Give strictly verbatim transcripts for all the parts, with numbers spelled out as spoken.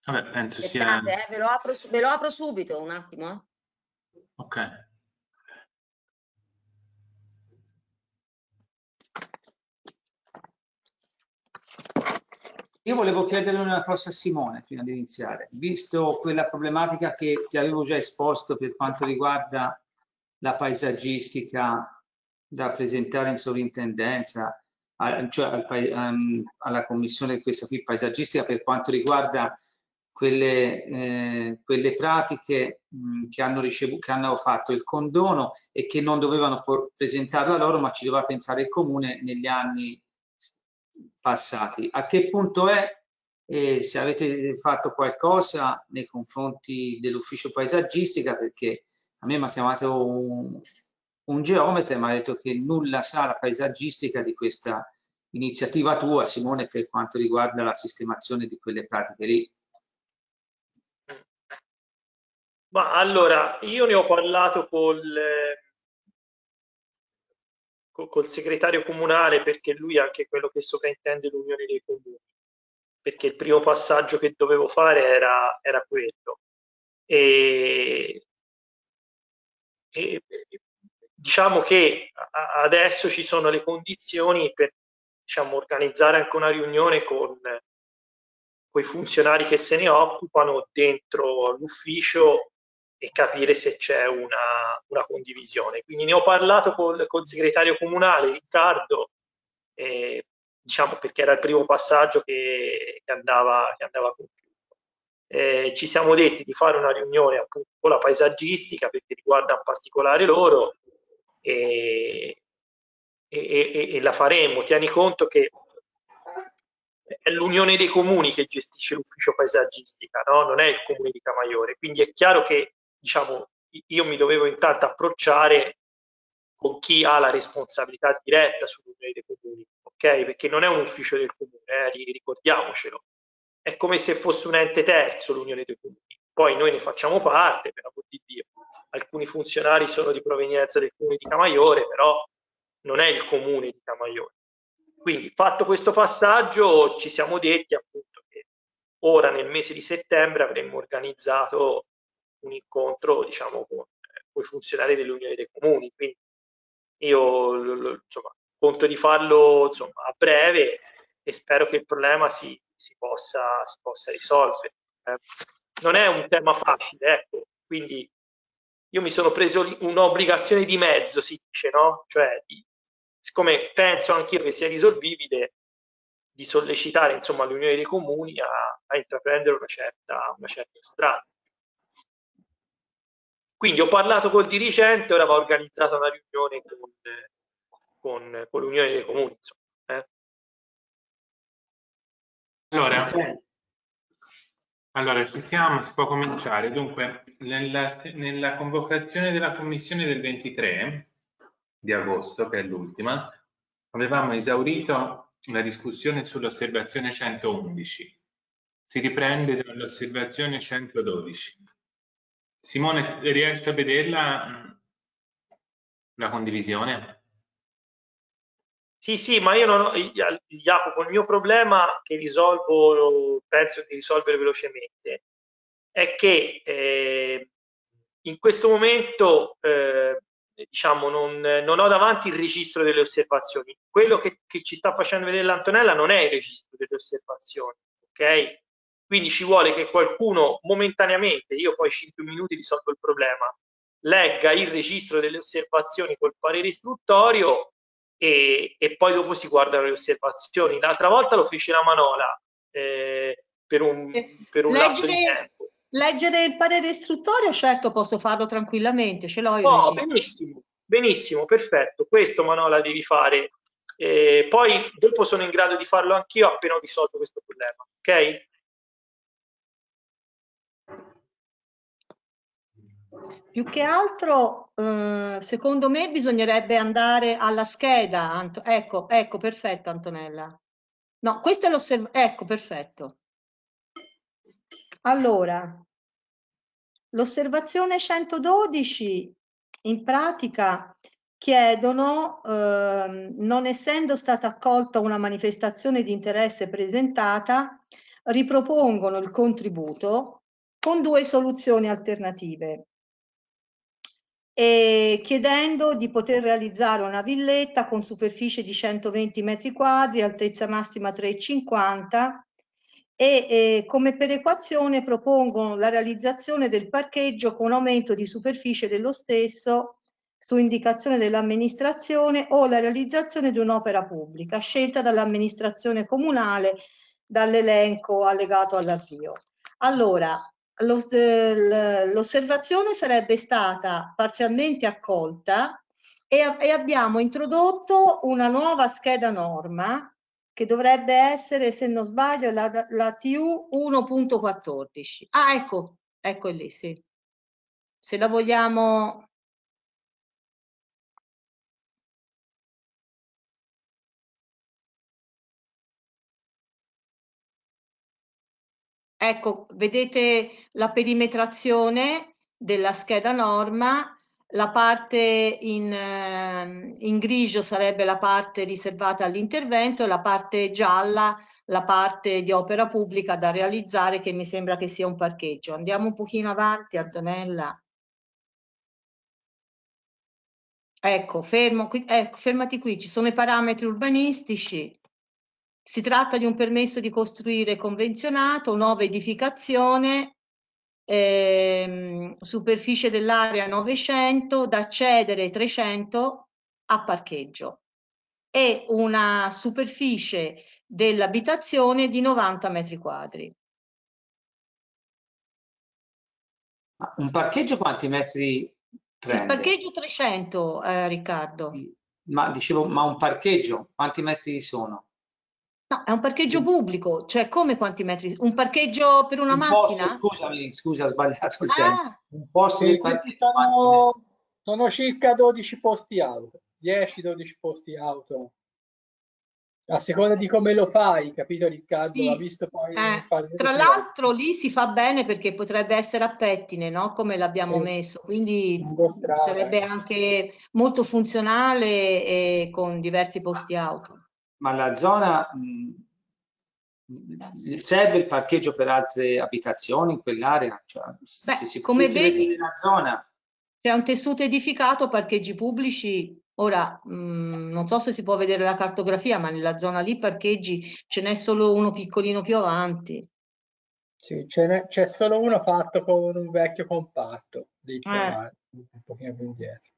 Vabbè, penso sia... Aspettate, eh, ve lo apro, su- ve lo apro subito, un attimo. Eh. Ok. Io volevo chiedere una cosa a Simone prima di iniziare, visto quella problematica che ti avevo già esposto per quanto riguarda la paesaggistica da presentare in sovrintendenza, a- cioè al pa- ehm, alla commissione questa qui paesaggistica per quanto riguarda quelle, eh, quelle pratiche mh, che hanno ricevuto, che hanno fatto il condono e che non dovevano por- presentarla loro, ma ci doveva pensare il comune negli anni passati. A che punto è e se avete fatto qualcosa nei confronti dell'ufficio paesaggistica, perché a me mi ha chiamato un, un geometra e mi ha detto che nulla sa la paesaggistica di questa iniziativa tua, Simone, per quanto riguarda la sistemazione di quelle pratiche lì. Ma allora, io ne ho parlato col, eh, co- col segretario comunale perché lui è anche quello che sovrintende l'Unione dei Comuni, perché il primo passaggio che dovevo fare era, era quello. E, e diciamo che a- adesso ci sono le condizioni per, diciamo, organizzare anche una riunione con i funzionari che se ne occupano dentro l'ufficio e capire se c'è una, una condivisione. Quindi ne ho parlato col, col segretario comunale, Riccardo, eh, diciamo perché era il primo passaggio che, che andava, che andava compiuto. Eh, ci siamo detti di fare una riunione appunto con la paesaggistica perché riguarda in particolare loro e, e, e, e la faremo. Tieni conto che è l'Unione dei Comuni che gestisce l'ufficio paesaggistica, no? Non è il Comune di Camaiore. Quindi è chiaro che diciamo, io mi dovevo intanto approcciare con chi ha la responsabilità diretta sull'Unione dei Comuni, ok? Perché non è un ufficio del Comune, eh? Ricordiamocelo. È come se fosse un ente terzo l'Unione dei Comuni. Poi noi ne facciamo parte, per amor di Dio. Alcuni funzionari sono di provenienza del Comune di Camaiore, però non è il Comune di Camaiore. Quindi fatto questo passaggio ci siamo detti appunto che ora nel mese di settembre avremmo organizzato un incontro diciamo con, con i funzionari dell'Unione dei Comuni, quindi io insomma, conto di farlo insomma, a breve e spero che il problema si, si, possa, si possa risolvere. Eh. Non è un tema facile, ecco, quindi io mi sono preso un'obbligazione di mezzo, si dice, no? Cioè, di, siccome penso anch'io che sia risolvibile, di sollecitare insomma l'Unione dei Comuni a, a intraprendere una certa, una certa strada. Quindi ho parlato col dirigente, ora va organizzata una riunione con, con, con l'Unione dei Comuni. Insomma, eh. Allora, Okay. allora, ci siamo, si può cominciare. Dunque, nella, nella convocazione della commissione del ventitré di agosto, che è l'ultima, avevamo esaurito la discussione sull'osservazione centoundici. Si riprende dall'osservazione centododici. Simone, riesci a vederla la condivisione? Sì, sì, ma io non ho, Jacopo, il mio problema che risolvo, penso di risolvere velocemente, è che eh, in questo momento eh, diciamo, non, non ho davanti il registro delle osservazioni. Quello che, che ci sta facendo vedere l'Antonella non è il registro delle osservazioni, ok? Quindi ci vuole che qualcuno momentaneamente, io poi cinque minuti risolvo il problema, legga il registro delle osservazioni col parere istruttorio e, e poi dopo si guardano le osservazioni. L'altra volta lo fece la Manola eh, per un, per un lasso di Leggere, tempo. leggere il parere istruttorio, certo, posso farlo tranquillamente, ce l'ho il Oh, registro. benissimo, benissimo, perfetto. Questo Manola devi fare. Eh, poi dopo sono in grado di farlo anch'io appena ho risolto questo problema, ok? Più che altro, eh, secondo me, bisognerebbe andare alla scheda. Anto- ecco, ecco, perfetto, Antonella. No, questo è l'osservazione. Ecco, perfetto. Allora, l'osservazione centododici in pratica chiedono, ehm, non essendo stata accolta una manifestazione di interesse presentata, ripropongono il contributo con due soluzioni alternative, e chiedendo di poter realizzare una villetta con superficie di centoventi metri quadri, altezza massima tre virgola cinquanta, e eh, come perequazione propongono la realizzazione del parcheggio con aumento di superficie dello stesso su indicazione dell'amministrazione o la realizzazione di un'opera pubblica scelta dall'amministrazione comunale dall'elenco allegato all'avvio. Allora, l'osservazione sarebbe stata parzialmente accolta e, e abbiamo introdotto una nuova scheda norma che dovrebbe essere, se non sbaglio, la, la T U uno punto quattordici. Ah, ecco, ecco lì, sì. Se la vogliamo... Ecco, vedete la perimetrazione della scheda norma, la parte in, eh, in grigio sarebbe la parte riservata all'intervento e la parte gialla la parte di opera pubblica da realizzare, che mi sembra che sia un parcheggio. Andiamo un pochino avanti, Antonella. Ecco, fermo qui, ecco, fermati qui, ci sono i parametri urbanistici. Si tratta di un permesso di costruire convenzionato, nuova edificazione, ehm, superficie dell'area novecento, da cedere trecento a parcheggio e una superficie dell'abitazione di novanta metri quadri. Ma un parcheggio quanti metri prende? Il parcheggio trecento, eh, Riccardo. Ma dicevo, ma un parcheggio quanti metri sono? No, è un parcheggio pubblico, cioè come quanti metri? Un parcheggio per una un macchina? Posto, scusami, scusa, ho sbagliato il Ah. tempo. Un posto Sì, di parcheggio quanti metri? sono, sono circa dodici posti auto, dieci dodici posti auto. A seconda di come lo fai, capito Riccardo? Sì, Ha visto poi in eh, fase tra di l'altro lì si fa bene perché potrebbe essere a pettine, no? Come l'abbiamo sì, messo, quindi lungostrada, sarebbe eh. anche molto funzionale e con diversi posti auto. Ma la zona mh, serve il parcheggio per altre abitazioni in quell'area? Cioè, se Beh, si come potesse vedi, vedere la zona, c'è un tessuto edificato, parcheggi pubblici. Ora, mh, non so se si può vedere la cartografia, ma nella zona lì parcheggi ce n'è solo uno piccolino più avanti. Sì, c'è solo uno fatto con un vecchio compatto, lì più Eh. avanti, un pochino più indietro.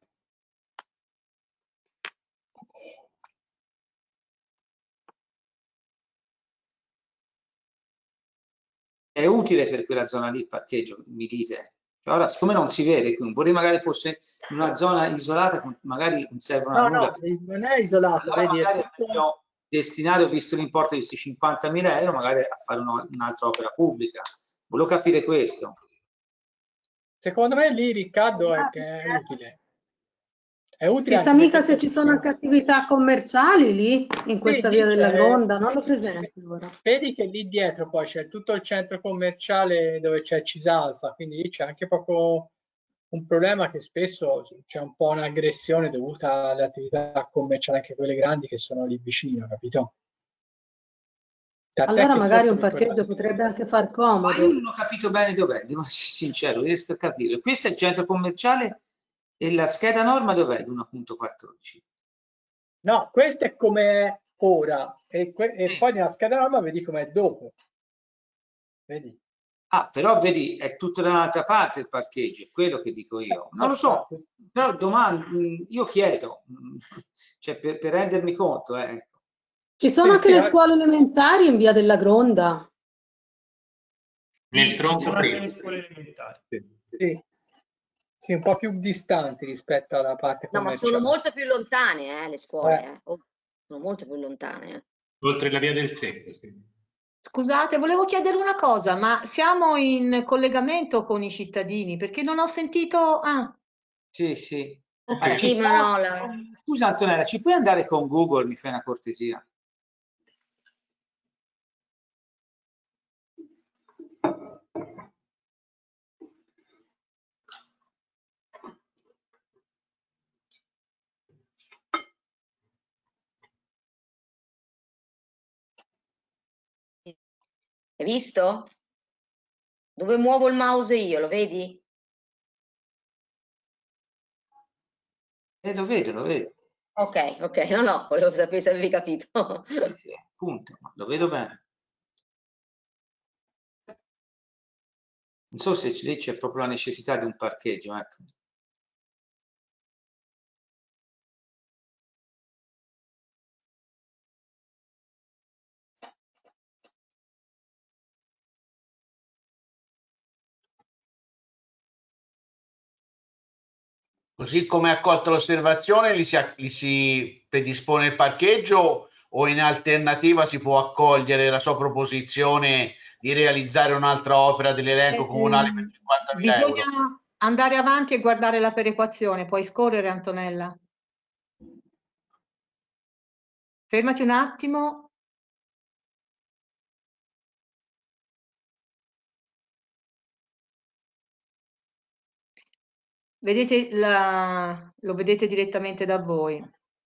è utile per quella zona lì il parcheggio, mi dite? Cioè, ora, siccome non si vede, vorrei magari fosse in una zona isolata, magari non servono a No, nulla. no, non è isolato, Allora vedi, è magari tutto... meglio destinare, ho visto l'importo di questi cinquantamila euro, magari a fare un'altra opera pubblica. Volevo capire questo. Secondo me lì, Riccardo, è che è utile. È utile Si anche sa mica perché se ci sono anche attività commerciali lì, in questa sì, via lì della c'è- Gronda, non lo presente ora. Vedi che lì dietro poi c'è tutto il centro commerciale dove c'è Cisalfa, quindi lì c'è anche proprio un problema che spesso c'è un po' un'aggressione dovuta alle attività commerciali, anche quelle grandi che sono lì vicino, capito? Tant'è Allora che magari sotto un per quella- parcheggio potrebbe anche far Ma comodo. io non ho capito bene dov'è, devo essere sincero, riesco a capire. Questo è il centro commerciale e la scheda norma dov'è? l'uno punto quattordici. No, questo è come è ora e, que- e Sì. poi nella scheda norma vedi com'è dopo. Vedi? Ah, però vedi, è tutta da un'altra parte il parcheggio, è quello che dico io. Non lo so, però domani io chiedo, cioè per, per rendermi conto, eh, ecco. Ci sono Sì, anche sì, le eh. scuole elementari in via della Gronda. Nel Sì, ci tronco sono anche primo. le scuole elementari. Sì. Sì, un po' più distanti rispetto alla parte No, ma sono commerciale. molto più lontane, eh, le scuole. Eh. eh. Oh, sono molto più lontane. eh. Oltre la via del Secco, sì. Scusate, volevo chiedere una cosa, ma siamo in collegamento con i cittadini? Perché non ho sentito... Ah, Sì, sì. ok. Ah, ci Sì, siamo? Manola. Scusa Antonella, ci puoi andare con Google, mi fai una cortesia? Hai visto? Dove muovo il mouse io, lo vedi? Eh, lo vedo, lo vedo. Ok, ok, no, no, volevo sapere se avevi capito. Sì, sì, appunto, ma lo vedo bene. Non so se lì c'è proprio la necessità di un parcheggio, ecco. Così come accolto l'osservazione, gli si, gli si predispone il parcheggio o in alternativa si può accogliere la sua proposizione di realizzare un'altra opera dell'elenco Eh, comunale per ehm, cinquantamila euro? bisogna andare avanti e guardare la perequazione, puoi scorrere, Antonella. Fermati un attimo. Vedete la, lo vedete direttamente da voi.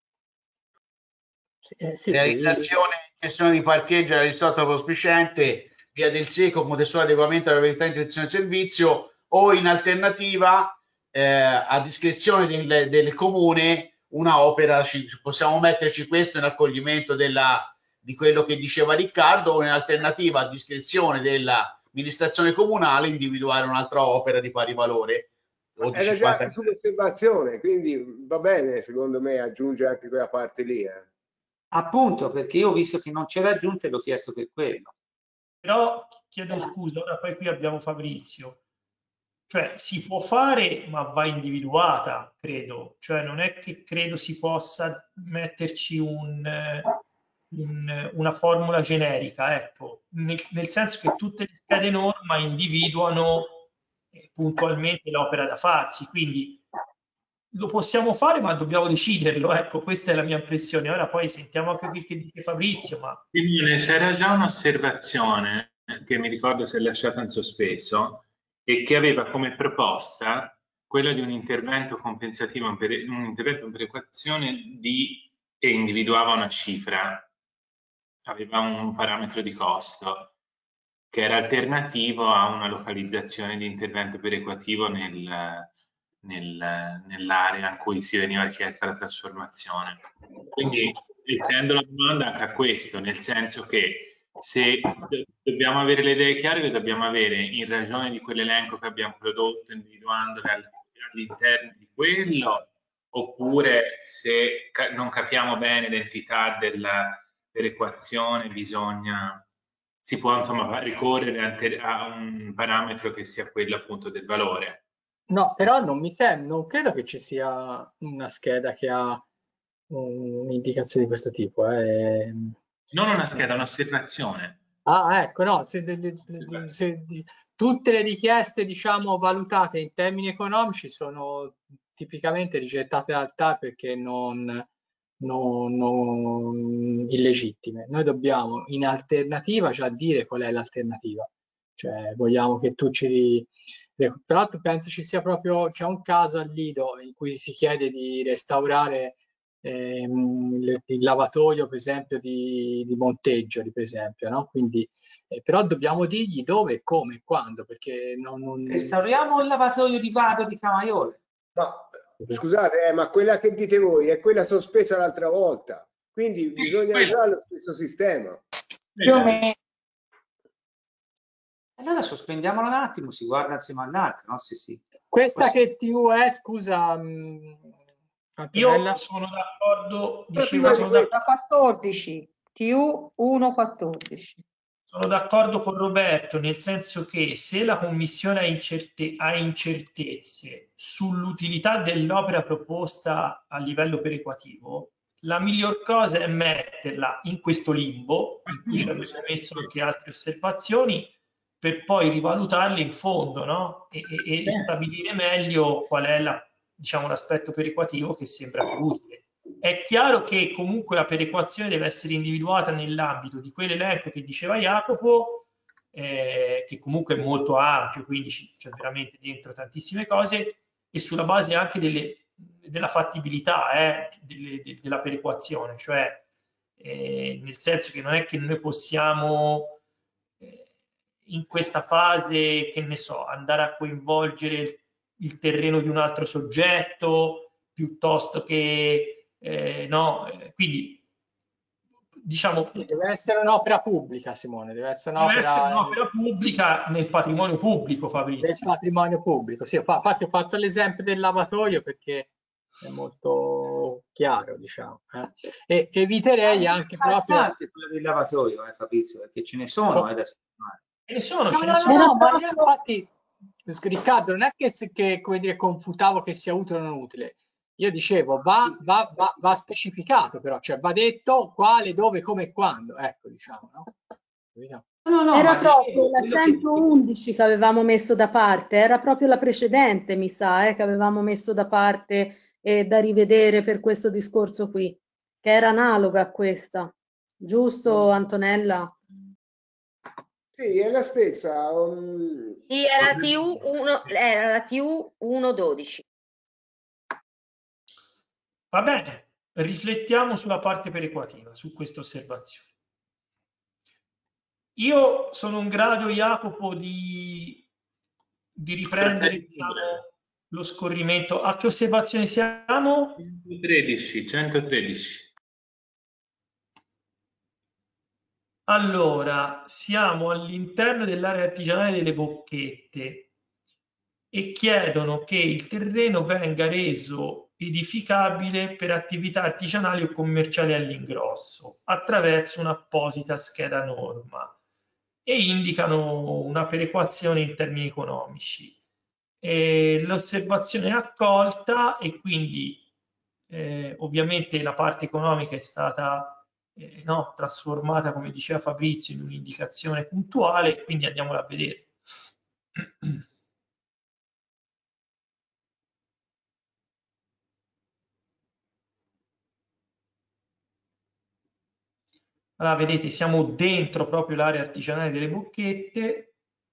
Sì, eh, sì, Realizzazione e cessione di parcheggio realizzato prospiciente, via del Seco, contestuale adeguamento alla verità in direzione del servizio, o in alternativa eh, a discrezione del, del comune una opera, ci, possiamo metterci questo in accoglimento della, di quello che diceva Riccardo, o in alternativa a discrezione dell'amministrazione comunale individuare un'altra opera di pari valore. Era già anche sull'osservazione, quindi va bene secondo me aggiungere anche quella parte lì. Eh. Appunto, perché io ho visto che non c'era aggiunta e l'ho chiesto per quello. Però chiedo scusa, ora poi qui abbiamo Fabrizio. Cioè si può fare, ma va individuata, credo. Cioè non è che credo si possa metterci un, un, una formula generica, ecco, nel, nel senso che tutte le schede norma individuano eh, puntualmente l'opera da farsi, quindi lo possiamo fare, ma dobbiamo deciderlo, ecco, questa è la mia impressione. Ora poi sentiamo anche qui che dice Fabrizio, ma... Simone, c'era già un'osservazione che mi ricordo si è lasciata in sospeso e che aveva come proposta quella di un intervento compensativo, un intervento in perequazione di, e individuava una cifra, aveva un parametro di costo che era alternativo a una localizzazione di intervento perequativo nel, nel, nell'area in cui si veniva chiesta la trasformazione. Quindi estendo la domanda anche a questo, nel senso che se dobbiamo avere le idee chiare, le dobbiamo avere in ragione di quell'elenco che abbiamo prodotto, individuandole all'interno di quello, oppure se non capiamo bene l'entità della perequazione, bisogna, si può insomma ricorrere a un parametro che sia quello appunto del valore. No, però non mi sembra, non credo che ci sia una scheda che ha un'indicazione di questo tipo. Eh. Non una scheda, un'osservazione. Ah, ecco, no, se, se, se, tutte le richieste, diciamo, valutate in termini economici sono tipicamente rigettate dal T A R perché non, non, non illegittime. Noi dobbiamo in alternativa già dire qual è l'alternativa. Cioè, vogliamo che tu ci... Tra l'altro penso ci sia proprio, c'è un caso al Lido in cui si chiede di restaurare ehm, il, il lavatoio, per esempio, di, di Monteggioli, per esempio, no? Quindi, eh, però dobbiamo dirgli dove, come, quando, perché non... non... Restauriamo il lavatoio di Vado di Camaiore. No, scusate, eh, ma quella che dite voi è quella sospesa l'altra volta, quindi sì, bisogna quello. usare lo stesso sistema. Più o meno. Allora sospendiamola un attimo, si guarda insieme all'altro, no? Sì, sì. Questa Così. che T U è, scusa, mh, io sono d'accordo, dicevo, sono da quattordici, T U uno quattordici. Sono d'accordo con Roberto, nel senso che se la Commissione ha, incerte, ha incertezze sull'utilità dell'opera proposta a livello perequativo, la miglior cosa è metterla in questo limbo, in cui ci abbiamo messo anche altre osservazioni, per poi rivalutarle in fondo, no? E, e, e stabilire meglio qual è la, diciamo, l'aspetto perequativo che sembra più utile. È chiaro che comunque la perequazione deve essere individuata nell'ambito di quell'elenco che diceva Jacopo, eh, che comunque è molto ampio, quindi c'è veramente dentro tantissime cose, e sulla base anche delle, della fattibilità eh, delle, de, della perequazione, cioè eh, nel senso che non è che noi possiamo... Eh, in questa fase, che ne so, andare a coinvolgere il, il terreno di un altro soggetto piuttosto che eh, no, quindi diciamo sì, deve essere un'opera pubblica, Simone, deve essere deve un'opera essere un'opera pubblica nel patrimonio pubblico, Fabrizio. del patrimonio pubblico. Sì, infatti ho fatto l'esempio del lavatoio perché è molto chiaro, diciamo, eh. E che eviterei anche proprio quello del lavatoio, eh, Fabrizio, perché ce ne sono eh, da sistemare. Ce ne sono, no, ce ne no, sono. no, no, ma io infatti, Riccardo, non è che, se- che come dire, confutavo che sia utile o non utile. Io dicevo, va, va, va, va specificato però, cioè va detto quale, dove, come e quando, ecco, diciamo, no? No, no, Era ma proprio dicevo, la quello che- centoundici che avevamo messo da parte, era proprio la precedente, mi sa, eh, che avevamo messo da parte e da rivedere per questo discorso qui, che era analoga a questa. Giusto, Antonella? Sì, è la stessa. um, Sì, era la T U uno, era la T U centododici. Va bene, riflettiamo sulla parte perequativa, su questa osservazione. Io sono in grado, Jacopo, di, di riprendere diciamo, lo scorrimento. A che osservazione siamo? centotredici, centotredici. Allora, siamo all'interno dell'area artigianale delle Bocchette e chiedono che il terreno venga reso edificabile per attività artigianali o commerciali all'ingrosso attraverso un'apposita scheda norma e indicano una perequazione in termini economici. L'osservazione è accolta e quindi eh, ovviamente la parte economica è stata eh, no, trasformata, come diceva Fabrizio, in un'indicazione puntuale, quindi andiamola a vedere. Allora, vedete, siamo dentro proprio l'area artigianale delle Bocchette.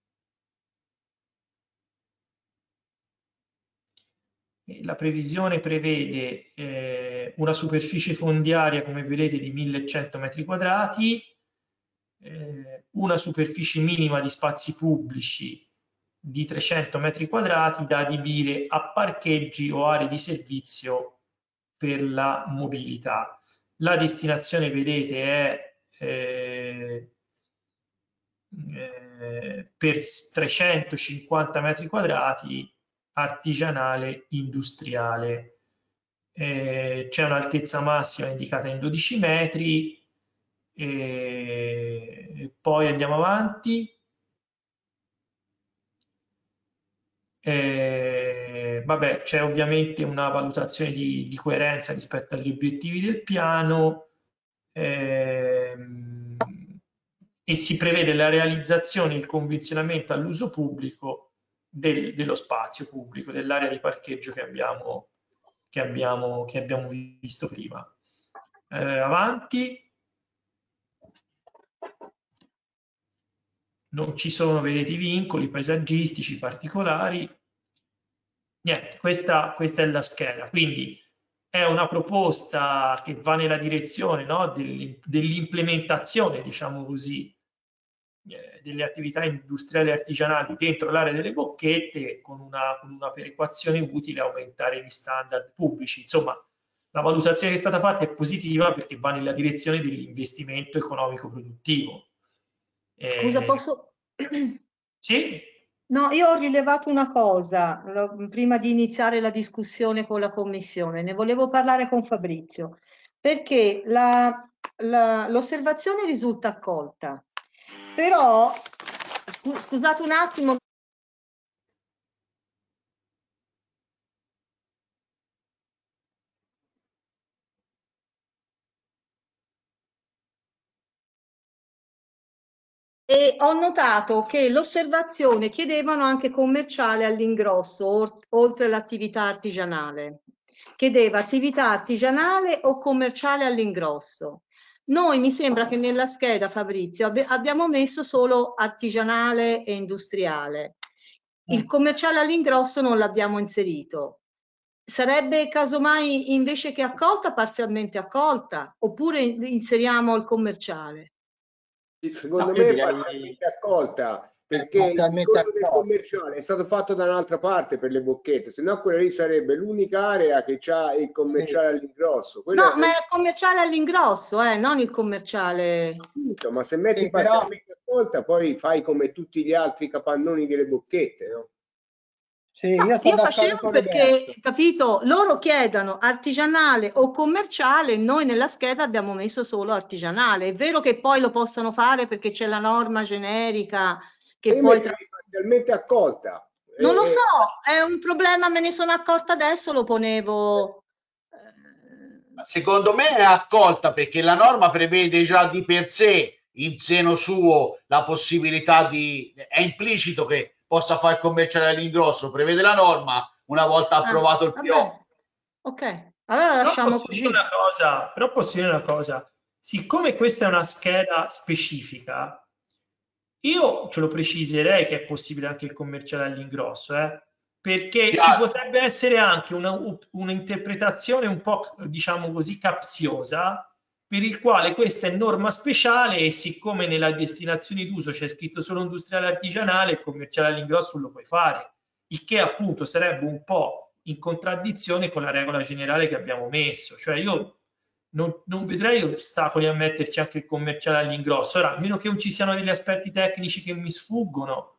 La previsione prevede eh, una superficie fondiaria, come vedete, di millecento metri quadrati, eh, una superficie minima di spazi pubblici di trecento metri quadrati da adibire a parcheggi o aree di servizio per la mobilità. La destinazione, vedete, è eh, eh, per trecentocinquanta metri quadrati artigianale industriale. Eh, c'è un'altezza massima indicata in dodici metri. E poi andiamo avanti. Eh, vabbè, c'è ovviamente una valutazione di, di coerenza rispetto agli obiettivi del piano ehm, e si prevede la realizzazione e il convenzionamento all'uso pubblico del, dello spazio pubblico, dell'area di parcheggio che abbiamo, che abbiamo, che abbiamo visto prima. Eh, avanti. Non ci sono, vedete, i vincoli paesaggistici particolari. Niente, questa, questa è la scheda. Quindi è una proposta che va nella direzione no, dell'implementazione, diciamo così, eh, delle attività industriali e artigianali dentro l'area delle Bocchette con una, con una perequazione utile a aumentare gli standard pubblici. Insomma, la valutazione che è stata fatta è positiva perché va nella direzione dell'investimento economico-produttivo. Scusa, posso... Sì? No, io ho rilevato una cosa lo, prima di iniziare la discussione con la Commissione, ne volevo parlare con Fabrizio, perché l'osservazione risulta accolta, però, scusate un attimo, e ho notato che l'osservazione chiedevano anche commerciale all'ingrosso, oltre all'attività artigianale. Chiedeva attività artigianale o commerciale all'ingrosso. Noi mi sembra che nella scheda, Fabrizio, abbi abbiamo messo solo artigianale e industriale. Il commerciale all'ingrosso non l'abbiamo inserito. Sarebbe casomai invece che accolta, parzialmente accolta, oppure inseriamo il commerciale? Secondo No, me è direi... parzialmente accolta, perché il discorso del commerciale è stato fatto da un'altra parte per le bocchette, se no quella lì sarebbe l'unica area che ha il commerciale sì. all'ingrosso. Quella no, è... ma è il commerciale all'ingrosso, eh, non il commerciale... Appunto, ma se metti sì, parzialmente a volta, poi fai come tutti gli altri capannoni delle bocchette, no? Sì, no, io, sono io facevo con perché, Roberto. capito, loro chiedono artigianale o commerciale, noi nella scheda abbiamo messo solo artigianale. È vero che poi lo possono fare perché c'è la norma generica che e poi... parzialmente accolta. Non lo e... so, è un problema, me ne sono accorta adesso, lo ponevo... Secondo me è accolta perché la norma prevede già di per sé in seno suo la possibilità di, è implicito che possa fare il commerciale all'ingrosso, prevede la norma una volta ah, approvato il P O. Ok, allora lasciamo però posso così. Dire una cosa, però posso dire una cosa, siccome questa è una scheda specifica, io ce lo preciserei che è possibile anche il commerciale all'ingrosso, eh? Perché Chiaro. ci potrebbe essere anche un'interpretazione un po', diciamo così, capziosa, per il quale questa è norma speciale e siccome nella destinazione d'uso c'è scritto solo industriale artigianale, il commerciale all'ingrosso lo puoi fare, il che appunto sarebbe un po' in contraddizione con la regola generale che abbiamo messo. Cioè io non, non vedrei ostacoli a metterci anche il commerciale all'ingrosso. Ora, a meno che non ci siano degli aspetti tecnici che mi sfuggono.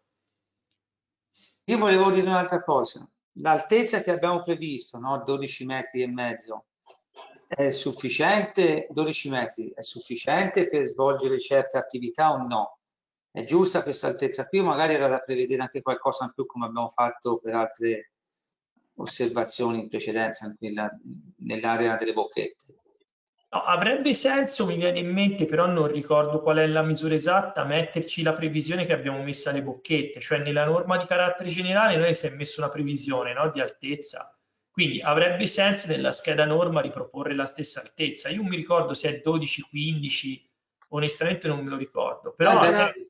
Io volevo dire un'altra cosa. L'altezza che abbiamo previsto, no? dodici metri e mezzo, è sufficiente? dodici metri è sufficiente per svolgere certe attività o no? È giusta questa altezza qui o magari era da prevedere anche qualcosa in più come abbiamo fatto per altre osservazioni in precedenza nell'area delle bocchette? No, avrebbe senso, mi viene in mente, però non ricordo qual è la misura esatta, metterci la previsione che abbiamo messo alle bocchette, cioè nella norma di carattere generale noi si è messo una previsione, no, di altezza, quindi avrebbe senso nella scheda norma riproporre la stessa altezza. Io non mi ricordo se è dodici quindici, onestamente non me lo ricordo, però... Eh, è...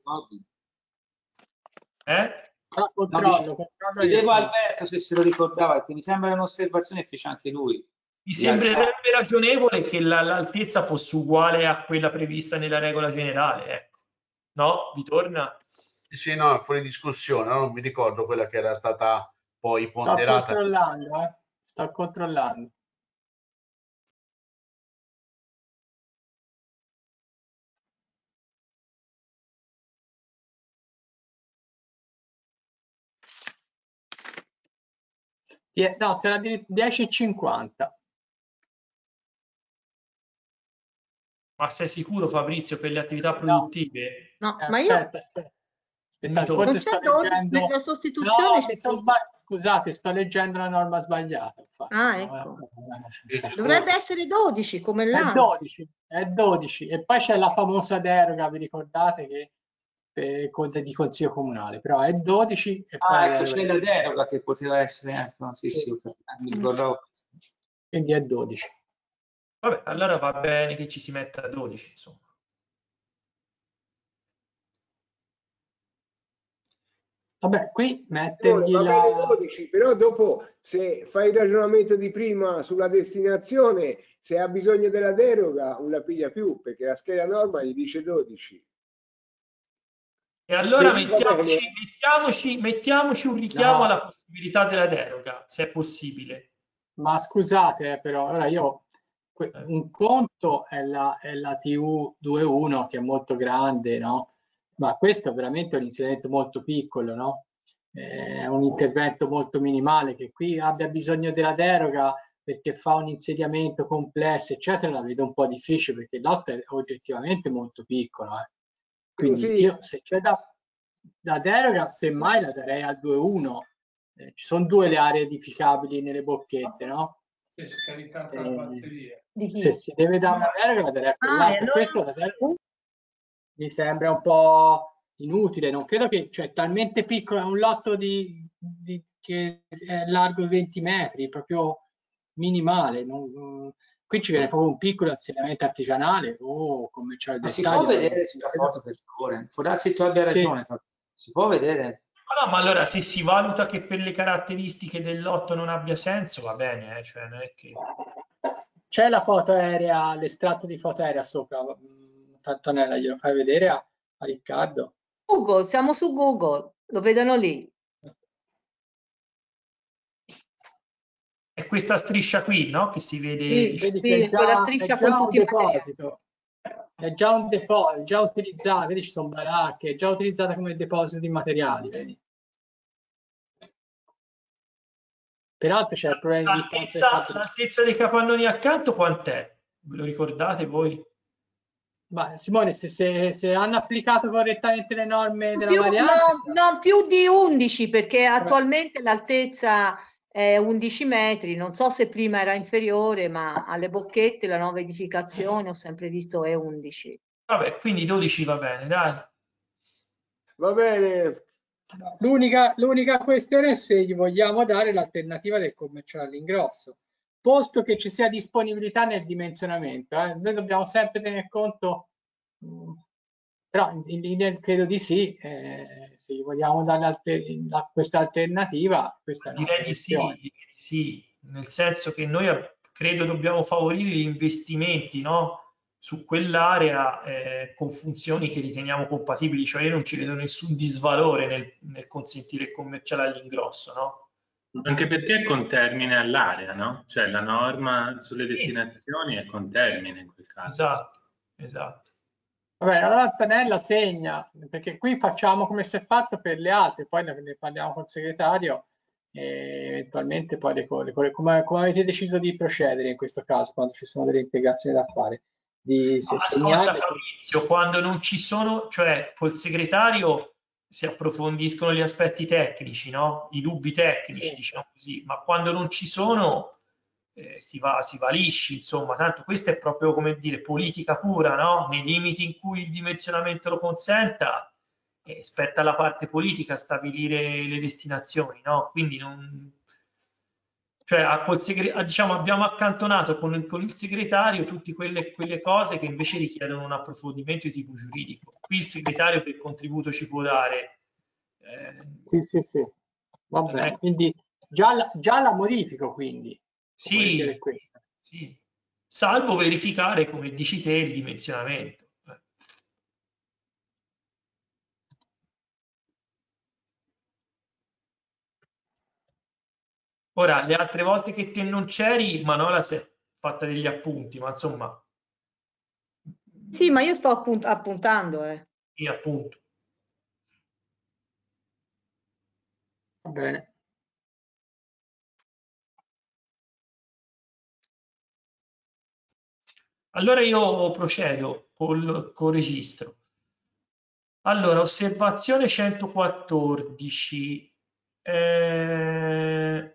eh? Ah, controllo, no, controllo chiedevo a Alberto se se lo ricordava, perché mi sembra un'osservazione che fece anche lui. Mi sembrerebbe ragionevole che l'altezza fosse uguale a quella prevista nella regola generale, ecco. No? Vi torna? Sì, no, è fuori discussione, no? Non mi ricordo quella che era stata poi ponderata. Sto controllando, eh? Sto controllando. No, sarà di dieci e cinquanta. Ma sei sicuro, Fabrizio, per le attività produttive? No, no ma aspetta, io... aspetta. Aspetta, Non forse sto leggendo... La sostituzione no, mi sono sbagliato. Scusate, sto leggendo la norma sbagliata. Infatti. Ah, ecco. Dovrebbe essere dodici come là. È dodici, è dodici. E poi c'è la famosa deroga, vi ricordate, che per, di consiglio comunale, però è dodici. E ah, poi ecco, c'è la deroga che poteva essere anche, no? Sì, sì, sì, mi ricordavo. Quindi è dodici. Vabbè, allora va bene che ci si metta a dodici, insomma. Vabbè, qui mettergli va la... bene dodici, però dopo se fai il ragionamento di prima sulla destinazione, se ha bisogno della deroga la piglia più, perché la scheda norma gli dice dodici. E allora mettiamoci, mettiamoci, mettiamoci un richiamo no. alla possibilità della deroga, se è possibile. Ma scusate, eh, però, ora io... Un conto è la, è la T U ventuno che è molto grande, no? Ma questo è veramente un incidente molto piccolo, no? È un intervento molto minimale che qui abbia bisogno della deroga perché fa un insediamento complesso, eccetera, la vedo un po' difficile perché il lotto è oggettivamente molto piccolo. Eh. Quindi sì. Io se c'è da, da deroga, semmai la darei al due uno. Eh, ci sono due le aree edificabili nelle bocchette, no? Si è scaricata eh, la batteria. Se si deve dare una deroga, la darei a quell'altro. allora... Questo la deroga mi sembra un po' inutile. Non credo che, cioè, talmente piccolo, è un lotto di, di, che è largo venti metri, proprio minimale. Non, qui ci viene proprio un piccolo insediamento artigianale o commerciale del si può vedere sulla foto, per favore? Può darsi che tu abbia ragione. Sì. Si può vedere? No, ma allora se si valuta che per le caratteristiche del lotto non abbia senso, va bene, eh? Cioè, non è che... C'è la foto aerea, l'estratto di foto aerea sopra. Antonella, glielo fai vedere a, a Riccardo? Google, siamo su Google, lo vedono lì. È questa striscia qui, no? Che si vede, Sì, diciamo, Vedi sì, che è quella già, striscia è già con un tutti i materiali. deposito, è già un deposito, già utilizzato, vedi ci sono baracche, è già utilizzata come deposito di materiali, vedi. Peraltro c'è il problema di distanza. L'altezza, l'altezza dei capannoni accanto quant'è? Ve lo ricordate voi? Ma Simone, se, se, se hanno applicato correttamente le norme della Più, variante, no, non più di undici, perché Vabbè. attualmente l'altezza è undici metri, non so se prima era inferiore, ma alle Bocchette, la nuova edificazione, ho sempre visto è undici. Vabbè, quindi dodici va bene, dai. Va bene. L'unica, l'unica questione è se gli vogliamo dare l'alternativa del commerciale all'ingrosso, posto che ci sia disponibilità nel dimensionamento. Eh. Noi dobbiamo sempre tener conto, mh, però in linea credo di sì, eh, se gli vogliamo dare alter- la, questa alternativa, questa è Direi di sì, direi di sì, nel senso che noi credo dobbiamo favorire gli investimenti, no? Su quell'area eh, con funzioni che riteniamo compatibili, cioè io non ci vedo nessun disvalore nel, nel consentire il commerciale all'ingrosso, no? Anche perché è con termine all'area, no? Cioè la norma sulle destinazioni Esatto. è con termine in quel caso. Esatto, esatto. Vabbè, allora Antonella segna, perché qui facciamo come si è fatto per le altre, poi ne, ne parliamo col segretario e eventualmente poi le, le, come, come avete deciso di procedere in questo caso, quando ci sono delle integrazioni da fare. Di se, Ascolta Fabrizio, quando non ci sono, cioè col segretario si approfondiscono gli aspetti tecnici, no? I dubbi tecnici, sì, diciamo così, ma quando non ci sono eh, si va, si va lisci, insomma, tanto questa è proprio, come dire, politica pura, no? Nei limiti in cui il dimensionamento lo consenta, eh, spetta alla parte politica stabilire le destinazioni, no? Quindi non... Cioè, a, col segre, a, diciamo, abbiamo accantonato con il, con il segretario tutte quelle, quelle cose che invece richiedono un approfondimento di tipo giuridico. Qui il segretario che contributo ci può dare? Eh, sì, sì, sì. Va bene, quindi già la, già la modifico, quindi. Sì, sì, salvo verificare, come dici te, il dimensionamento. Ora, le altre volte che te non c'eri, Manola si è fatta degli appunti, ma insomma... Sì, ma io sto appunt appuntando, eh. Sì, appunto. Va bene. Allora io procedo col, col registro. Allora, osservazione centoquattordici. Eh...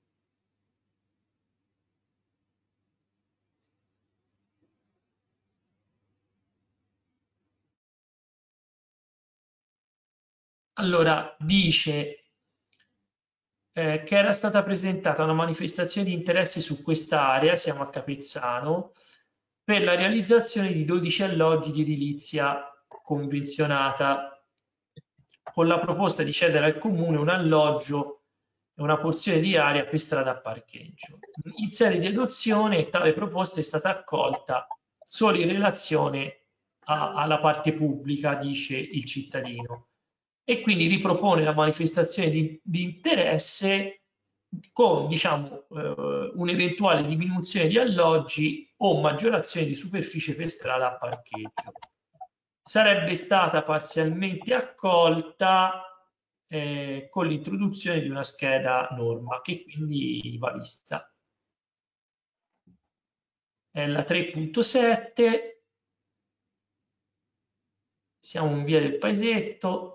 Allora, dice eh, che era stata presentata una manifestazione di interesse su quest'area, siamo a Capezzano, per la realizzazione di dodici alloggi di edilizia convenzionata, con la proposta di cedere al comune un alloggio e una porzione di area per strada a parcheggio. In sede di adozione tale proposta è stata accolta solo in relazione a, alla parte pubblica, dice il cittadino, e quindi ripropone la manifestazione di, di interesse con, diciamo, eh, un'eventuale diminuzione di alloggi o maggiorazione di superficie per strada a parcheggio. Sarebbe stata parzialmente accolta eh, con l'introduzione di una scheda norma che quindi va vista. È la tre punto sette, siamo in via del Paesetto.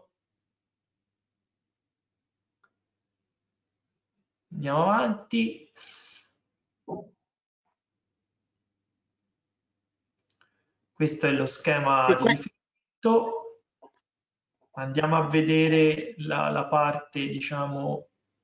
Andiamo avanti. Questo è lo schema di riferimento. Andiamo a vedere la, la parte, diciamo...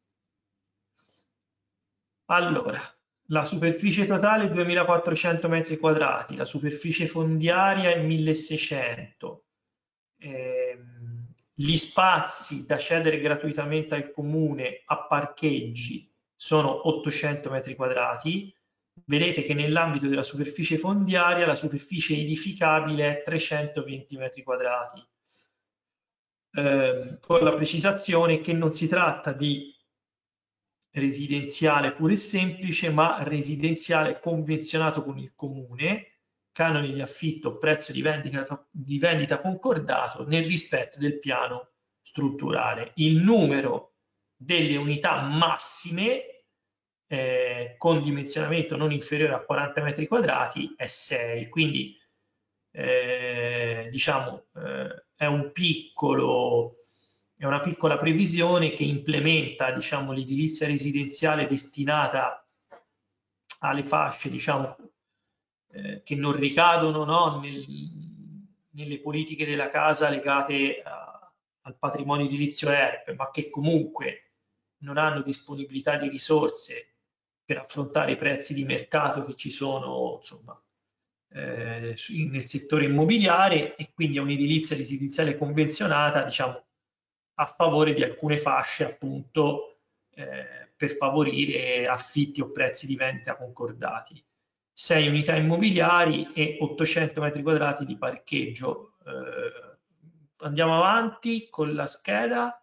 Allora, la superficie totale è duemilaquattrocento metri quadrati, la superficie fondiaria è milleseicento. Eh, gli spazi da cedere gratuitamente al comune a parcheggi sono ottocento metri quadrati. Vedete che nell'ambito della superficie fondiaria la superficie edificabile è trecentoventi metri quadrati. eh, con la precisazione che non si tratta di residenziale puro e semplice, ma residenziale convenzionato con il comune, canoni di affitto, prezzo di vendita, di vendita concordato nel rispetto del piano strutturale. Il numero delle unità massime eh, con dimensionamento non inferiore a quaranta metri quadrati è sei, quindi eh, diciamo eh, è un piccolo è una piccola previsione che implementa, diciamo, l'edilizia residenziale destinata alle fasce, diciamo, eh, che non ricadono, no, nel, nelle politiche della casa legate a, al patrimonio edilizio E R P, ma che comunque non hanno disponibilità di risorse per affrontare i prezzi di mercato che ci sono, insomma, eh, nel settore immobiliare, e quindi è un'edilizia residenziale convenzionata, diciamo, a favore di alcune fasce, appunto, eh, per favorire affitti o prezzi di vendita concordati. sei unità immobiliari e ottocento metri quadrati di parcheggio. Eh, andiamo avanti con la scheda.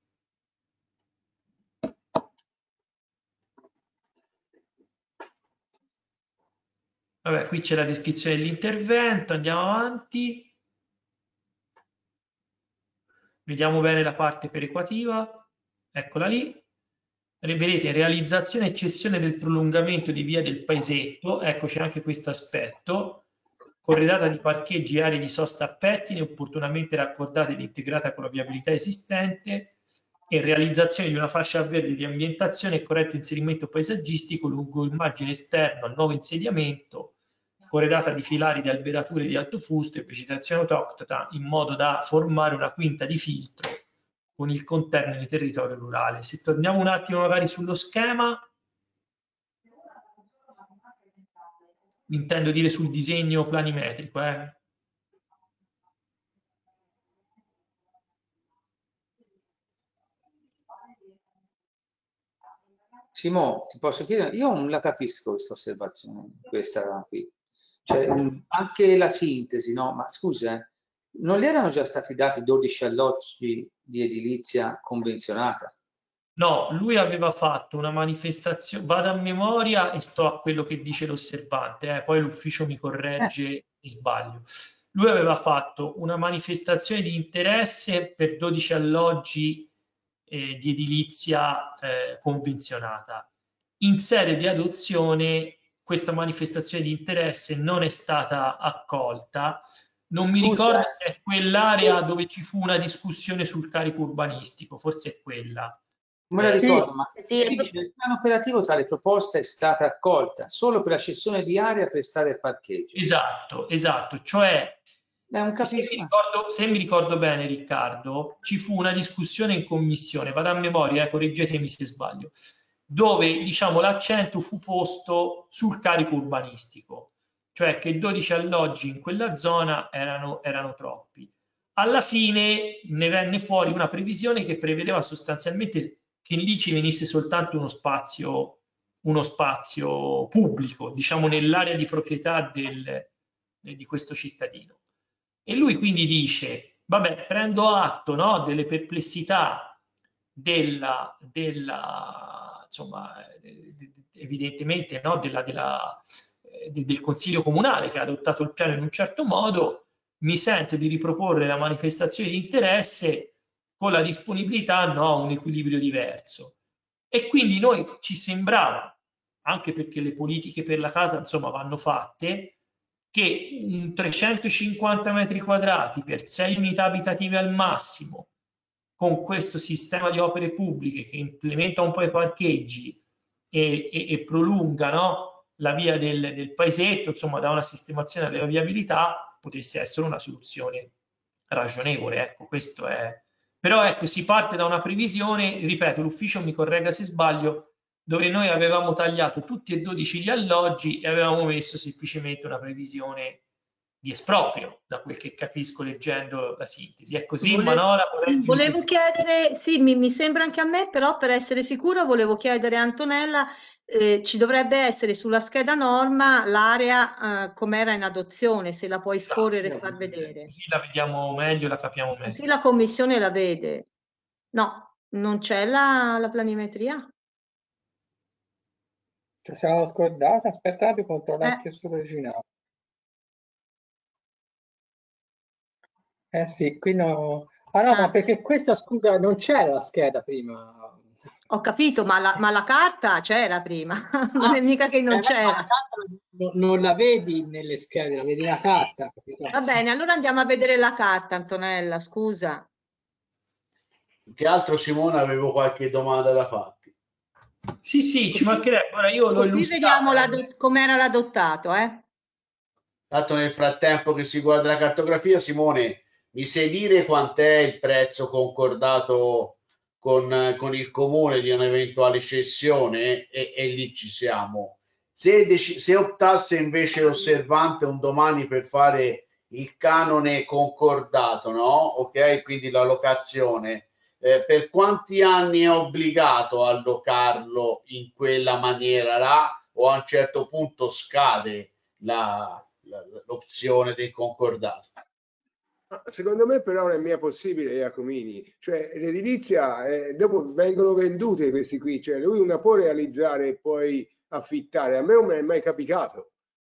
Vabbè, qui c'è la descrizione dell'intervento, andiamo avanti. Vediamo bene la parte perequativa, eccola lì. Vedete, realizzazione e cessione del prolungamento di via del Paesetto, ecco c'è anche questo aspetto, corredata di parcheggi e aree di sosta a pettine opportunamente raccordate ed integrata con la viabilità esistente, e realizzazione di una fascia verde di ambientazione e corretto inserimento paesaggistico lungo il margine esterno al nuovo insediamento, corredata di filari di alberature di alto fusto e vegetazione autoctona in modo da formare una quinta di filtro con il contermine di territorio rurale. Se torniamo un attimo magari sullo schema, intendo dire sul disegno planimetrico, eh. Simo, ti posso chiedere, io non la capisco questa osservazione, questa qui. Cioè, anche la sintesi, no? Ma scusa, eh, non gli erano già stati dati dodici alloggi di edilizia convenzionata? No, lui aveva fatto una manifestazione, vado a memoria e sto a quello che dice l'osservante, eh, poi l'ufficio mi corregge Eh. se sbaglio. Lui aveva fatto una manifestazione di interesse per dodici alloggi eh, di edilizia eh, convenzionata. In sede di adozione questa manifestazione di interesse non è stata accolta. Non mi Scusa. ricordo se è quell'area dove ci fu una discussione sul carico urbanistico, forse è quella. Me la ricordo, Sì, ma sì. nel piano operativo tale proposta è stata accolta solo per la cessione di area per strade e parcheggio. Esatto, esatto, cioè È un se mi, capisco. ricordo, se mi ricordo bene, Riccardo, ci fu una discussione in commissione, vado a memoria, eh, correggetemi se sbaglio, dove, diciamo, l'accento fu posto sul carico urbanistico, cioè che dodici alloggi in quella zona erano, erano troppi. Alla fine ne venne fuori una previsione che prevedeva sostanzialmente che lì ci venisse soltanto uno spazio, uno spazio pubblico, diciamo nell'area di proprietà del, di questo cittadino. E lui quindi dice, vabbè, prendo atto, no, delle perplessità della, della insomma, evidentemente, no, della, della, del Consiglio Comunale che ha adottato il piano in un certo modo, mi sento di riproporre la manifestazione di interesse con la disponibilità, no, a un equilibrio diverso. E quindi noi ci sembrava, anche perché le politiche per la casa, insomma, vanno fatte, che un trecentocinquanta metri quadrati per sei unità abitative al massimo, con questo sistema di opere pubbliche che implementa un po' i parcheggi e, e, e prolunga, no, la via del, del paesetto, insomma, da una sistemazione della viabilità, potesse essere una soluzione ragionevole. Ecco, questo è. Però ecco, si parte da una previsione, ripeto, l'ufficio mi corregga se sbaglio, dove noi avevamo tagliato tutti e dodici gli alloggi e avevamo messo semplicemente una previsione di esproprio, da quel che capisco leggendo la sintesi. È così, Volevo, Manola? volevo chiedere, sì, mi, mi sembra anche a me, però per essere sicura volevo chiedere a Antonella eh, ci dovrebbe essere sulla scheda norma l'area eh, com'era in adozione, se la puoi scorrere e far vedere. Così la vediamo meglio, la capiamo meglio. Così la commissione la vede. No, non c'è la, la planimetria. Ci siamo scordati, aspettate, controllo Eh. anche sull'originale. Eh sì, qui no. Ah no, Ah. ma perché questa, scusa, non c'era la scheda prima. Ho capito, ma la, ma la carta c'era prima, non Ah, è mica che non eh, c'era. ma la carta non, non la vedi nelle schede, la vedi la carta. Capito? Va bene, allora andiamo a vedere la carta, Antonella, scusa. Più che altro, Simone, avevo qualche domanda da farti. Sì, sì, ci mancherebbe. Ora io l'ho Così vediamo com'era l'adottato, eh? Tanto nel frattempo che si guarda la cartografia, Simone, mi sai dire quant'è il prezzo concordato con, con il comune di un'eventuale cessione? E, e lì ci siamo. Se, dec- se optasse invece l'osservante un domani per fare il canone concordato, no? Ok, quindi la locazione, eh, per quanti anni è obbligato a allocarlo in quella maniera là, o a un certo punto scade la l'opzione del concordato? Secondo me però non è mia possibile, Iacomini, cioè l'edilizia eh, dopo vengono vendute questi qui, cioè lui non la può realizzare e poi affittare, a me non mi è mai capitato.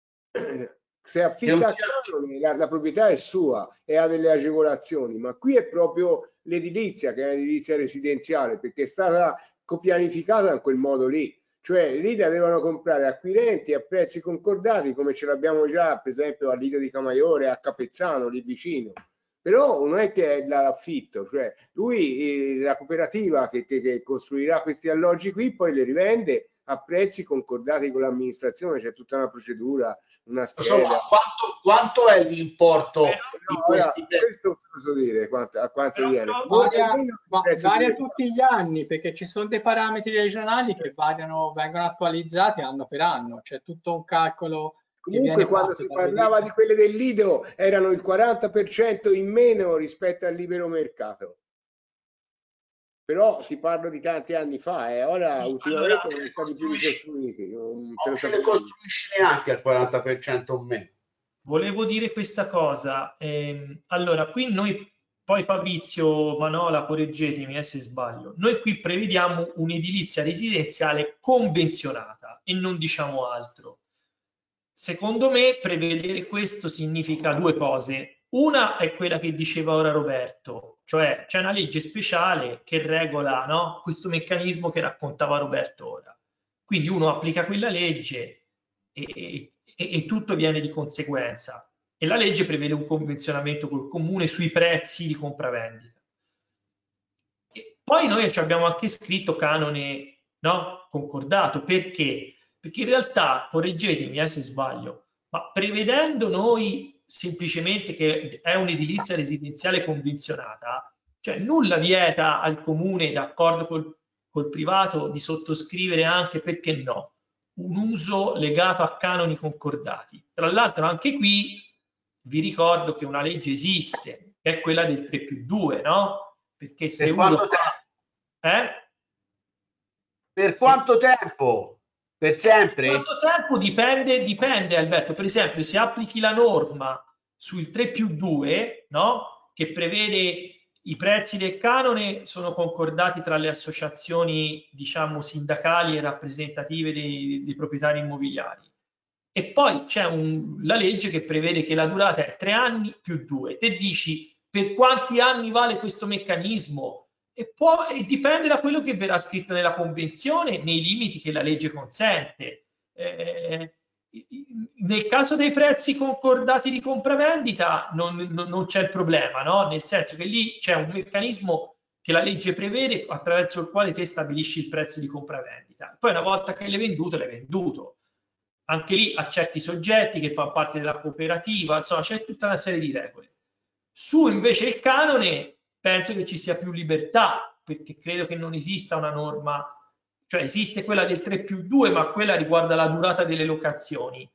Se affitta a canone la, la proprietà è sua e ha delle agevolazioni, ma qui è proprio l'edilizia che è l'edilizia residenziale, perché è stata copianificata in quel modo lì. Cioè lì la devono comprare acquirenti a prezzi concordati, come ce l'abbiamo già per esempio a Lido di Camaiore, a Capezzano, lì vicino. Però non è che è l'affitto, cioè lui, eh, la cooperativa che, che, che costruirà questi alloggi qui, poi le rivende a prezzi concordati con l'amministrazione, c'è tutta una procedura, una scheda. Insomma, quanto, quanto è l'importo Eh, di no, questi ora, questo posso dire quanto, a quanto Però, viene. però, Varia, va- prezzo varia di- tutti gli anni perché ci sono dei parametri regionali che variano, vengono attualizzati anno per anno, c'è tutto un calcolo che Comunque viene quando fatto si da parlava di quelle del Lido erano il quaranta per cento in meno rispetto al libero mercato. Però ti parlo di tanti anni fa, e eh. ora Sì, ultimamente allora, sono stati più ricostruiti. Non te lo non ce le sapevo dire. costruisci neanche al quaranta per cento o meno. volevo dire questa cosa. Ehm, allora, qui noi, poi Fabrizio, Manola, correggetemi eh, se sbaglio, noi qui prevediamo un'edilizia residenziale convenzionata e non diciamo altro. Secondo me prevedere questo significa due cose. Una è quella che diceva ora Roberto, cioè c'è una legge speciale che regola, no, questo meccanismo che raccontava Roberto ora. Quindi uno applica quella legge e, e, e tutto viene di conseguenza. E la legge prevede un convenzionamento col comune sui prezzi di compravendita. E poi noi ci abbiamo anche scritto canone, no, concordato. Perché? Perché in realtà, correggetemi eh, se sbaglio, ma prevedendo noi semplicemente che è un'edilizia residenziale convenzionata, cioè nulla vieta al comune, d'accordo col, col privato, di sottoscrivere anche, perché no, un uso legato a canoni concordati. Tra l'altro anche qui vi ricordo che una legge esiste, che è quella del tre più due, no? Perché se Per uno quanto fa... Eh? Per Sì. quanto tempo? Per sempre? Quanto tempo dipende, dipende Alberto. Per esempio, se applichi la norma sul tre più due, no? Che prevede i prezzi del canone sono concordati tra le associazioni, diciamo, sindacali e rappresentative dei, dei proprietari immobiliari. E poi c'è un, la legge che prevede che la durata è tre anni più due. Te dici per quanti anni vale questo meccanismo? E, può, e dipende da quello che verrà scritto nella convenzione, nei limiti che la legge consente. Eh, nel caso dei prezzi concordati di compravendita non, non, non c'è il problema, no? Nel senso che lì c'è un meccanismo che la legge prevede attraverso il quale te stabilisci il prezzo di compravendita. Poi una volta che l'hai venduto, l'hai venduto. Anche lì a certi soggetti che fanno parte della cooperativa, insomma c'è tutta una serie di regole. Su invece il canone penso che ci sia più libertà, perché credo che non esista una norma, cioè esiste quella del tre più due, ma quella riguarda la durata delle locazioni.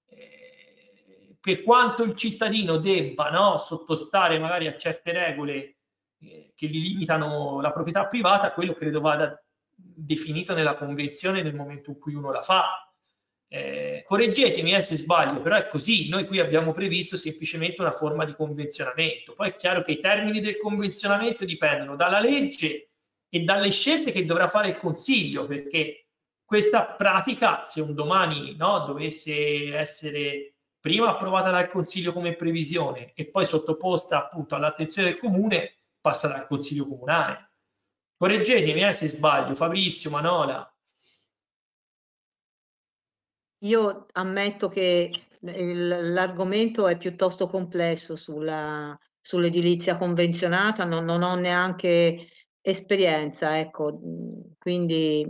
Eh, per quanto il cittadino debba, no, sottostare magari a certe regole eh, che gli limitano la proprietà privata, quello credo vada definito nella convenzione nel momento in cui uno la fa. Eh, correggetemi eh, se sbaglio, però è così. Noi qui abbiamo previsto semplicemente una forma di convenzionamento. Poi è chiaro che i termini del convenzionamento dipendono dalla legge e dalle scelte che dovrà fare il Consiglio, perché questa pratica, se un domani no, dovesse essere prima approvata dal Consiglio come previsione e poi sottoposta appunto all'attenzione del Comune, passa dal Consiglio Comunale. Correggetemi eh, se sbaglio, Fabrizio, Manola. Io ammetto che l'argomento è piuttosto complesso sulla, sull'edilizia convenzionata, non, non ho neanche esperienza, ecco, quindi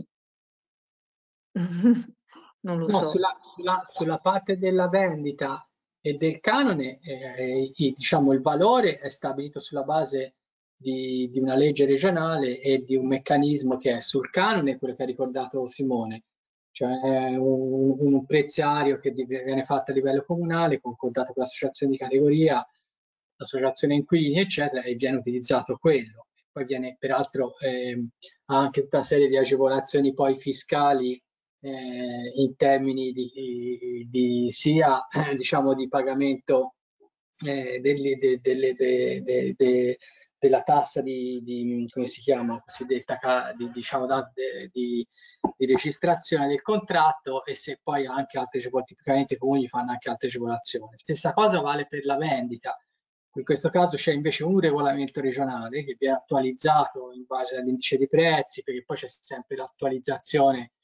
non lo No, so. sulla, sulla, sulla parte della vendita e del canone, eh, il, diciamo, il valore è stabilito sulla base di, di una legge regionale e di un meccanismo che è sul canone, quello che ha ricordato Simone, cioè un, un preziario che viene fatto a livello comunale, concordato con l'associazione di categoria, l'associazione inquilini, eccetera, e viene utilizzato quello. Poi viene peraltro eh, ha anche tutta una serie di agevolazioni poi fiscali eh, in termini di, di, di sia eh, diciamo di pagamento eh, delle, de, delle, de, de, de, della tassa di, di come si chiama cosiddetta di, diciamo da, de, di, di registrazione del contratto, e se poi anche altre tipicamente i comuni fanno anche altre agevolazioni. Stessa cosa vale per la vendita. In questo caso c'è invece un regolamento regionale che viene attualizzato in base all'indice di prezzi, perché poi c'è sempre l'attualizzazione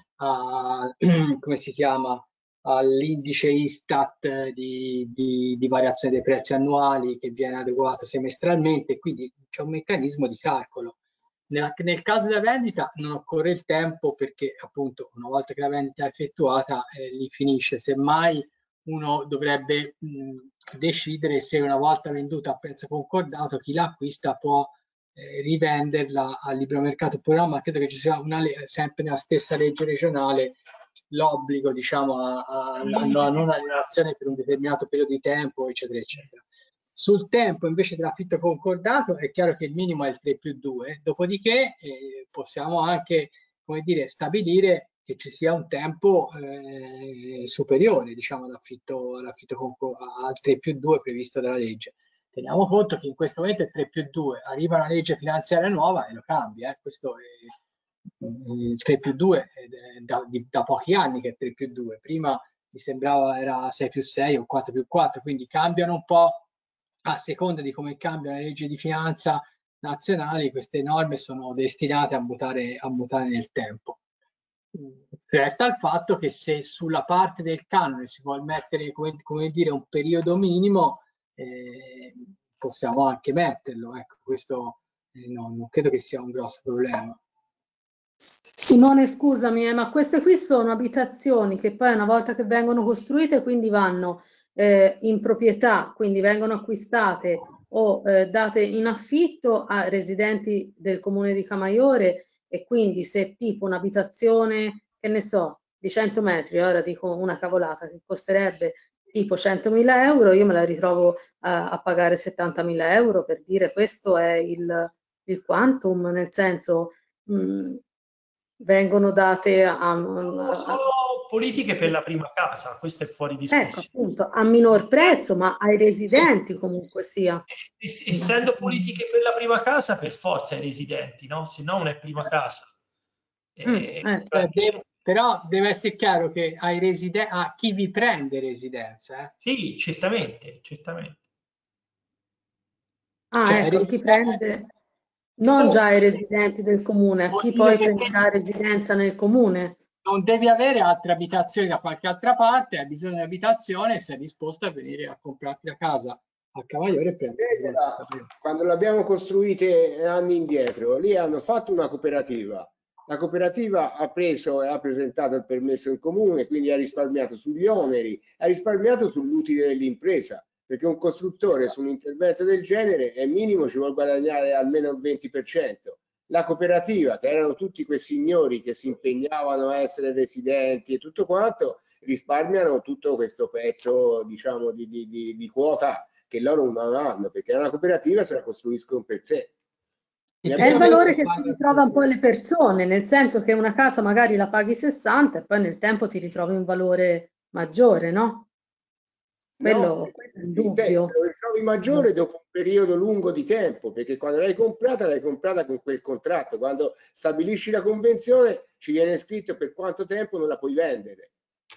a, come si chiama, all'indice Istat di, di, di variazione dei prezzi annuali che viene adeguato semestralmente, quindi c'è un meccanismo di calcolo. Nel, nel caso della vendita non occorre il tempo, perché appunto una volta che la vendita è effettuata eh, lì finisce. Semmai uno dovrebbe mh, decidere se una volta venduta a prezzo concordato chi l'acquista può eh, rivenderla al libero mercato oppure no, ma credo che ci sia una, sempre nella stessa legge regionale l'obbligo, diciamo, a, a, a non alienazione per un determinato periodo di tempo, eccetera, eccetera. Sul tempo invece dell'affitto concordato è chiaro che il minimo è il tre più due, dopodiché eh, possiamo anche, come dire, stabilire che ci sia un tempo eh, superiore, diciamo, all'affitto al tre più due previsto dalla legge. Teniamo conto che in questo momento è tre più due, arriva una legge finanziaria nuova e lo cambia, eh. Questo è il tre più due è da, di, da pochi anni che è tre più due, prima mi sembrava era sei più sei o quattro più quattro, quindi cambiano un po' a seconda di come cambiano le leggi di finanza nazionali. Queste norme sono destinate a mutare, a mutare nel tempo. Resta il fatto che se sulla parte del canone si vuol mettere, come, come dire, un periodo minimo, eh, possiamo anche metterlo, ecco, questo eh, no, non credo che sia un grosso problema. Simone, scusami, eh, ma queste qui sono abitazioni che poi una volta che vengono costruite quindi vanno eh, in proprietà, quindi vengono acquistate o eh, date in affitto a residenti del comune di Camaiore, e quindi se tipo un'abitazione, che ne so, di cento metri, ora dico una cavolata, che costerebbe tipo centomila euro, io me la ritrovo a, a pagare settantamila euro, per dire. Questo è il, il quantum, nel senso mh, vengono date a, a, a sono politiche per la prima casa, questo è fuori discussione. ecco, appunto, a minor prezzo, ma ai residenti comunque sia. Essendo politiche per la prima casa, per forza ai residenti, no? Se no non è prima casa. Mm, eh, eh. Cioè, deve, però deve essere chiaro che ai residenti, a chi vi prende residenza. Eh? Sì, certamente, certamente. Ah, Cioè, ecco, chi prende, non già ai residenti del comune, a chi poi prenderà residenza nel comune. Non devi avere altre abitazioni da qualche altra parte, hai bisogno di abitazione e sei disposto a venire a comprarti la casa a Camaiore e prendere. Quando l'abbiamo costruite anni indietro, lì hanno fatto una cooperativa. La cooperativa ha preso e ha presentato il permesso in comune, quindi ha risparmiato sugli oneri, ha risparmiato sull'utile dell'impresa, perché un costruttore su un intervento del genere è minimo ci vuole guadagnare almeno il venti per cento. La cooperativa, che erano tutti quei signori che si impegnavano a essere residenti e tutto quanto, risparmiano tutto questo pezzo, diciamo, di, di, di, di quota che loro non hanno, perché una cooperativa se la costruiscono per sé. È il valore che si ritrova poi le persone, nel senso che una casa magari la paghi sessanta e poi nel tempo ti ritrovi un valore maggiore, no? Quello, no, quello è il dubbio. Te, lo ritrovi maggiore dopo un periodo lungo di tempo, perché quando l'hai comprata l'hai comprata con quel contratto, quando stabilisci la convenzione ci viene scritto per quanto tempo non la puoi vendere,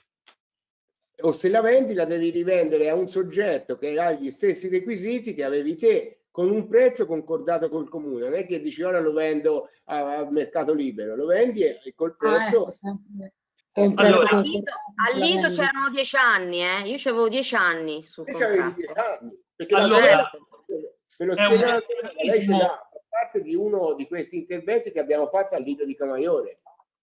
o se la vendi la devi rivendere a un soggetto che ha gli stessi requisiti che avevi te, con un prezzo concordato col comune. Non è che dici ora lo vendo al mercato libero, lo vendi e col prezzo... Ah, ecco, sempre. Con prezzo Allora, con al Lido, al Lido c'erano dieci anni, eh? Io avevo dieci anni sul contratto. dieci anni, perché Allora, la me lo spiegano, lei ce l'ha, fa parte di uno di questi interventi che abbiamo fatto al Lido di Camaiore.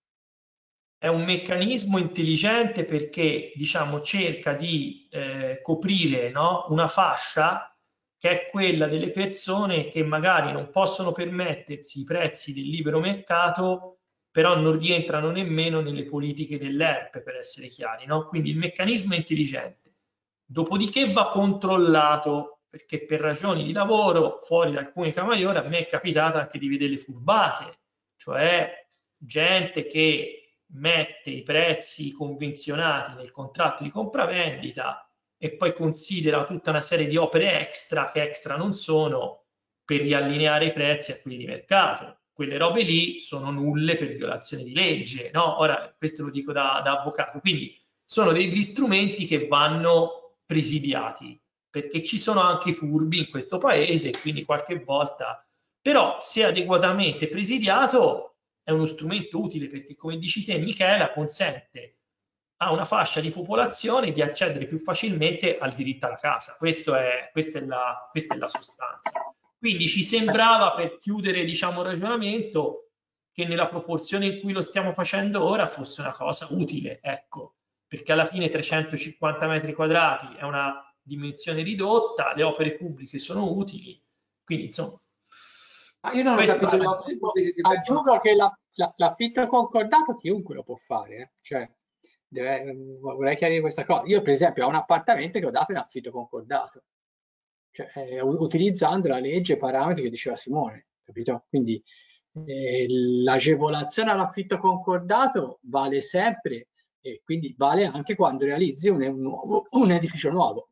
È un meccanismo intelligente perché, diciamo, cerca di eh, coprire, no, una fascia che è quella delle persone che magari non possono permettersi i prezzi del libero mercato, però non rientrano nemmeno nelle politiche dell'E R P, per essere chiari, no? Quindi il meccanismo è intelligente. Dopodiché va controllato, perché per ragioni di lavoro, fuori da alcune Camaiore, a me è capitato anche di vedere le furbate, cioè gente che mette i prezzi convenzionati nel contratto di compravendita e poi considera tutta una serie di opere extra che extra non sono per riallineare i prezzi a quelli di mercato. Quelle robe lì sono nulle per violazione di legge, no? Ora, questo lo dico da, da avvocato. Quindi sono degli strumenti che vanno presidiati, perché ci sono anche i furbi in questo paese, quindi qualche volta... Però se adeguatamente presidiato è uno strumento utile perché, come dici te, Michela, consente a una fascia di popolazione di accedere più facilmente al diritto alla casa. Questo è, questa, è la, questa è la sostanza. Quindi ci sembrava, per chiudere, diciamo, il ragionamento, che nella proporzione in cui lo stiamo facendo ora fosse una cosa utile, ecco, perché alla fine trecentocinquanta metri quadrati è una dimensione ridotta, le opere pubbliche sono utili, quindi insomma... Ah, io non ho capito le opere pubbliche che aggiungo che l'affitto concordato chiunque lo può fare, eh? Cioè, deve, vorrei chiarire questa cosa. Io per esempio ho un appartamento che ho dato in affitto concordato, cioè, eh, utilizzando la legge e i parametri che diceva Simone, capito? Quindi eh, l'agevolazione all'affitto concordato vale sempre e quindi vale anche quando realizzi un, un, nuovo, un edificio nuovo.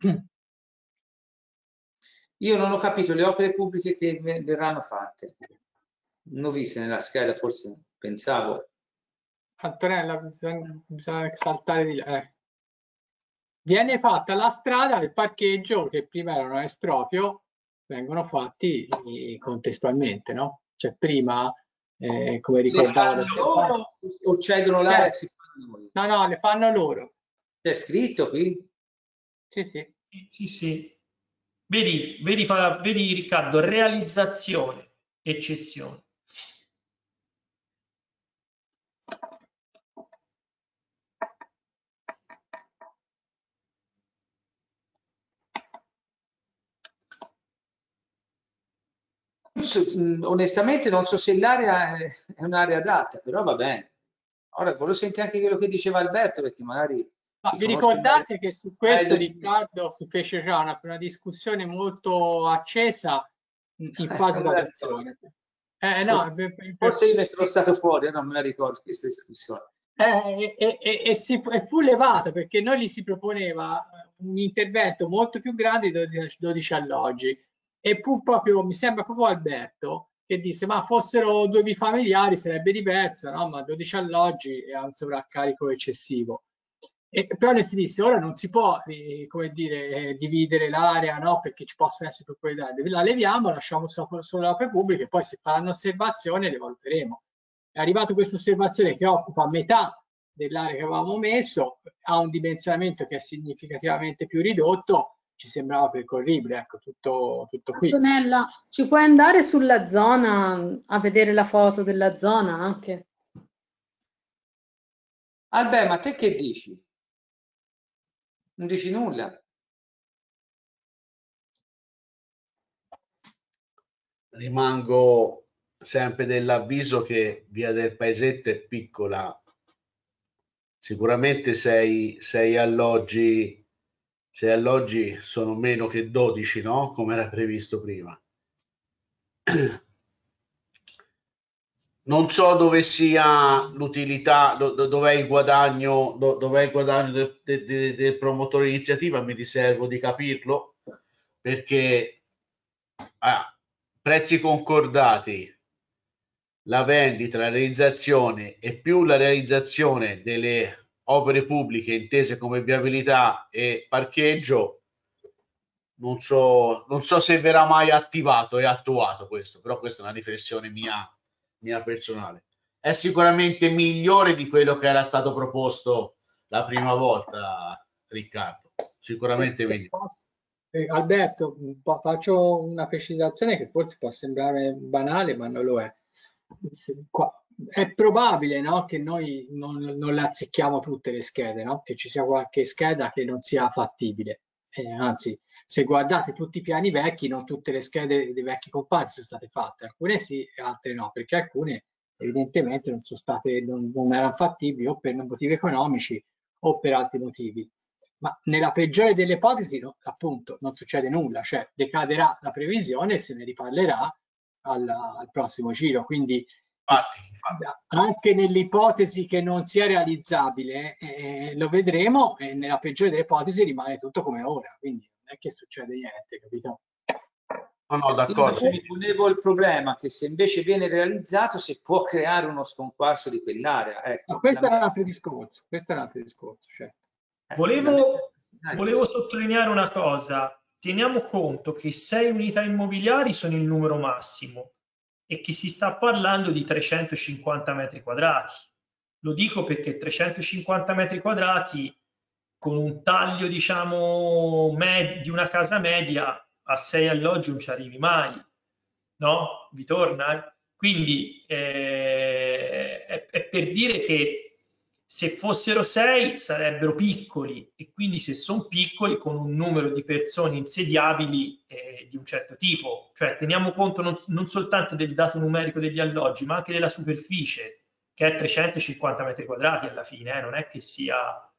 Io non ho capito le opere pubbliche che verranno fatte. Non ho viste nella scheda, forse pensavo. Antonella, bisogna, bisogna saltare di là. Eh. Viene fatta la strada, il parcheggio, che prima erano esproprio, vengono fatti contestualmente, no? Cioè prima, eh, come ricordavo... Le fanno loro o cedono l'area e eh. si fanno noi? No, no, le fanno loro. C'è scritto qui? Sì, sì. Sì, sì. Vedi, vedi, fa, vedi Riccardo, realizzazione e cessione. Onestamente non so se l'area è un'area adatta, però va bene. Ora volevo sentire anche quello che diceva Alberto, perché magari... Ma vi ricordate meglio, che su questo Riccardo si fece già una, una discussione molto accesa in fase di adozione? Eh, no, forse, per, per, forse io ne sono stato fuori, non me la ricordo questa discussione. Eh, e, e, e, si, e fu levato perché noi gli si proponeva un intervento molto più grande di dodici alloggi e fu proprio, mi sembra proprio Alberto che disse ma fossero due bifamiliari sarebbe diverso, no? Ma dodici alloggi è un sovraccarico eccessivo. E, però ne si disse ora non si può eh, come dire eh, dividere l'area, no? Perché ci possono essere proprietà, la leviamo, lasciamo solo, solo le opere pubbliche e poi se faranno osservazioni le valuteremo. È arrivata questa osservazione che occupa metà dell'area che avevamo messo, ha un dimensionamento che è significativamente più ridotto, ci sembrava percorribile, ecco, tutto, tutto qui. Antonella, ci puoi andare sulla zona a vedere la foto della zona anche? Albè, ma te che dici? Non dici nulla? Rimango sempre dell'avviso che Via del Paesetto è piccola, sicuramente sei, sei alloggi, sei alloggi sono meno che dodici, no? Come era previsto prima. non so dove sia l'utilità, dov'è il guadagno, dov'è il guadagno del, del, del promotore di iniziativa, mi riservo di capirlo, perché a prezzi concordati, la vendita, la realizzazione e più la realizzazione delle opere pubbliche intese come viabilità e parcheggio, non so, non so se verrà mai attivato e attuato questo, però questa è una riflessione mia mia personale. È sicuramente migliore di quello che era stato proposto la prima volta, Riccardo, sicuramente meglio. Eh, Alberto, faccio una precisazione che forse può sembrare banale, ma non lo è. È probabile, no, che noi non, non le azzecchiamo tutte le schede, no? Che ci sia qualche scheda che non sia fattibile. Eh, anzi, se guardate tutti i piani vecchi, non tutte le schede dei vecchi comparsi sono state fatte, alcune sì e altre no, perché alcune evidentemente non sono state, non, non erano fattibili o per motivi economici o per altri motivi. Ma nella peggiore delle ipotesi, no, appunto, non succede nulla, cioè decaderà la previsione e se ne riparlerà al, al prossimo giro. Quindi infatti, infatti. Anche nell'ipotesi che non sia realizzabile, eh, lo vedremo, e nella peggiore delle ipotesi rimane tutto come ora, quindi non è che succede niente, capito? No, no, d'accordo. Io mi ponevo il problema che se invece viene realizzato si può creare uno scomparso di quell'area. Ecco, Ma questo è un altro discorso, questo è un altro discorso, certo. Volevo, volevo sottolineare una cosa, teniamo conto che sei unità immobiliari sono il numero massimo e che si sta parlando di trecentocinquanta metri quadrati. Lo dico perché trecentocinquanta metri quadrati con un taglio, diciamo, med- di una casa media a sei alloggi non ci arrivi mai, no? Vi torna? Quindi eh, è, è per dire che se fossero sei sarebbero piccoli e quindi se sono piccoli con un numero di persone insediabili eh, di un certo tipo, cioè teniamo conto non, non soltanto del dato numerico degli alloggi ma anche della superficie che è trecentocinquanta metri quadrati alla fine, eh, non è che sia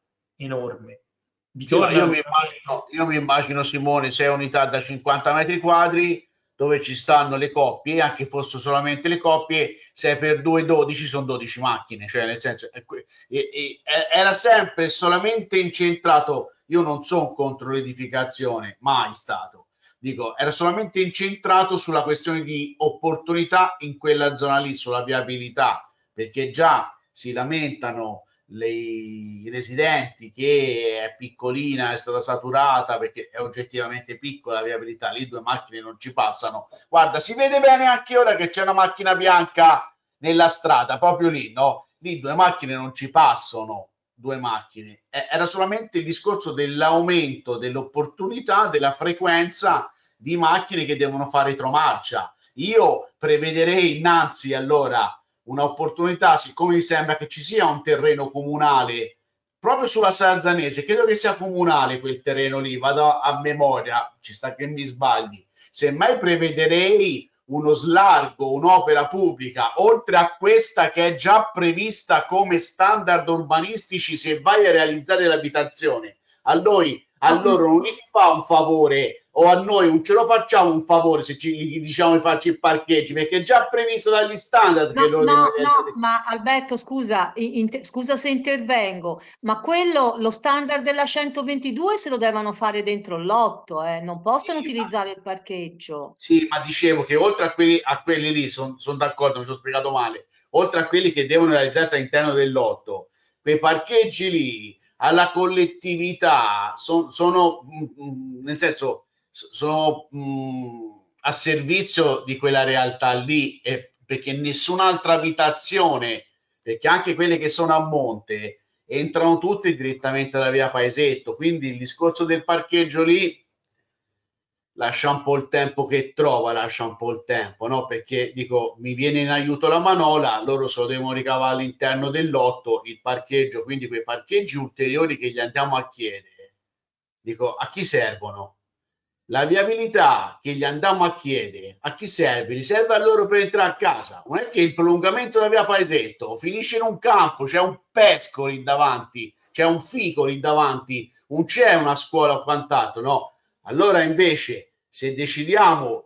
enorme. Sì, ma io, mi immagino, io mi immagino, Simone, sei unità da cinquanta metri quadri dove ci stanno le coppie, anche fossero solamente le coppie, sei per due dodici sono dodici macchine, cioè nel senso è, è, è, era sempre solamente incentrato, io non sono contro l'edificazione, mai stato, dico, era solamente incentrato sulla questione di opportunità in quella zona lì, sulla viabilità, perché già si lamentano le, i residenti che è piccolina, è stata saturata perché è oggettivamente piccola la viabilità, lì due macchine non ci passano. Guarda, si vede bene anche ora che c'è una macchina bianca nella strada, proprio lì, no? Lì due macchine non ci passano, due macchine. Eh, era solamente il discorso dell'aumento dell'opportunità, della frequenza di macchine che devono fare retromarcia. Io prevederei innanzi allora un'opportunità, siccome mi sembra che ci sia un terreno comunale proprio sulla Sarzanese, credo che sia comunale quel terreno lì, vado a memoria, ci sta che mi sbagli, semmai prevederei uno slargo, un'opera pubblica, oltre a questa che è già prevista come standard urbanistici se vai a realizzare l'abitazione. A noi, a loro non gli si fa un favore, o a noi non ce lo facciamo un favore se ci gli diciamo di farci i parcheggi, perché è già previsto dagli standard. No, che loro no, devono... no, ma Alberto, scusa, in, scusa se intervengo, ma quello, lo standard della centoventidue se lo devono fare dentro il lotto, eh? Non possono sì, utilizzare ma... il parcheggio. Sì, ma dicevo che oltre a quelli, a quelli lì, sono son d'accordo, mi sono spiegato male, oltre a quelli che devono realizzarsi all'interno del lotto, quei parcheggi lì alla collettività son, sono, mh, nel senso, sono mh, a servizio di quella realtà lì, e perché nessun'altra abitazione, perché anche quelle che sono a monte entrano tutte direttamente dalla via Paesetto, quindi il discorso del parcheggio lì lascia un po' il tempo che trova, lascia un po' il tempo, no? Perché dico, mi viene in aiuto la manola, loro se lo devono ricavare all'interno del lotto, il parcheggio, quindi quei parcheggi ulteriori che gli andiamo a chiedere, dico, a chi servono? La viabilità che gli andiamo a chiedere, a chi serve? Gli serve a loro per entrare a casa. Non è che il prolungamento della via Paesetto finisce in un campo, c'è un pesco lì davanti, c'è un fico lì davanti, non c'è una scuola o quant'altro, no? Allora invece, se decidiamo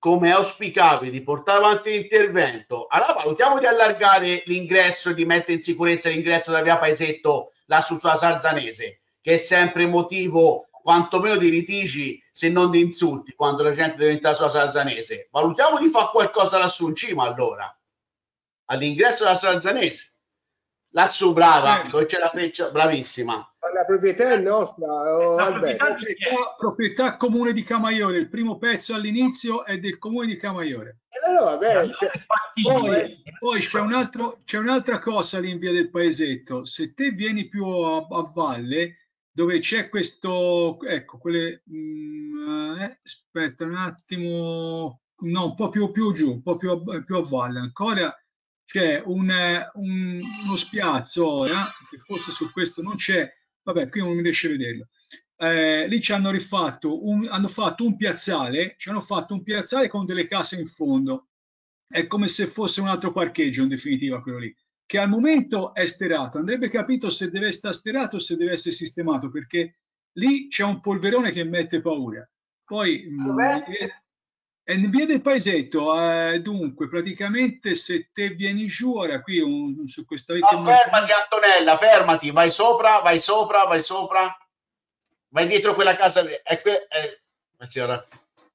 come è auspicabile, di portare avanti l'intervento, allora valutiamo di allargare l'ingresso e di mettere in sicurezza l'ingresso da via Paesetto là su sulla Sarzanese, che è sempre motivo quantomeno di litigi, se non di insulti, quando la gente deve entrare sulla Sarzanese. Valutiamo di fare qualcosa lassù in cima, allora, all'ingresso della Sarzanese. Lassù, brava, dove c'è la freccia, bravissima. Ma la proprietà è nostra, oh, La Alberto. proprietà di chi è? Proprietà, proprietà comune di Camaiore, il primo pezzo all'inizio è del comune di Camaiore. E allora, vabbè, Allora cioè, è fattibile. Poi, poi c'è un altro, c'è un'altra cosa lì in via del Paesetto. Se te vieni più a, a valle, dove c'è questo, ecco, quelle, mh, eh, aspetta un attimo, no, un po' più, più giù, un po' più a, più a valle ancora. C'è un, un, uno spiazzo ora, che forse su questo non c'è, vabbè, qui non mi riesce a vederlo. Eh, lì ci hanno rifatto un, hanno fatto un piazzale, ci hanno fatto un piazzale con delle case in fondo. È come se fosse un altro parcheggio in definitiva quello lì, che al momento è sterato. Andrebbe capito se deve essere sterato o se deve essere sistemato, perché lì c'è un polverone che mette paura. Poi mh, è in via del Paesetto, eh, dunque praticamente se te vieni giù ora qui un, su questa via. No, fermati Antonella, fermati, vai sopra, vai sopra, vai sopra, vai dietro quella casa lì. È que- è... Signora.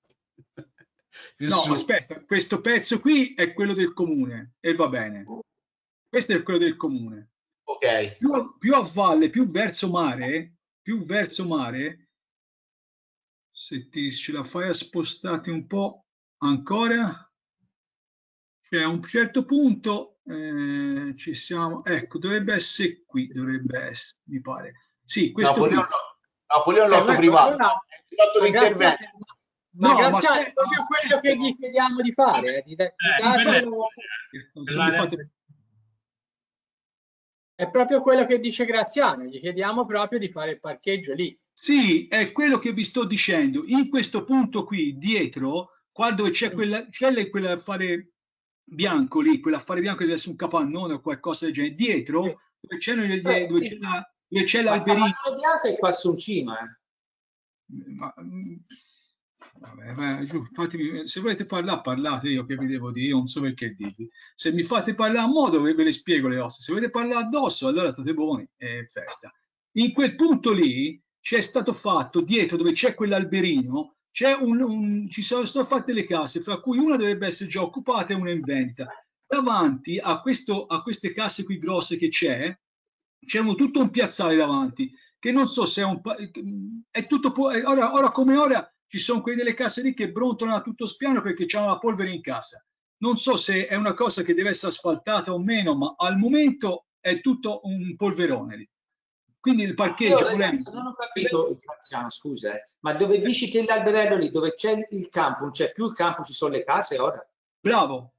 No, su. Aspetta, questo pezzo qui è quello del comune e va bene. Questo è quello del comune. Ok. Più a, più a valle, più verso mare, più verso mare. Se ti ce la fai a spostarti un po' ancora, c'è un certo punto, eh, ci siamo, ecco, dovrebbe essere qui, dovrebbe essere, mi pare. Sì, questo Napoleone, qui. Napoleone l'otto Eh, privato, allora, l'otto ma l'intervento. grazie, ma No, grazie ma è proprio quello che gli chiediamo di fare, eh, di, di Eh, darcelo- Non mi fate- è proprio quello che dice Graziano, gli chiediamo proprio di fare il parcheggio lì. Sì, è quello che vi sto dicendo. In questo punto qui, dietro, qua dove c'è quella, c'è quell'affare bianco lì, quell'affare bianco che deve essere un capannone o qualcosa del genere, dietro, Sì. dove c'è, dove Eh, c'è, sì. la, dove c'è Ma il l'alberino. capannone bianco è qua su in cima, eh. Ma, mm, vabbè, vai, giù, fatemi, se volete parlare, parlate, io che vi devo dire, io non so perché dirvi. Se mi fate parlare a modo, ve le spiego le ossa. Se volete parlare addosso, allora state buoni, è festa. In quel punto lì c'è stato fatto, dietro dove c'è quell'alberino, c'è un, un, ci sono state fatte le case, fra cui una dovrebbe essere già occupata e una in vendita. Davanti a, questo, a queste case qui grosse che c'è, c'è un, tutto un piazzale davanti, che non so se è un... è tutto... Ora, ora come ora ci sono quelle delle case lì che brontolano a tutto spiano perché hanno la polvere in casa. Non so se è una cosa che deve essere asfaltata o meno, ma al momento è tutto un polverone lì. Quindi il parcheggio... Io, ragazzi, non ho capito, Graziano, scusa, eh, ma dove dici che l'alberello lì, dove c'è il campo, non c'è più il campo, ci sono le case ora? Bravo.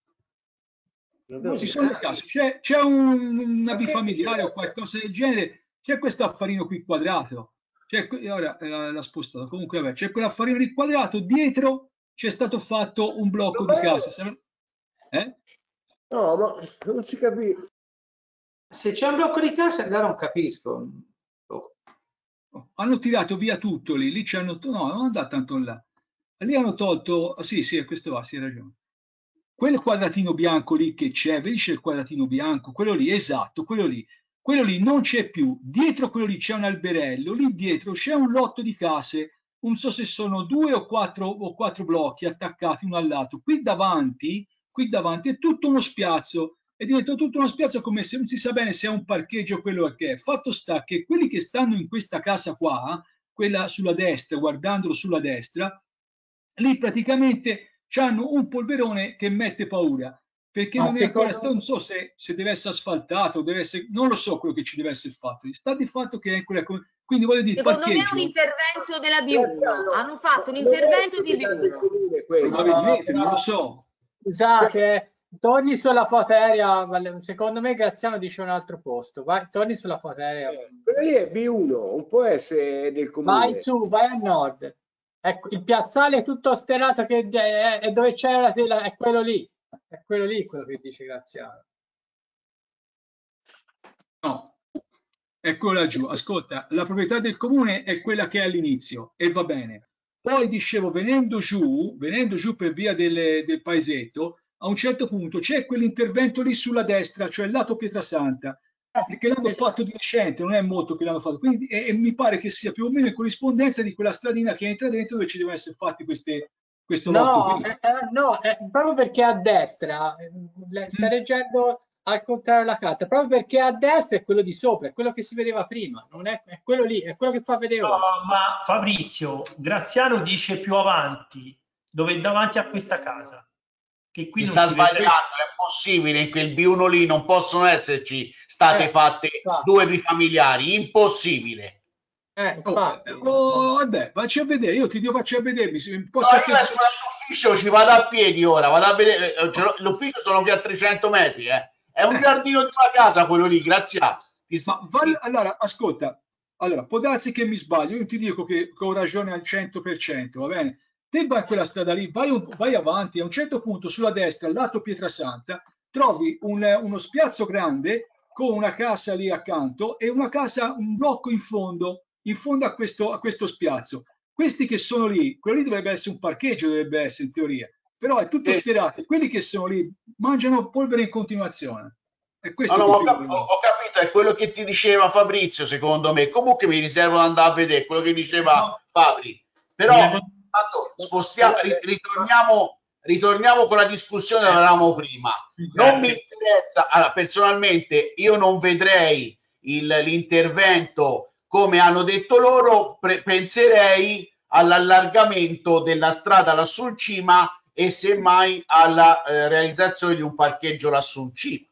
Ci sono le case, c'è, c'è un, una bifamiliare o qualcosa del genere, c'è questo affarino qui quadrato, c'è, ora eh, l'ha spostato, comunque vabbè, c'è quell'affarino lì quadrato, dietro c'è stato fatto un blocco di case. Eh? No, ma non si capisce. Se c'è un blocco di case, allora non capisco. Oh. Hanno tirato via tutto lì, lì ci hanno, no, non andate tanto là, lì hanno tolto, sì, sì, questo va, sì, hai ragione. Quel quadratino bianco lì che c'è, vedi c'è il quadratino bianco, quello lì, esatto, quello lì, quello lì non c'è più, dietro quello lì c'è un alberello, lì dietro c'è un lotto di case, non so se sono due o quattro, o quattro blocchi attaccati uno al lato, qui davanti, qui davanti è tutto uno spiazzo, è diventato tutto uno spiazzo come se non si sa bene se è un parcheggio o quello che è. Fatto sta che quelli che stanno in questa casa qua, quella sulla destra, guardandolo sulla destra, lì praticamente hanno un polverone che mette paura, perché Ma non è ancora, secondo... non so se, se deve essere asfaltato, deve essere, non lo so quello che ci deve essere fatto, sta di fatto che è quella, quindi voglio dire, secondo me è parcheggio, un intervento della B uno, hanno fatto un intervento di B uno. probabilmente, non lo so. Scusate, torni sulla foto aerea, secondo me Graziano dice un altro posto, vai, torni sulla foto aerea. Quella lì è B uno, non può essere del comune. Vai su, vai a nord. Ecco, il piazzale è tutto sterato che è, è dove c'era, è quello lì, è quello lì quello che dice Graziano. No, è quello laggiù. Ascolta, la proprietà del comune è quella che è all'inizio e va bene. Poi dicevo, venendo giù, venendo giù per via del, del paesetto, a un certo punto c'è quell'intervento lì sulla destra, cioè il lato Pietrasanta, che l'hanno fatto di recente, non è molto che l'hanno fatto, quindi e, e mi pare che sia più o meno in corrispondenza di quella stradina che entra dentro dove ci devono essere fatti queste, questo lotto No, qui. eh, eh, no, eh, proprio perché a destra, eh, le- sta Mm. leggendo al contrario la carta, proprio perché a destra è quello di sopra, è quello che si vedeva prima, non è, è quello lì, è quello che fa vedere ora. No, ma Fabrizio, Graziano dice più avanti, dove davanti a questa casa, che qui Si non sta si vede. sbagliando, è possibile, in quel B uno lì non possono esserci state Eh, fatte infatti. due bifamiliari, impossibile. Eh, Oh, infatti, oh, vabbè, facci a vedere, io ti dico facci a vedere, mi mi No, posso io esco dall'ufficio, ci vado a piedi ora, vado a vedere, eh, ce l'ho- l'ufficio sono qui a trecento metri, eh. È un Eh. giardino di una casa quello lì, grazie a... Ti- Ma val- allora, ascolta, allora, può darsi che mi sbaglio, io non ti dico che, che ho ragione al cento per cento, va bene? Te vai in quella strada lì, vai, un- vai avanti, a un certo punto sulla destra, al lato Pietrasanta, trovi un- uno spiazzo grande con una casa lì accanto e una casa, un blocco in fondo, in fondo a questo, a questo spiazzo. Questi che sono lì, quello lì dovrebbe essere un parcheggio, dovrebbe essere in teoria, però è tutto Sì. schierato, quelli che sono lì mangiano polvere in continuazione. È No, questo no, che ho, ti cap- volevo ho- dire. ho capito, è quello che ti diceva Fabrizio, secondo me. Comunque mi riservo di andare a vedere quello che diceva No. Fabri. Però, Nella- tanto, spostiamo, ri- ritorniamo, ritorniamo con la discussione che avevamo prima. Non mi Certo. interessa, allora, personalmente, io non vedrei il- l'intervento come hanno detto loro, pre- penserei all'allargamento della strada lassù in cima e semmai alla eh, realizzazione di un parcheggio lassù in cima.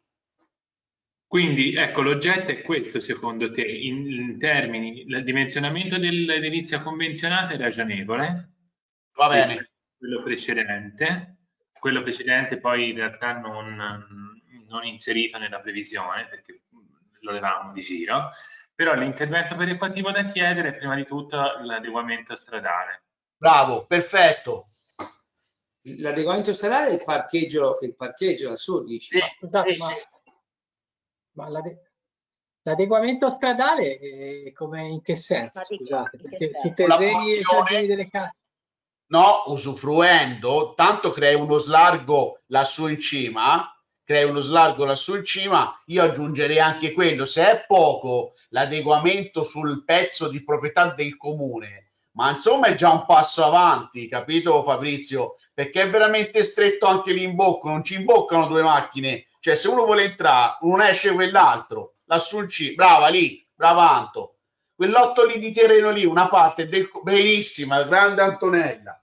Quindi, ecco, l'oggetto è questo secondo te, in, in termini, il dimensionamento dell'edilizia convenzionata è ragionevole Va rispetto bene. a quello precedente, quello precedente poi in realtà non, non inserito nella previsione perché lo levavamo di giro, però l'intervento perequativo da chiedere è prima di tutto l'adeguamento stradale. Bravo, perfetto. L'adeguamento stradale è il parcheggio, il parcheggio lassù, dici? Sì, Ma scusate, sì, ma, sì. ma l'ade- l'adeguamento stradale è come in che senso? Ma di- Scusate, in che perché su senso? Una terreni e giardini porzione, delle case. no, usufruendo, tanto crei uno slargo lassù in cima, crei uno slargo lassù in cima, io aggiungerei anche quello, se è poco l'adeguamento sul pezzo di proprietà del comune, ma insomma è già un passo avanti, capito Fabrizio? Perché è veramente stretto anche l'imbocco, non ci imboccano due macchine, cioè se uno vuole entrare, non esce quell'altro, lassù in cima, brava lì, brava Anto. Quell'otto lì di terreno lì, una parte del... Benissima, grande Antonella.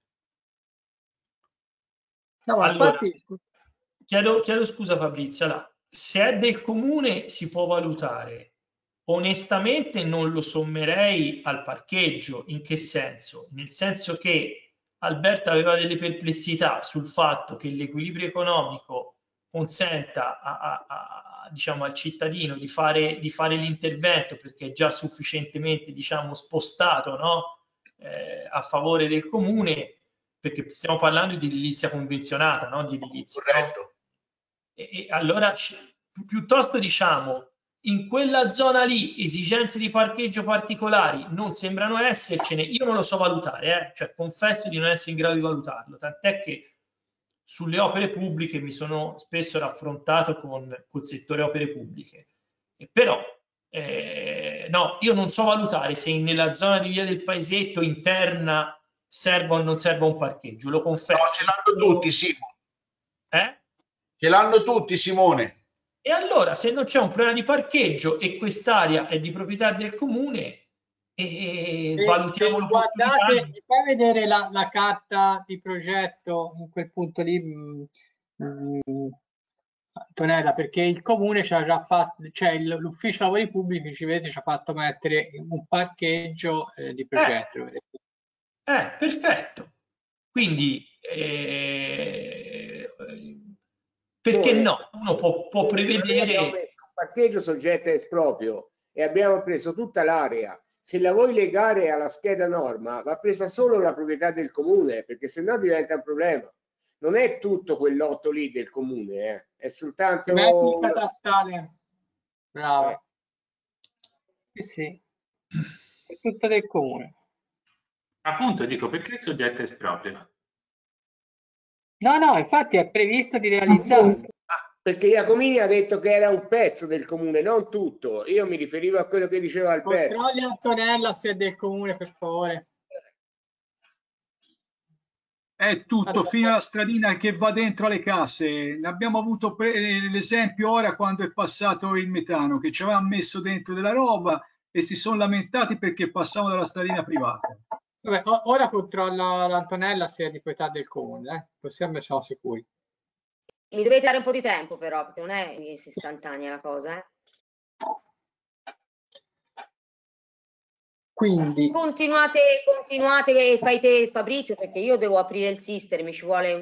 No, ma Allora, infatti, chiedo, chiedo scusa Fabrizio, allora, se è del comune si può valutare. Onestamente non lo sommerei al parcheggio. In che senso? Nel senso che Alberto aveva delle perplessità sul fatto che l'equilibrio economico consenta a, a, a, diciamo, al cittadino di fare, di fare l'intervento perché è già sufficientemente, diciamo, spostato, no? eh, a favore del comune, perché stiamo parlando di edilizia convenzionata, no? Di edilizia, Corretto. no? E, e allora pi- piuttosto diciamo in quella zona lì esigenze di parcheggio particolari non sembrano essercene, io non lo so valutare, eh? Cioè confesso di non essere in grado di valutarlo, tant'è che sulle opere pubbliche mi sono spesso raffrontato con col settore opere pubbliche, e però eh, no, io non so valutare se nella zona di via del Paesetto interna serva o non serva un parcheggio, lo No, confesso. ce l'hanno tutti, Simone. Eh? Ce l'hanno tutti, Simone. E allora, se non c'è un problema di parcheggio e quest'area è di proprietà del comune, e se, valutiamo se l'opportunità. guardate, mi fai vedere la, la carta di progetto in quel punto lì, mh, mh, Antonella, perché il comune ci ha già fatto, cioè il- l'ufficio lavori pubblici, ci vedete, ci ha fatto mettere un parcheggio eh, di progetto. Eh, eh, perfetto. Quindi, eh, perché Simone, no? Uno può, può Simone, ma noi abbiamo prevedere. messo un parcheggio soggetto a esproprio e abbiamo preso tutta l'area. Se la vuoi legare alla scheda norma, va presa solo la proprietà del comune, perché sennò diventa un problema. Non è tutto quell'otto lì del comune, eh. È soltanto Metti il una- catastale. Brava. eh. Sì, sì. È tutto del comune. Appunto, dico, perché il soggetto espropria? No, no, infatti è previsto di realizzarlo. Ah, perché Iacomini ha detto che era un pezzo del comune, non tutto. Io mi riferivo a quello che diceva Alberto. Controlli Antonella se è del comune, per favore. È tutto, Allora, fino alla stradina che va dentro alle casse. Ne abbiamo avuto l'esempio ora quando è passato il metano, che ci avevano messo dentro della roba e si sono lamentati perché passavano dalla stradina privata. vabbè, o- ora controlla l'Antonella se è di proprietà del comune, eh? Così ne siamo sicuri. Mi dovete dare un po' di tempo però, perché non è istantanea la cosa, eh. Quindi, Continuate, continuate e fai te Fabrizio, perché io devo aprire il sister, mi ci vuole un...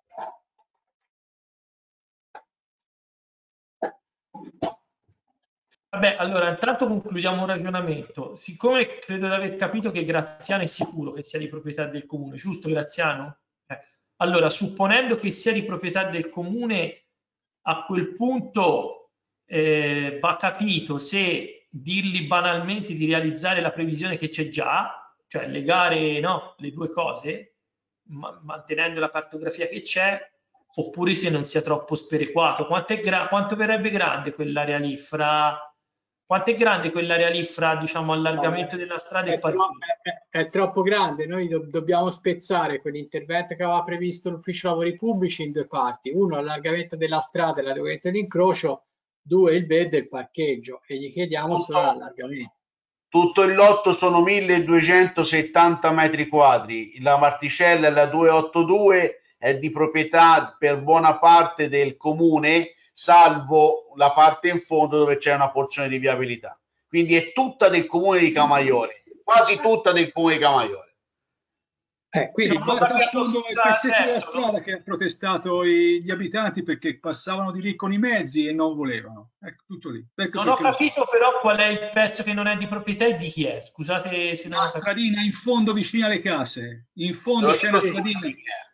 Vabbè, allora intanto concludiamo un ragionamento. Siccome credo di aver capito che Graziano è sicuro che sia di proprietà del comune, giusto Graziano? Eh. Allora, supponendo che sia di proprietà del comune, a quel punto eh, va capito se dirgli banalmente di realizzare la previsione che c'è già, cioè legare, no, le due cose, ma mantenendo la cartografia che c'è, oppure se non sia troppo sperequato. Quanto, è gra- quanto verrebbe grande quell'area lì fra... Quanto è grande quell'area lì fra, diciamo, allargamento della strada e è, tro- parcheggio? è- è troppo grande, noi do- dobbiamo spezzare quell'intervento che aveva previsto l'ufficio lavori pubblici in due parti: uno, allargamento della strada e l'allargamento dell'incrocio; due, il bed e il parcheggio, e gli chiediamo solo l'allargamento. Tutto il lotto sono milleduecentosettanta metri quadri, la particella, la duecentottantadue, è di proprietà per buona parte del comune, salvo la parte in fondo dove c'è una porzione di viabilità. Quindi è tutta del comune di Camaiore, quasi tutta del comune di Camaiore. Eh, quindi Sì, basta in fondo il pezzetto della strada che hanno protestato i- gli abitanti perché passavano di lì con i mezzi e non volevano. Ecco, tutto lì. Ecco Non ho perché lo capito però qual è il pezzo che non è di proprietà e di chi è. Scusate se non La ho capito. stradina in fondo vicino alle case. In fondo Te lo c'è dico una subito stradina. chi è.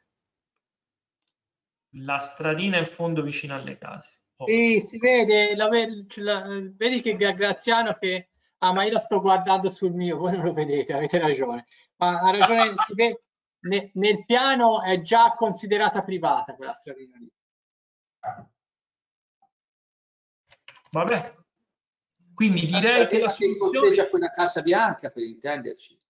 La stradina in fondo vicino alle case. Oh. sì, si vede, la, ve- ce la- vedi che Gra- Graziano che... Ah, ma io la sto guardando sul mio, voi non lo vedete, avete ragione. Ma ha ragione, si vede, ne- nel piano è già considerata privata quella stradina lì. Vabbè. Quindi La direi che la stradina che soluzione... costeggia quella Casa Bianca, per intenderci.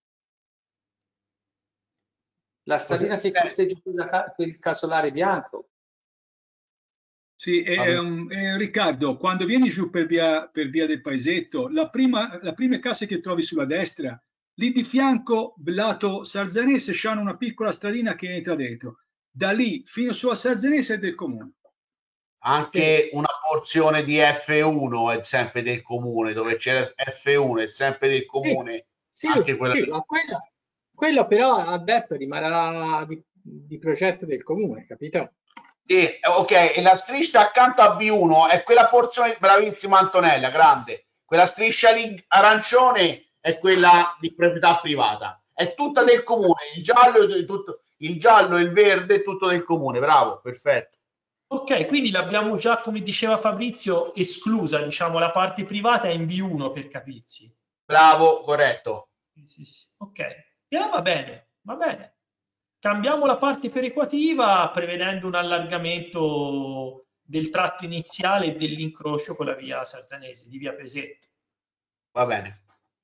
La stradina che costeggia quella ca- quel casolare bianco. Sì, e, ehm, e, Riccardo, quando vieni giù per via, per via del paesetto, la prima, la prime case che trovi sulla destra, lì di fianco, lato Sarzanese, c'hanno una piccola stradina che entra dentro. Da lì fino sulla Sarzanese è del comune. Anche sì. Una porzione di F uno è sempre del comune, dove c'era F uno è sempre del comune. Sì, anche quella sì, ma quello, quello però, Alberto, rimarrà di, di progetto del comune, capito? E, ok, e la striscia accanto a B uno è quella porzione, bravissima Antonella, grande, quella striscia lì arancione è quella di proprietà privata, è tutta del comune, il giallo, tutto, il giallo e il verde è tutto del comune, bravo, perfetto. Ok, quindi l'abbiamo già, come diceva Fabrizio, esclusa, diciamo, la parte privata è in B uno per capirsi. Bravo, corretto. Sì, sì, sì. Ok, e ah, va bene, va bene. Cambiamo la parte perequativa prevedendo un allargamento del tratto iniziale dell'incrocio con la via Sarzanese, di via Pesetto. Va bene.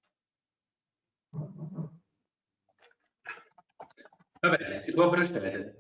Va bene, si può procedere.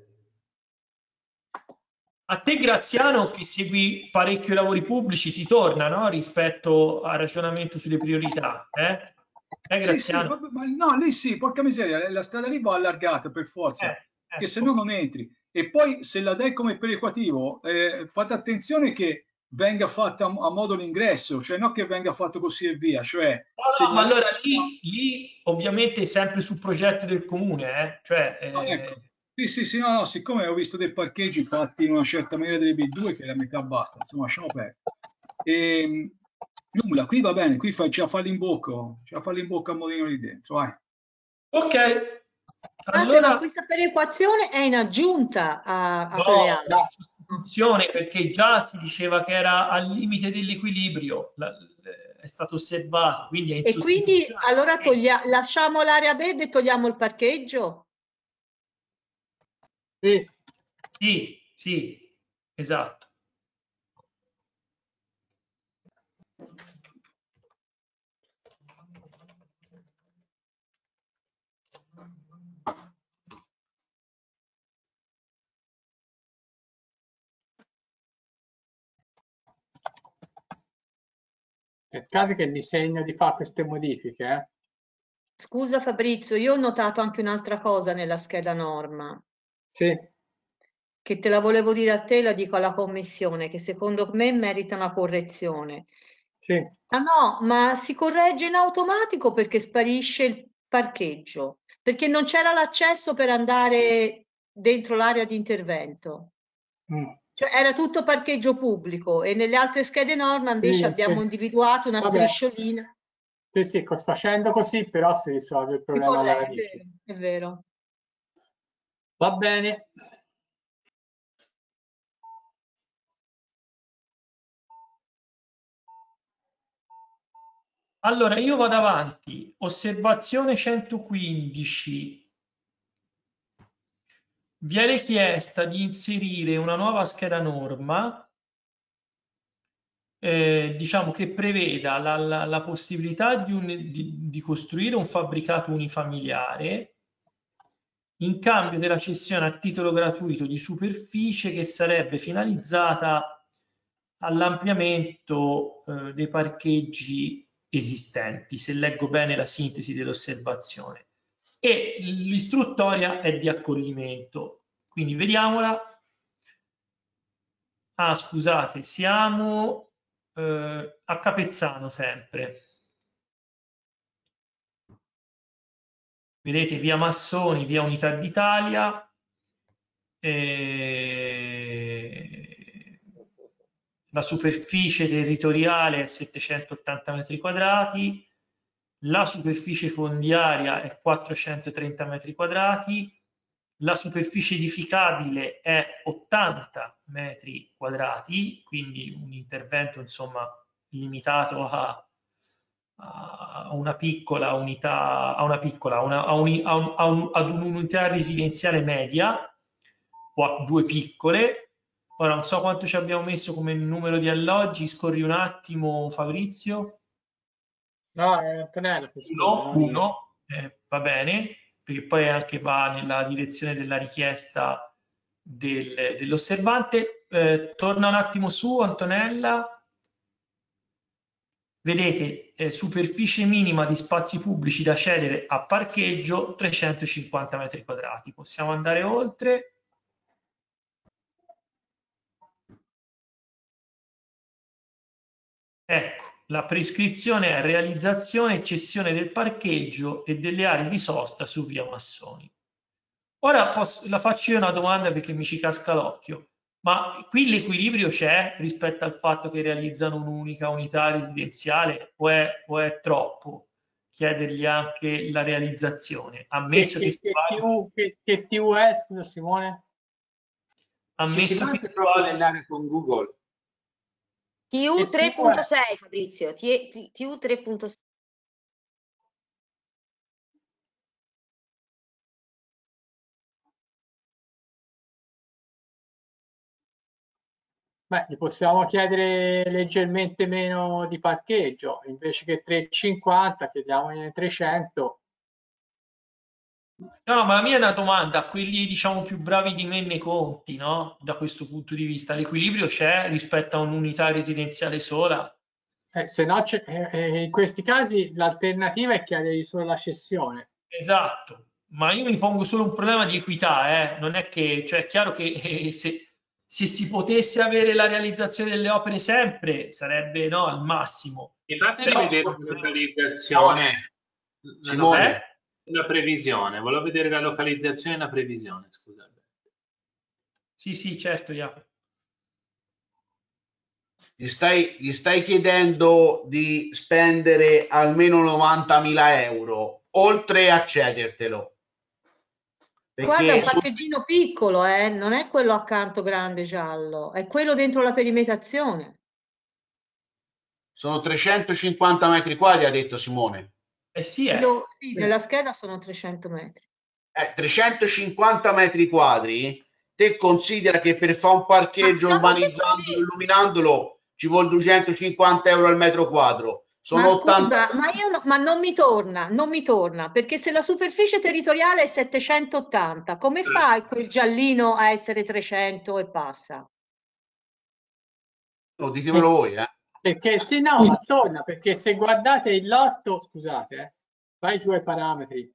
A te Graziano, che segui parecchio i lavori pubblici, ti torna, no? Rispetto al ragionamento sulle priorità, eh? Eh, sì, sì, vabbè, ma no, lì sì, porca miseria, la strada lì va allargata per forza, eh, che eh, se no okay. non entri. E poi se la dai come perequativo, eh, fate attenzione che venga fatta a modo l'ingresso, cioè non che venga fatto così e via. Cioè, no, no, ma allora lì, lì ovviamente sempre sul progetto del comune, eh? Cioè, eh... no, ecco. Sì, sì, sì, no, no, siccome ho visto dei parcheggi fatti in una certa maniera delle B due che la metà basta, insomma, lasciamo perdere. E, nulla, qui va bene, qui fai, c'è a farli in bocca, c'è a farli in bocca a modino lì dentro, vai. Ok. Allora, ma questa perequazione è in aggiunta a, a no, quelle altre? No, sostituzione, perché già si diceva che era al limite dell'equilibrio. è stato osservato, quindi è E quindi insostituzionale. allora toglia- lasciamo l'area verde e togliamo il parcheggio? Sì. Sì, sì, esatto. Peccato che mi segna di fare queste modifiche, eh? Scusa Fabrizio, io ho notato anche un'altra cosa nella scheda norma, Sì. che te la volevo dire a te, la dico alla commissione, che secondo me merita una correzione. Sì. Ah no, ma si corregge in automatico perché sparisce il parcheggio, perché non c'era l'accesso per andare dentro l'area di intervento. Mm. Cioè era tutto parcheggio pubblico e nelle altre schede norma invece Sì, abbiamo sì. individuato una Vabbè. strisciolina. Sì, sì, co- facendo così però si risolve il Si problema alla corregge, è radice. vero, è vero. Va bene. Allora, io vado avanti. Osservazione centoquindici. Viene chiesta di inserire una nuova scheda norma, eh, diciamo che preveda la, la, la possibilità di, un, di, di costruire un fabbricato unifamiliare in cambio della cessione a titolo gratuito di superficie che sarebbe finalizzata all'ampliamento eh, dei parcheggi esistenti, se leggo bene la sintesi dell'osservazione. E l'istruttoria è di accoglimento. Quindi vediamola. Ah, scusate, siamo eh, a Capezzano sempre. Vedete, via Massoni, via Unità d'Italia. Eh, la superficie territoriale è settecentottanta metri quadrati, la superficie fondiaria è quattrocentotrenta metri quadrati, la superficie edificabile è ottanta metri quadrati, quindi un intervento insomma limitato a, a una piccola unità, a una piccola, una, a un, a un, a un, ad un'unità residenziale media o a due piccole. Ora non so quanto ci abbiamo messo come numero di alloggi, scorri un attimo Fabrizio. No, è Antonello che scrive, Uno, no? uno, eh, va bene, perché poi anche va nella direzione della richiesta del, dell'osservante. Eh, torna un attimo su, Antonella. Vedete, eh, superficie minima di spazi pubblici da cedere a parcheggio trecentocinquanta metri quadrati. Possiamo andare oltre. Ecco, la prescrizione è realizzazione e cessione del parcheggio e delle aree di sosta su via Massoni. Ora posso, la faccio io una domanda perché mi ci casca l'occhio, ma qui l'equilibrio c'è rispetto al fatto che realizzano un'unica unità residenziale o è, o è troppo chiedergli anche la realizzazione? Ammesso che, Che, si che, parli, TV, che, che T V è, scusa Simone? ammesso Ci si che mette si proprio parli, nell'area con Google. T U tre punto sei Fabrizio, T U tre punto sei. Beh, gli possiamo chiedere leggermente meno di parcheggio, invece che tre e cinquanta chiediamone trecento. no, ma la mia è una domanda a quelli diciamo più bravi di me nei conti, no? Da questo punto di vista, l'equilibrio c'è rispetto a un'unità residenziale sola? Eh, se no, c'è- eh, eh, in questi casi l'alternativa è chiedergli solo la cessione. Esatto, ma io mi pongo solo un problema di equità, eh? Non è che, cioè è chiaro che eh, se, se si potesse avere la realizzazione delle opere sempre sarebbe no, al massimo. Mi fate Però rivedere c'è un la problema. localizzazione, la, Simone, Eh? la previsione, volevo vedere la localizzazione e la previsione, scusate. Sì, sì, certo, Jacopo. gli stai, gli stai chiedendo di spendere almeno novantamila euro, oltre a cedertelo. Guarda, è un Perché su, parcheggino piccolo, eh? Non è quello accanto grande giallo, è quello dentro la perimetrazione. Sono trecentocinquanta metri quadri, ha detto Simone. Eh sì, eh. Lo- sì, nella scheda sono trecento metri. Eh, trecentocinquanta metri quadri, te considera che per fare un parcheggio Ma siamo urbanizzandolo, sicuri? illuminandolo, ci vuole duecentocinquanta euro al metro quadro. Sono Ma scusa, ottanta. ma, io no- ma non mi torna, non mi torna, perché se la superficie territoriale è settecentottanta, come fa quel giallino a essere trecento e passa? Oh, ditemelo voi, eh. Perché se no, ma torna, perché se guardate il lotto, scusate, eh, vai sui parametri.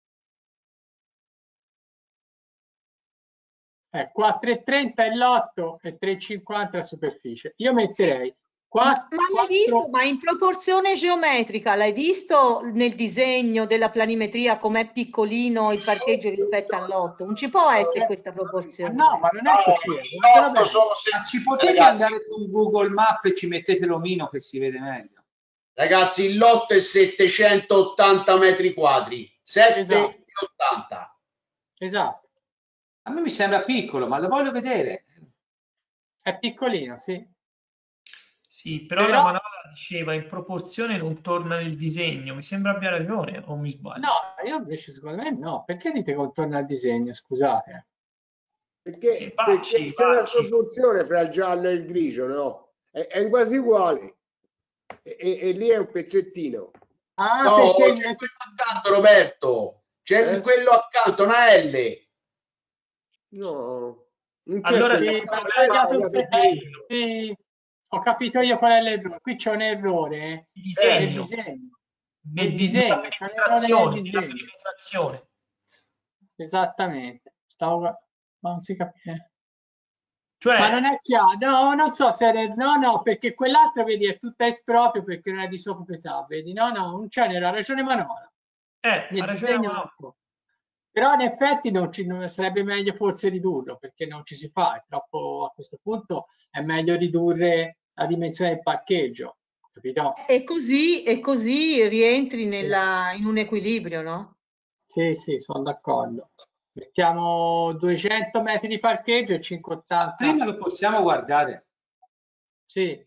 Eh, quattro e trenta è l'otto e tre e cinquanta la superficie. Io metterei quattro, Ma l'hai visto? Ma in proporzione geometrica, l'hai visto nel disegno della planimetria com'è piccolino il parcheggio rispetto all'otto? Non ci può essere questa proporzione. No, ma non è così. No, no, sono Ma ci potete ragazzi, andare su Google Map e ci mettete l'omino che si vede meglio? ragazzi, il lotto è settecentottanta metri quadri, settecentottanta. Esatto. A me mi sembra piccolo, ma lo voglio vedere. È piccolino, sì. Sì, però, Però- la manovra diceva in proporzione non torna nel disegno. Mi sembra abbia ragione, o mi sbaglio? No, io invece secondo me no. Perché dite che torna al disegno? Scusate. Perché, Eh, Bacci, perché c'è una Bacci. proporzione fra il giallo e il grigio, no? È, è quasi uguale. E, e- e lì è un pezzettino. Ah, No, perché c'è quello accanto, Roberto. C'è Eh? quello accanto, una L. No. Non c'è Allora quello. Sì, stiamo ma parlando sbagliato del il disegno. sì, ho capito io qual è l'errore. Qui c'è un errore Il nel disegno. disegno. Nel Nel di- nella disegno, c'è un errore nel perimetrazione, nella disegno. perimetrazione. Esattamente. Stavo... ma non si capisce. Cioè, Ma non è chiaro, no, non so se era... no, no, perché quell'altro, vedi, è tutta esproprio perché non è di sua proprietà, vedi, no, no, non c'è, ha ragione Manola. eh, ha Nel ragione disegno Manuela. ecco. Però in effetti non ci, non- sarebbe meglio forse ridurlo perché non ci si fa, è troppo a questo punto è meglio ridurre la dimensione del parcheggio, capito? E così, e così rientri nella- in un equilibrio, no? Sì, sì, sono d'accordo. Mettiamo duecento metri di parcheggio e cinquanta. Prima lo possiamo guardare. Sì,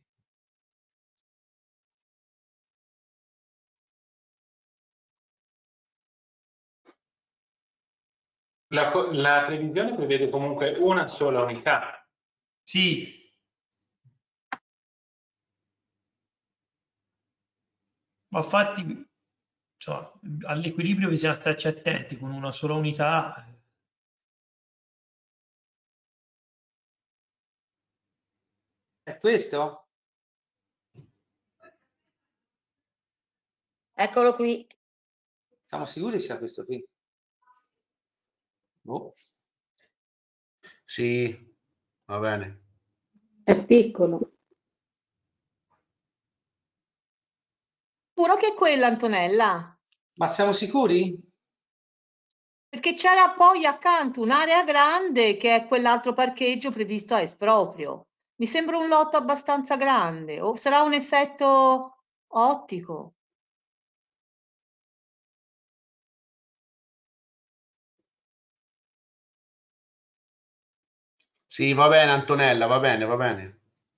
La, co- la previsione prevede comunque una sola unità. Sì. Ma infatti, insomma, all'equilibrio bisogna starci attenti con una sola unità. È questo? Eccolo qui. Siamo sicuri sia questo qui? Boh. Sì, va bene. È piccolo. Sicuro che è quella, Antonella? Ma siamo sicuri? Perché c'era poi accanto un'area grande che è quell'altro parcheggio previsto a esproprio. Mi sembra un lotto abbastanza grande, o sarà un effetto ottico? Sì, va bene Antonella, va bene, va bene.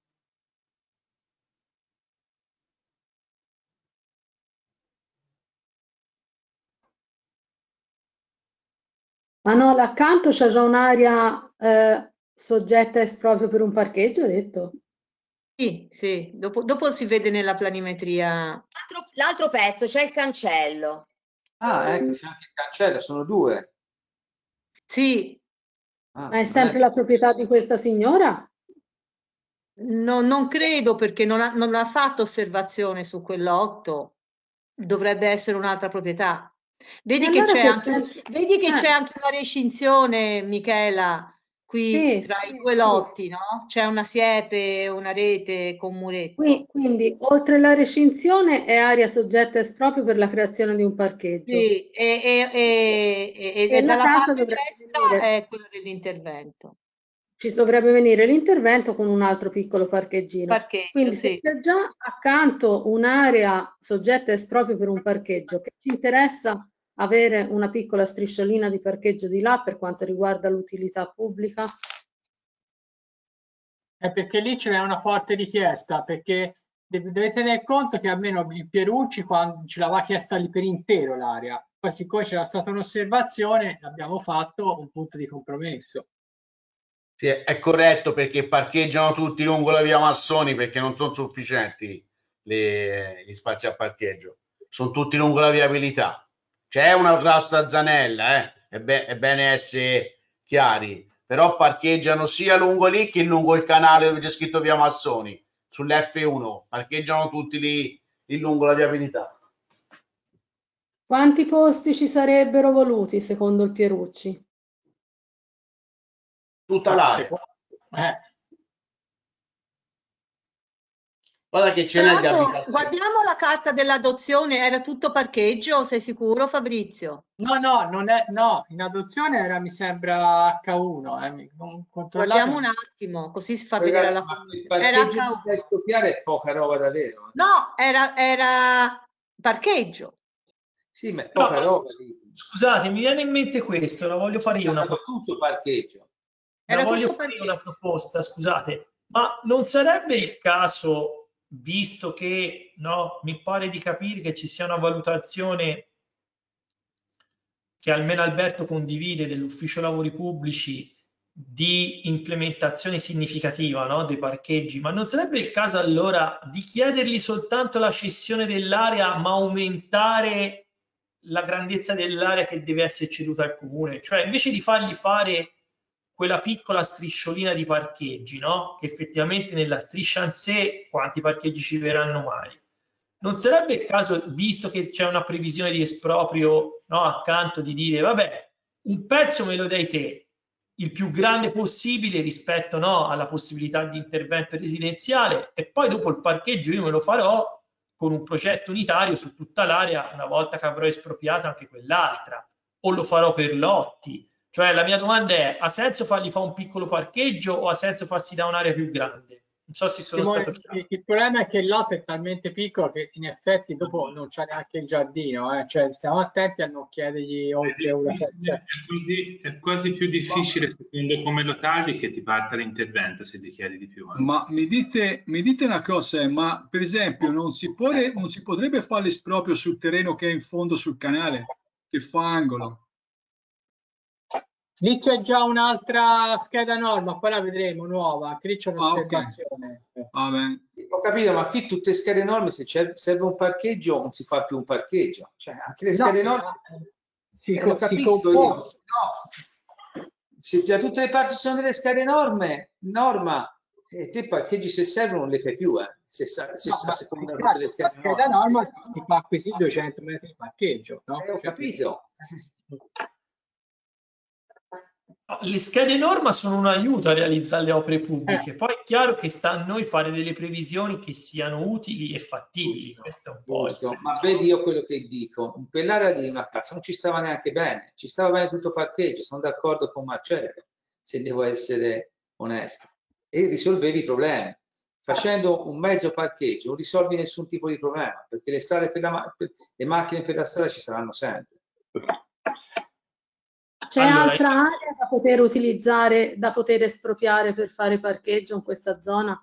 Ma no, l'accanto c'è già un'area eh, soggetta a esproprio per un parcheggio, hai detto? Sì, sì, dopo, dopo si vede nella planimetria. L'altro- L'altro pezzo, c'è il cancello. Ah, ecco, c'è anche il cancello, sono due. Sì, Ah, Ma è non sempre è- la proprietà di questa signora? no, non credo perché non ha, non ha fatto osservazione su quell'otto. Dovrebbe essere un'altra proprietà. Vedi E che allora c'è che anche, senso- vedi che eh, c'è anche una recinzione, Michela, qui sì, tra sì, i due sì. lotti, no? C'è una siepe, una rete con muretto. Qui- quindi, oltre la recinzione è area soggetta a esproprio per la creazione di un parcheggio. Sì, e, e- e- e- E e la dalla casa parte dovrebbe destra venire, è quella dell'intervento. ci dovrebbe venire l'intervento con un altro piccolo parcheggino. Parcheggio, Quindi se sì. c'è già accanto un'area soggetta a esproprio per un parcheggio, che ci interessa avere una piccola strisciolina di parcheggio di là per quanto riguarda l'utilità pubblica? è perché lì c'è una forte richiesta, perché dovete tener conto che almeno il Pierucci quando ce l'aveva chiesta lì per intero l'area, poi siccome c'era stata un'osservazione abbiamo fatto un punto di compromesso. Sì, è corretto, perché parcheggiano tutti lungo la via Massoni perché non sono sufficienti le, gli spazi a parcheggio, sono tutti lungo la viabilità. C'è una autostrada Zanella, eh? è, be- è bene essere chiari, però parcheggiano sia lungo lì che lungo il canale dove c'è scritto via Massoni, sull'F uno, parcheggiano tutti lì, lì lungo la viabilità. Quanti posti ci sarebbero voluti secondo il Pierucci? Tutta l'area. Eh. Guarda che ce n'è di abitazioni. Guardiamo la carta dell'adozione, era tutto parcheggio, sei sicuro Fabrizio? No, no, non è, no, in adozione era mi sembra acca uno, eh, non Guardiamo un attimo, così si fa Ragazzi, vedere la ma il foto. Era parcheggio acca uno. da scoppiare è poca roba davvero. No, era, era parcheggio. Sì, ma è poca No, roba. Scusate, mi viene in mente questo, la voglio fare io una proposta. Tutto parcheggio. La Era voglio tutto fare io parcheggio. una proposta, scusate, ma non sarebbe il caso, visto che no, mi pare di capire che ci sia una valutazione che almeno Alberto condivide dell'ufficio lavori pubblici di implementazione significativa, no, dei parcheggi, ma non sarebbe il caso allora di chiedergli soltanto la cessione dell'area ma aumentare la grandezza dell'area che deve essere ceduta al comune? Cioè invece di fargli fare quella piccola strisciolina di parcheggi, no, che effettivamente nella striscia in sé quanti parcheggi ci verranno mai? Non sarebbe il caso, visto che c'è una previsione di esproprio, no, accanto, di dire vabbè, un pezzo me lo dai te, il più grande possibile rispetto, no, alla possibilità di intervento residenziale, e poi dopo il parcheggio io me lo farò con un progetto unitario su tutta l'area una volta che avrò espropriato anche quell'altra, o lo farò per lotti. Cioè la mia domanda è: ha senso fargli fare un piccolo parcheggio o ha senso farsi da un'area più grande? Non so se sono Simone, stato chiaro. il problema è che il lotto è talmente piccolo che in effetti dopo non c'è neanche il giardino, eh? Cioè stiamo attenti a non chiedergli oltre una cioè, È quasi, è quasi più difficile, secondo come lo tagli, che ti parta l'intervento se ti chiedi di più. Eh. Ma mi dite, mi dite una cosa, eh, ma per esempio non si, può, non si potrebbe fare l'esproprio sul terreno che è in fondo sul canale, che fa angolo? Lì c'è già un'altra scheda norma, poi la vedremo nuova, qui c'è un'osservazione. Ah, okay. Ho capito, ma qui tutte schede norme, se serve un parcheggio non si fa più un parcheggio. Cioè anche le schede no, norme... Si, eh, lo capisco io. No. Se da tutte le parti sono delle schede norme, norma, e te parcheggi se servono non le fai più, eh. Se, se, no, se secondo tutte le schede la scheda norma ti fa acquisire duecento metri di parcheggio, no? Eh, ho cioè, capito. Le schede norma sono un aiuto a realizzare le opere pubbliche, eh. Poi è chiaro che sta a noi fare delle previsioni che siano utili e fattibili. Questo è un po' il senso. Ma vedi io quello che dico, in quell'area di una casa non ci stava neanche bene, ci stava bene tutto parcheggio, sono d'accordo con Marcello, se devo essere onesto, e risolvevi i problemi. Facendo un mezzo parcheggio non risolvi nessun tipo di problema, perché le strade per la, per, le macchine per la strada ci saranno sempre. C'è allora, altra area da poter utilizzare, da poter espropriare per fare parcheggio in questa zona?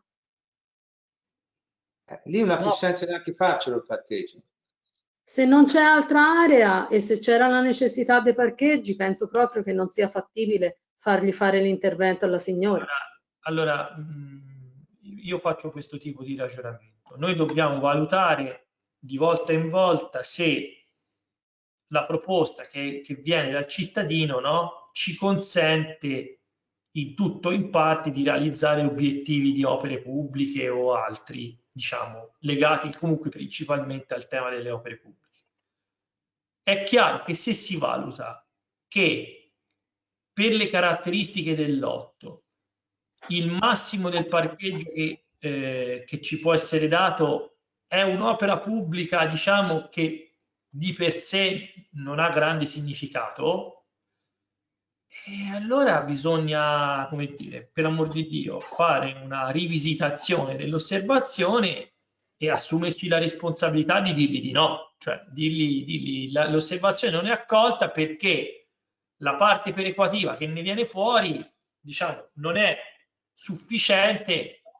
Eh, lì non ha più no. senso neanche farcelo il parcheggio. Se non c'è altra area e se c'era la necessità dei parcheggi, penso proprio che non sia fattibile fargli fare l'intervento alla signora. Allora, allora io faccio questo tipo di ragionamento. Noi dobbiamo valutare di volta in volta se la proposta che, che viene dal cittadino, no, ci consente in tutto o in parte di realizzare obiettivi di opere pubbliche o altri, diciamo, legati comunque principalmente al tema delle opere pubbliche. È chiaro che se si valuta che per le caratteristiche del lotto il massimo del parcheggio che, eh, che ci può essere dato è un'opera pubblica, diciamo, che di per sé non ha grande significato, e allora bisogna, come dire, per amor di Dio, fare una rivisitazione dell'osservazione e assumerci la responsabilità di dirgli di no, cioè dirgli, dirgli l'osservazione non è accolta perché la parte perequativa che ne viene fuori, diciamo, non è sufficiente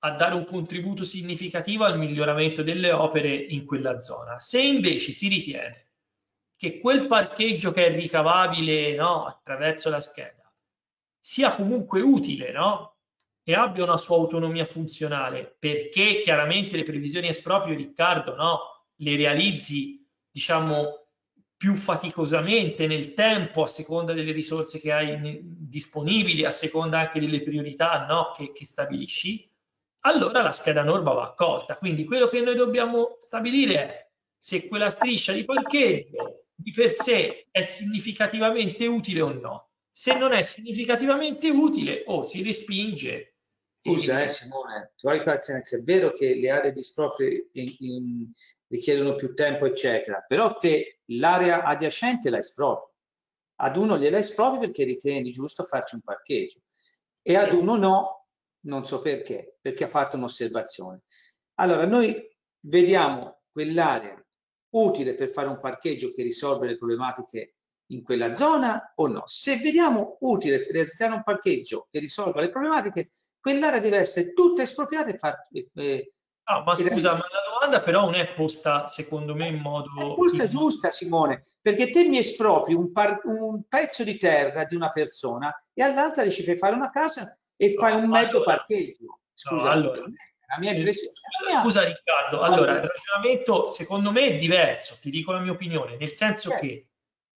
a dare un contributo significativo al miglioramento delle opere in quella zona. Se invece si ritiene che quel parcheggio che è ricavabile, no, attraverso la scheda sia comunque utile, no, e abbia una sua autonomia funzionale, perché chiaramente le previsioni esproprio, Riccardo, no, le realizzi, diciamo, più faticosamente nel tempo, a seconda delle risorse che hai disponibili, a seconda anche delle priorità, no, che, che stabilisci, allora la scheda norma va accolta. Quindi quello che noi dobbiamo stabilire è se quella striscia di parcheggio di per sé è significativamente utile o no. Se non è significativamente utile, o si respinge. Scusa, e... eh, Simone, tu hai pazienza, è vero che le aree di esproprio in, in, richiedono più tempo, eccetera, però te l'area adiacente la espropri. Ad uno gliela espropri perché ritieni giusto farci un parcheggio e ad uno no, non so perché, perché ha fatto un'osservazione. Allora, noi vediamo quell'area utile per fare un parcheggio che risolve le problematiche in quella zona o no. Se vediamo utile per realizzare un parcheggio che risolva le problematiche, quell'area deve essere tutta espropriata e far... Eh, no, ma scusa, ma la domanda però non è posta, secondo me, in modo... È giusta, giusta, Simone, perché te mi espropri un, un pezzo di terra di una persona e all'altra riesci a fare una casa e no, fai un mezzo allora, parcheggio. Scusa, no, allora, la mia impressione. Scusa, scusa Riccardo, allora il ragionamento secondo me è diverso, ti dico la mia opinione, nel senso certo. che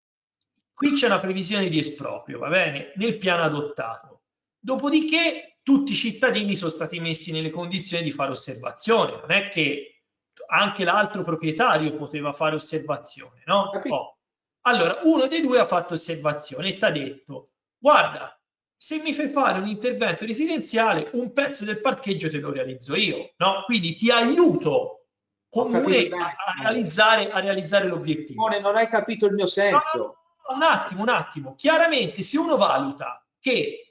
qui c'è una previsione di esproprio, va bene, nel piano adottato. Dopodiché tutti i cittadini sono stati messi nelle condizioni di fare osservazione, non è che anche l'altro proprietario poteva fare osservazione, no? Oh. Allora, uno dei due ha fatto osservazione e ti ha detto, guarda, se mi fai fare un intervento residenziale, un pezzo del parcheggio te lo realizzo io, no? Quindi ti aiuto comunque a, a realizzare, a realizzare l'obiettivo. Simone, non hai capito il mio senso. No, no, no, un attimo, un attimo. Chiaramente, se uno valuta che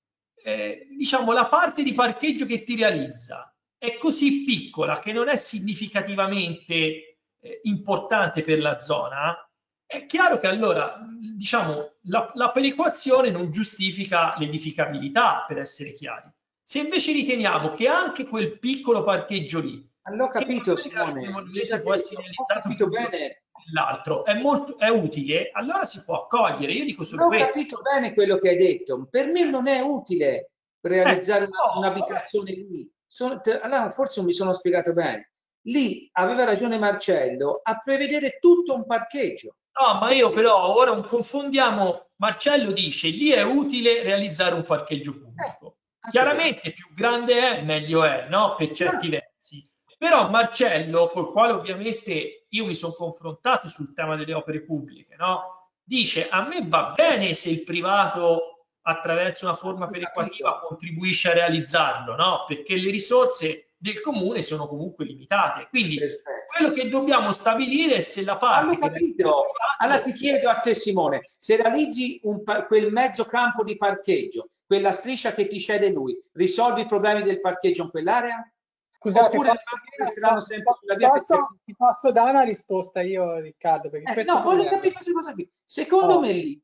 eh, diciamo la parte di parcheggio che ti realizza è così piccola che non è significativamente eh, importante per la zona, è chiaro che allora diciamo la, la perequazione non giustifica l'edificabilità, per essere chiari. Se invece riteniamo che anche quel piccolo parcheggio lì, allora, ho capito, Simone, può essere realizzato bene, l'altro è molto è utile, allora si può accogliere. Io dico solo ho questo. Ho capito bene quello che hai detto. Per me non è utile realizzare eh, no, un'abitazione un lì. Sono, allora, forse non mi sono spiegato bene. Lì aveva ragione Marcello a prevedere tutto un parcheggio. No, ma io però ora non confondiamo. Marcello dice lì è utile realizzare un parcheggio pubblico. Eh, Chiaramente più grande è, meglio è, no? Per certi no. versi. Però Marcello, col quale ovviamente io mi sono confrontato sul tema delle opere pubbliche, no? Dice a me va bene se il privato attraverso una forma perequativa contribuisce a realizzarlo, no? Perché le risorse del comune sono comunque limitate. Quindi perfetto. Quello che dobbiamo stabilire è se la parte... Hanno capito. Allora ti chiedo a te Simone, se realizzi un, quel mezzo campo di parcheggio, quella striscia che ti cede lui, risolvi i problemi del parcheggio in quell'area? Scusate, posso, posso, sempre sulla via posso, perché... ti posso dare una risposta io, Riccardo? Perché eh, no, voglio capire questa cosa qui. Secondo oh. me lì...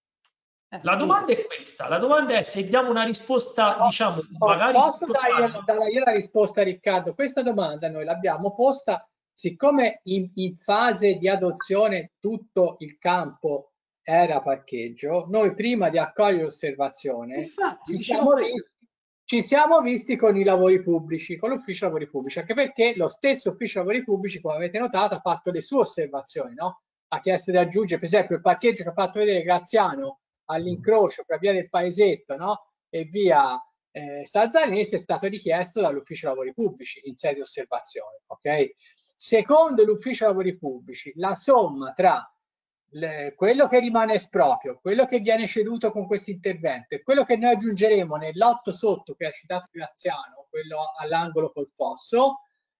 Eh, la domanda è questa, la domanda è se diamo una risposta, oh, diciamo, oh, magari... Posso dargli, dargli la risposta, Riccardo? Questa domanda noi l'abbiamo posta, siccome in, in fase di adozione tutto il campo era parcheggio, noi prima di accogliere l'osservazione... Infatti, ci siamo visti Ci siamo visti con i lavori pubblici, con l'ufficio lavori pubblici, anche perché lo stesso ufficio lavori pubblici, come avete notato, ha fatto le sue osservazioni, no? Ha chiesto di aggiungere, per esempio, il parcheggio che ha fatto vedere Graziano all'incrocio per via del Paesetto, no? E via eh, Sarzanese è stato richiesto dall'ufficio lavori pubblici in sede di osservazione, ok? Secondo l'ufficio lavori pubblici, la somma tra Le, quello che rimane esproprio, quello che viene ceduto con questo intervento e quello che noi aggiungeremo nell'otto sotto che ha citato Graziano, quello all'angolo col fosso,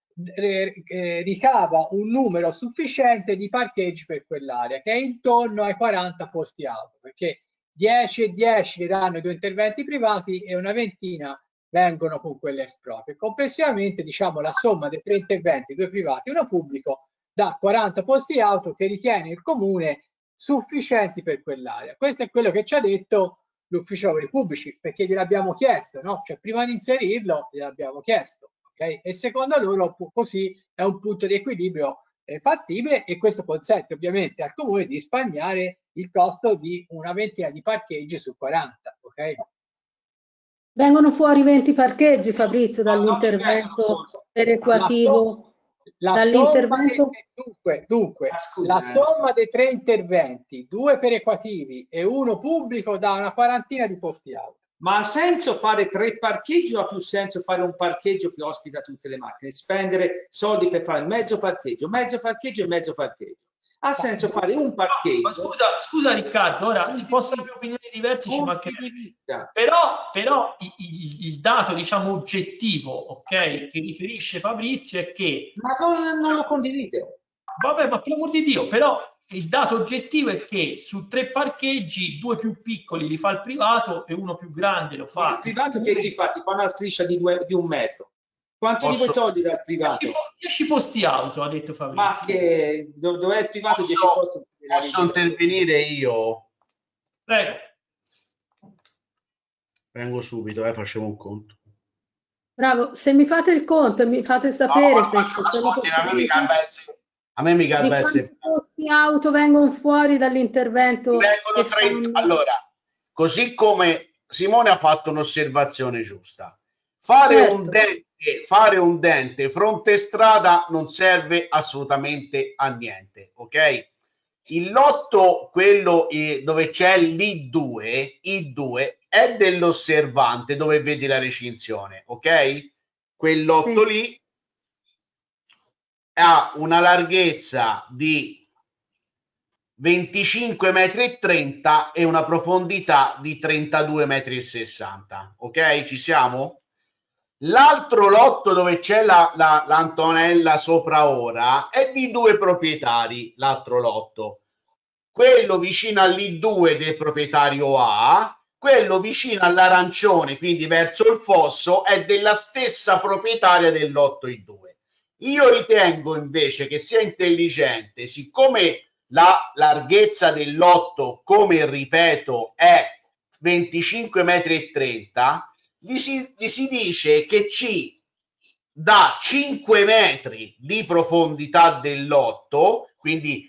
eh, ricava un numero sufficiente di parcheggi per quell'area che è intorno ai quaranta posti auto, perché dieci e dieci li danno i due interventi privati e una ventina vengono con quelle esproprie. Complessivamente, diciamo, la somma dei tre interventi, due privati e uno pubblico, da quaranta posti auto che ritiene il comune sufficienti per quell'area. Questo è quello che ci ha detto l'ufficio lavori pubblici, perché gliel'abbiamo chiesto, no? Cioè prima di inserirlo gliel'abbiamo chiesto, ok? E secondo loro così è un punto di equilibrio eh, fattibile, e questo consente ovviamente al comune di risparmiare il costo di una ventina di parcheggi su quaranta, ok? Vengono fuori venti parcheggi, Fabrizio, dall'intervento perequativo. La Dall'intervento... somma dei, dunque, dunque Ah, scusa, la eh. somma dei tre interventi, due perequativi e uno pubblico, dà una quarantina di posti auto. Ma ha senso fare tre parcheggi o ha più senso fare un parcheggio che ospita tutte le macchine? Spendere soldi per fare mezzo parcheggio, mezzo parcheggio e mezzo parcheggio. Ha senso fare un parcheggio. Ma scusa, scusa Riccardo, ora si possono avere opinioni diverse, ci mancherebbe. Però, però il, il, il dato, diciamo, oggettivo, ok, che riferisce Fabrizio è che... Ma non, non lo condivido. Vabbè, ma per l'amor di Dio, però il dato oggettivo è che su tre parcheggi, due più piccoli li fa il privato e uno più grande lo fa. Il privato che ti fa? Ti fa una striscia di, due, di un metro. Quanto Posso... gli vuoi togliere al privato? dieci posti auto, ha detto Fabrizio. Ma che do, dov'è il privato? Posso, dieci posti. Posso intervenire io? Prego. Vengo subito, eh, facciamo un conto. Bravo, se mi fate il conto e mi fate sapere no, se... ma, se ascolti, a me mi calma essere... A me mi di quanti posti auto vengono fuori dall'intervento? Vengono trenta. Fanno... Allora, così come Simone ha fatto un'osservazione giusta, fare, certo. un dente, fare un dente fronte strada non serve assolutamente a niente, ok? Il lotto, quello eh, dove c'è l'I due, I due è dell'osservante, dove vedi la recinzione, ok? Quel lotto sì. lì ha una larghezza di venticinque metri e trenta e una profondità di trentadue metri e sessanta, ok? Ci siamo? L'altro lotto dove c'è la, la, l'Antonella sopra ora è di due proprietari, l'altro lotto. Quello vicino all'I due del proprietario A, quello vicino all'arancione, quindi verso il fosso, è della stessa proprietaria del lotto I due. Io ritengo invece che sia intelligente, siccome la larghezza del lotto, come ripeto, è venticinque metri e trenta, gli si, gli si dice che ci dà cinque metri di profondità del lotto, quindi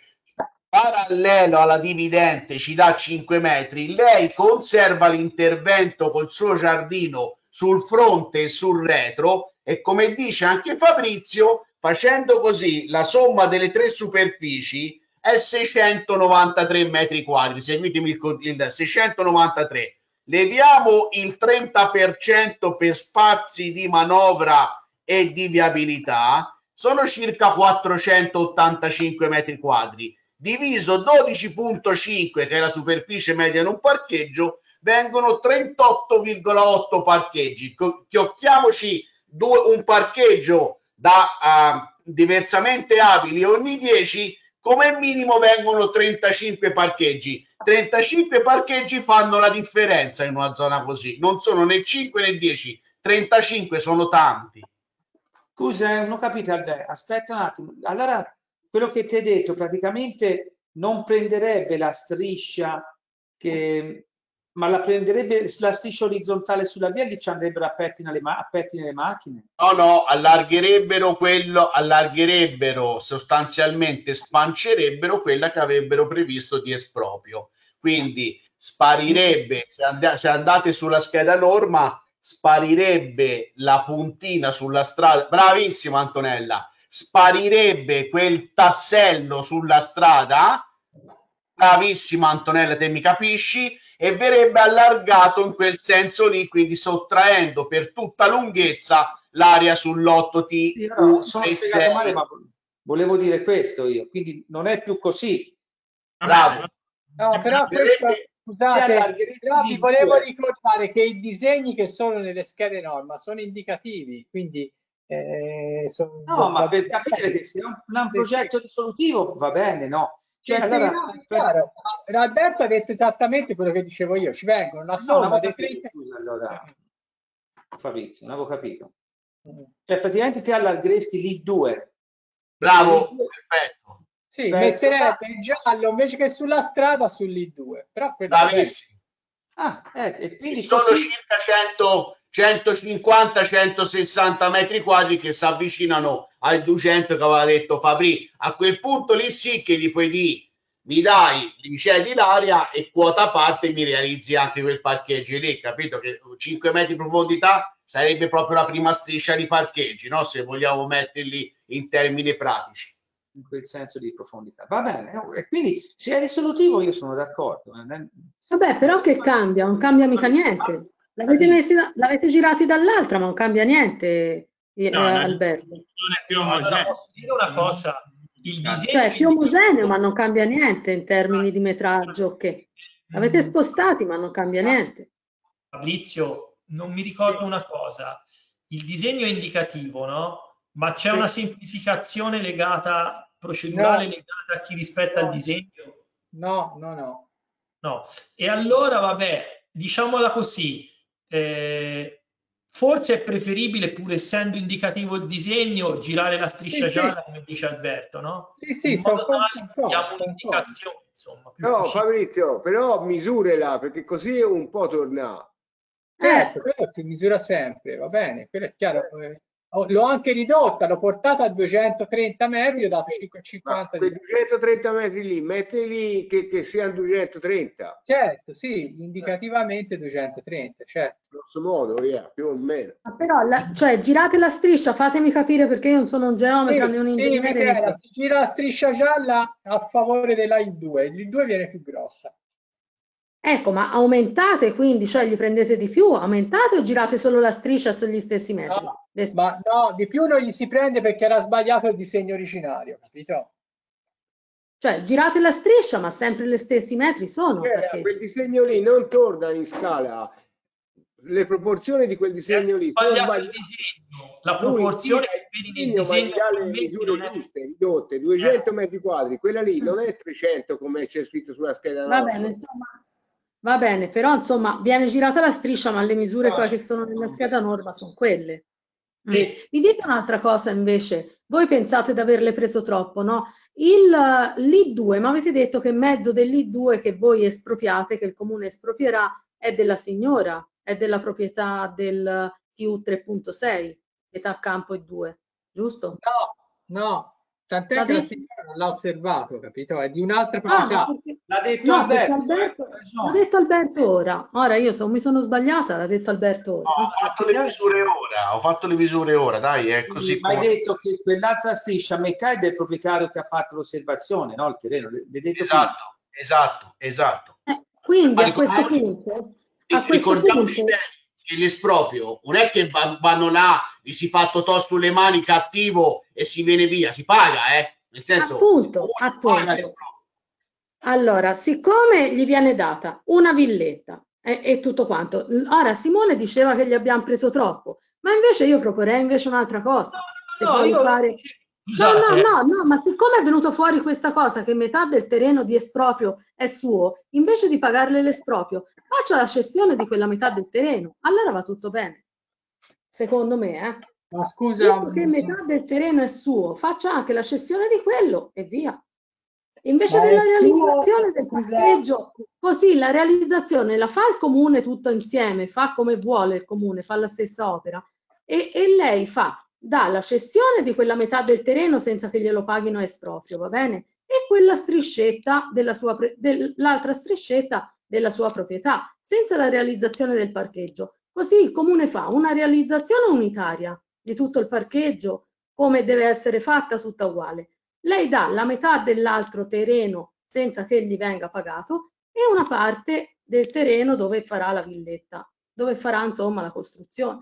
parallelo alla dividente ci dà cinque metri, lei conserva l'intervento col suo giardino sul fronte e sul retro, e come dice anche Fabrizio, facendo così la somma delle tre superfici è seicentonovantatré metri quadri. Seguitemi il, il seicentonovantatré. Leviamo il trenta per cento per spazi di manovra e di viabilità, sono circa quattrocentottantacinque metri quadri. Diviso dodici virgola cinque, che è la superficie media in un parcheggio, vengono trentotto virgola otto parcheggi. Chiocchiamoci due, un parcheggio da uh, diversamente abili ogni dieci, come minimo vengono trentacinque parcheggi. trentacinque parcheggi fanno la differenza in una zona così, non sono né cinque né dieci, trentacinque sono tanti. Scusa, non ho capito, aspetta un attimo. Allora, quello che ti hai detto praticamente non prenderebbe la striscia che... ma la prenderebbe la striscia orizzontale sulla via, lì ci andrebbero a pettine le, ma- a pettine le macchine? No, no, allargherebbero quello, allargherebbero sostanzialmente, spancerebbero quella che avrebbero previsto di esproprio. Quindi sparirebbe, se, and- se andate sulla scheda norma, sparirebbe la puntina sulla strada, bravissima Antonella, sparirebbe quel tassello sulla strada, bravissima Antonella, te mi capisci, e verrebbe allargato in quel senso lì, quindi sottraendo per tutta lunghezza l'area sull'otto T. Io no, sono spiegato male, ma volevo dire questo io, quindi non è più così. Bravo. No, però questo, scusate, però vi volevo ricordare che i disegni che sono nelle schede norma sono indicativi, quindi eh, sono, no, ma per capire che sia un, un progetto risolutivo va bene, no? Cioè, sì, allora, sì, no, è chiaro. Alberto ha detto esattamente quello che dicevo io, ci vengono la somma no, dei capito, scusa, allora, Fabrizio, non avevo capito. Cioè, praticamente ti allargheresti l'I due. Bravo, perfetto. Sì, metterebbe il giallo invece che sulla strada sull'I due. Però bravissimo. Ah, eh, e quindi sono così... circa cento, centocinquanta centosessanta metri quadri che si avvicinano ai duecento che aveva detto Fabri. A quel punto lì sì che gli puoi dire mi dai, mi cedi l'aria e quota parte mi realizzi anche quel parcheggio lì, capito? Che cinque metri di profondità sarebbe proprio la prima striscia di parcheggi, no? Se vogliamo metterli in termini pratici. In quel senso di profondità. Va bene, e quindi se è risolutivo io sono d'accordo. Vabbè, però che cambia? Non cambia mica niente. L'avete messi da, l'avete girati dall'altra, ma non cambia niente, eh, no, Alberto. Non è più Allora, omogeneo. posso dire una cosa? Il disegno Cioè, è più omogeneo, ma non cambia niente in termini di metraggio. Che l'avete spostati, ma non cambia niente. Fabrizio, non mi ricordo una cosa. Il disegno è indicativo, no? Ma c'è una semplificazione legata, procedurale No. legata a chi rispetta No. il disegno? No, no, no. No. E allora, vabbè, diciamola così, eh, forse è preferibile, pur essendo indicativo il disegno, girare la striscia Sì, sì. gialla, come dice Alberto, no? Sì, sì, In sono modo tale che concordo, diamo sono un'indicazione, insomma. Più No, precisa. Fabrizio, però misurela, perché così un po' torna. Certo, quello si misura sempre, va bene, quello è chiaro. Eh, ho- l'ho anche ridotta, l'ho portata a duecentotrenta metri, ho dato Ma cinquecentocinquanta quei di... duecentotrenta metri lì, mettili che, che siano duecentotrenta, Certo, sì, indicativamente duecentotrenta, certo. grosso modo, via, più o meno. Ma però, la- cioè, girate la striscia, fatemi capire perché io non sono un geometra Sì, né un sì, ingegnere. né Michela, che- si gira la striscia gialla a favore della I due, l'I due viene più grossa. Ecco, ma aumentate quindi, cioè gli prendete di più, aumentate o girate solo la striscia sugli stessi metri? No, Des- ma no, di più non gli si prende perché era sbagliato il disegno originario, capito? Cioè, girate la striscia, ma sempre gli stessi metri sono Cioè, perché quel disegno lì non torna in scala. Le proporzioni di quel disegno È lì sono sbagliato il sbagliate. disegno, la Lui proporzione tira che il vedi nel disegno, ma gli disegno dà le attualmente misure non è... giuste, ridotte, duecento Eh. metri quadri. Quella lì non è trecento come c'è scritto sulla scheda va norma. bene, insomma, va bene, però insomma viene girata la striscia, ma le misure No, poi che ci sono sono nella scheda queste norma cose. sono quelle. Mm. Sì. Mi dite un'altra cosa invece, voi pensate di averle preso troppo, no? Il, l'I due, ma avete detto che mezzo dell'I due che voi espropriate, che il comune espropierà, è della signora, è della proprietà del T U tre punto sei, età campo e due, giusto? No, no, tant'è L'ha che la detto? signora non l'ha osservato, capito? È di un'altra Ah, ma proprietà. perché- L'ha detto no, perché Alberto, eh, Alberto, ha l'ha ragione. detto Alberto ora. Ora io so, mi sono sbagliata, l'ha detto Alberto ora. No, ho La fatto le signora... misure ora, ho fatto le misure ora, dai, è così Quindi, ma hai come... detto che quell'altra striscia a metà è del proprietario che ha fatto l'osservazione, no? Il terreno, l'hai detto prima. Esatto, esatto, esatto. Eh, quindi Ma a questo ricordiamoci, punto, a questo ricordiamoci punto, bene che l'esproprio non è che va- vanno là, gli si fa totò sulle mani cattivo e si viene via, si paga, eh? Nel senso, appunto, uno paga appunto. l'esproprio. Allora, siccome gli viene data una villetta e, e tutto quanto, ora Simone diceva che gli abbiamo preso troppo, ma invece io proporrei invece un'altra cosa. Se No, vuoi io... fare... No, Scusate, no, no, no, ma siccome è venuto fuori questa cosa che metà del terreno di esproprio è suo, invece di pagarle l'esproprio, faccia la cessione di quella metà del terreno, allora va tutto bene. Secondo me, eh. Ma scusa, Visto che metà del terreno è suo, faccia anche la cessione di quello e via. Invece ma è della suo, realizzazione del scusa, parcheggio, così la realizzazione la fa il comune tutto insieme, fa come vuole il comune, fa la stessa opera e, e lei fa dà la cessione di quella metà del terreno senza che glielo paghino a esproprio, va bene? E quella striscetta della sua dell'altra striscetta della sua proprietà, senza la realizzazione del parcheggio. Così il comune fa una realizzazione unitaria di tutto il parcheggio, come deve essere fatta, tutta uguale. Lei dà la metà dell'altro terreno senza che gli venga pagato e una parte del terreno dove farà la villetta, dove farà insomma la costruzione.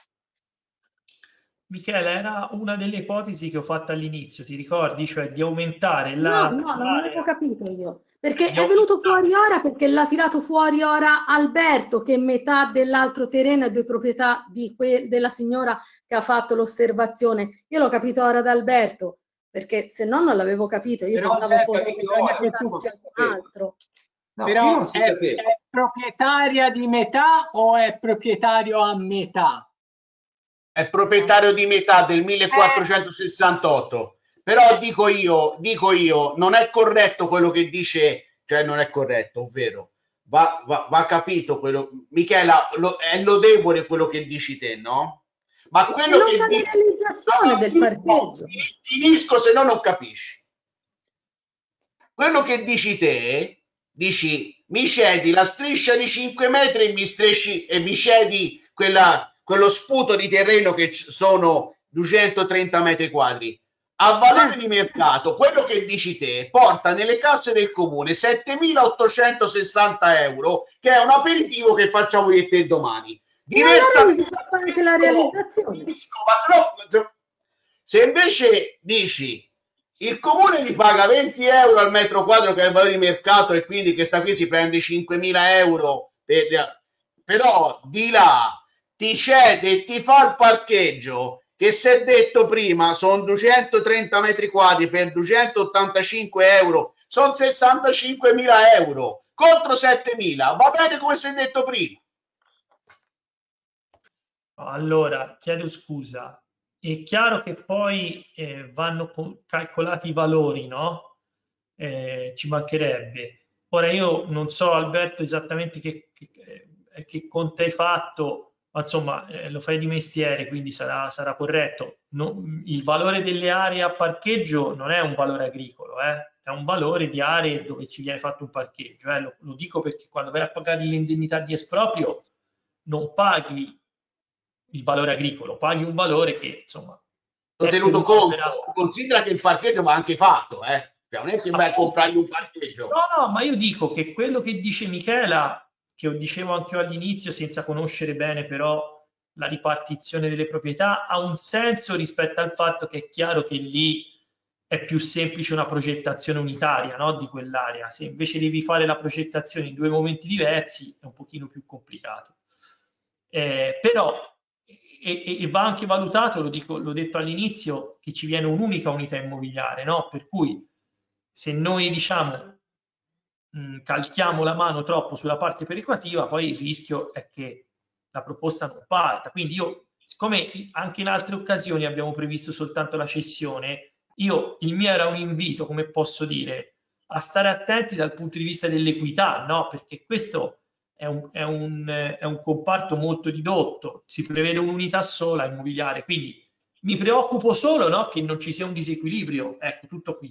Michele, era una delle ipotesi che ho fatto all'inizio, ti ricordi? Cioè di aumentare la... No, no, non l'avevo capito io, perché di è venuto aumentare- fuori ora perché l'ha tirato fuori ora Alberto che metà dell'altro terreno è di proprietà di que- della signora che ha fatto l'osservazione. Io l'ho capito ora da Alberto, perché se no non l'avevo capito, io però pensavo Alberto, fosse bisogna che proprietà tu di capisci. un altro. No, Però prima non si è, sapeva. è proprietaria di metà o è proprietario a metà? È proprietario di metà del millequattrocentosessantotto, però dico io, dico io, non è corretto quello che dice, cioè non è corretto, ovvero va, va, va capito quello, Michela, lo, è lodevole quello che dici te, no? Ma quello non che fa dici, la realizzazione no, del finisco, parcheggio. finisco, se no non capisci. Quello che dici te, dici mi cedi la striscia di cinque metri e mi, stresci, e mi cedi quella, quello sputo di terreno che sono duecentotrenta metri quadri. A valore di mercato, quello che dici te porta nelle casse del comune settemilaottocentosessanta euro, che è un aperitivo che facciamo io e te domani. Diversamente, allora fa anche la realizzazione. Ma se, no, se invece dici il comune gli paga venti euro al metro quadro, che è il valore di mercato, e quindi questa qui si prende cinquemila euro, per, però di là ti cede e ti fa il parcheggio, che si è detto prima sono duecentotrenta metri quadri per duecentottantacinque euro, sono sessantacinquemila euro contro settemila, va bene come si è detto prima. Allora, chiedo scusa, è chiaro che poi eh, vanno calcolati i valori, no? Eh, ci mancherebbe. Ora io non so, Alberto, esattamente che, che, che conto hai fatto, ma insomma eh, lo fai di mestiere, quindi sarà, sarà corretto. No, il valore delle aree a parcheggio non è un valore agricolo, eh? È un valore di aree dove ci viene fatto un parcheggio. Eh? Lo, lo dico perché quando vai a pagare l'indennità di esproprio non paghi il valore agricolo, paghi un valore che insomma ho tenuto conto, considera che il parcheggio va anche fatto, eh? Cioè, non è che vai a comprargli un parcheggio. No, no, ma io dico che quello che dice Michela, che dicevo anche io all'inizio senza conoscere bene però la ripartizione delle proprietà, ha un senso rispetto al fatto che è chiaro che lì è più semplice una progettazione unitaria, no, di quell'area. Se invece devi fare la progettazione in due momenti diversi è un pochino più complicato. Eh, però E, e va anche valutato, lo dico, l'ho detto all'inizio, che ci viene un'unica unità immobiliare, no? Per cui se noi diciamo mh, calchiamo la mano troppo sulla parte perequativa, poi il rischio è che la proposta non parta. Quindi io, siccome anche in altre occasioni abbiamo previsto soltanto la cessione, io il mio era un invito, come posso dire, a stare attenti dal punto di vista dell'equità, no? Perché questo È un, è, un, è un comparto molto ridotto, si prevede un'unità sola immobiliare, quindi mi preoccupo solo, no, che non ci sia un disequilibrio, ecco, tutto qui.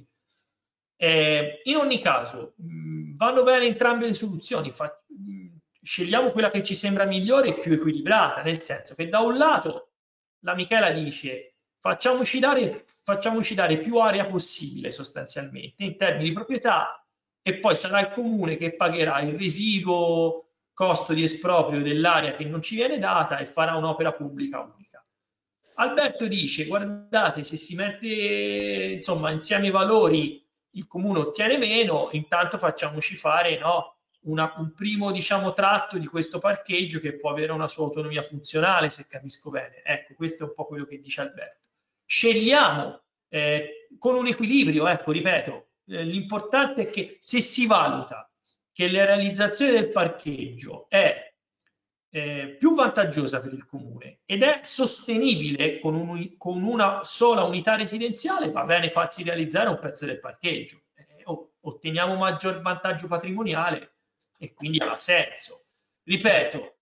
Eh, in ogni caso, mh, vanno bene entrambe le soluzioni, Fa, mh, scegliamo quella che ci sembra migliore e più equilibrata, nel senso che da un lato la Michela dice facciamoci dare, facciamoci dare più area possibile sostanzialmente in termini di proprietà, e poi sarà il comune che pagherà il residuo costo di esproprio dell'area che non ci viene data e farà un'opera pubblica unica. Alberto dice guardate, se si mette insomma insieme i valori il comune ottiene meno, intanto facciamoci fare, no, una, un primo diciamo tratto di questo parcheggio che può avere una sua autonomia funzionale, se capisco bene. Ecco, questo è un po' quello che dice Alberto. Scegliamo eh, con un equilibrio, ecco, ripeto, eh, l'importante è che se si valuta che la realizzazione del parcheggio è eh, più vantaggiosa per il comune ed è sostenibile con, un, con una sola unità residenziale, va bene farsi realizzare un pezzo del parcheggio. Eh, otteniamo maggior vantaggio patrimoniale e quindi ha senso. Ripeto,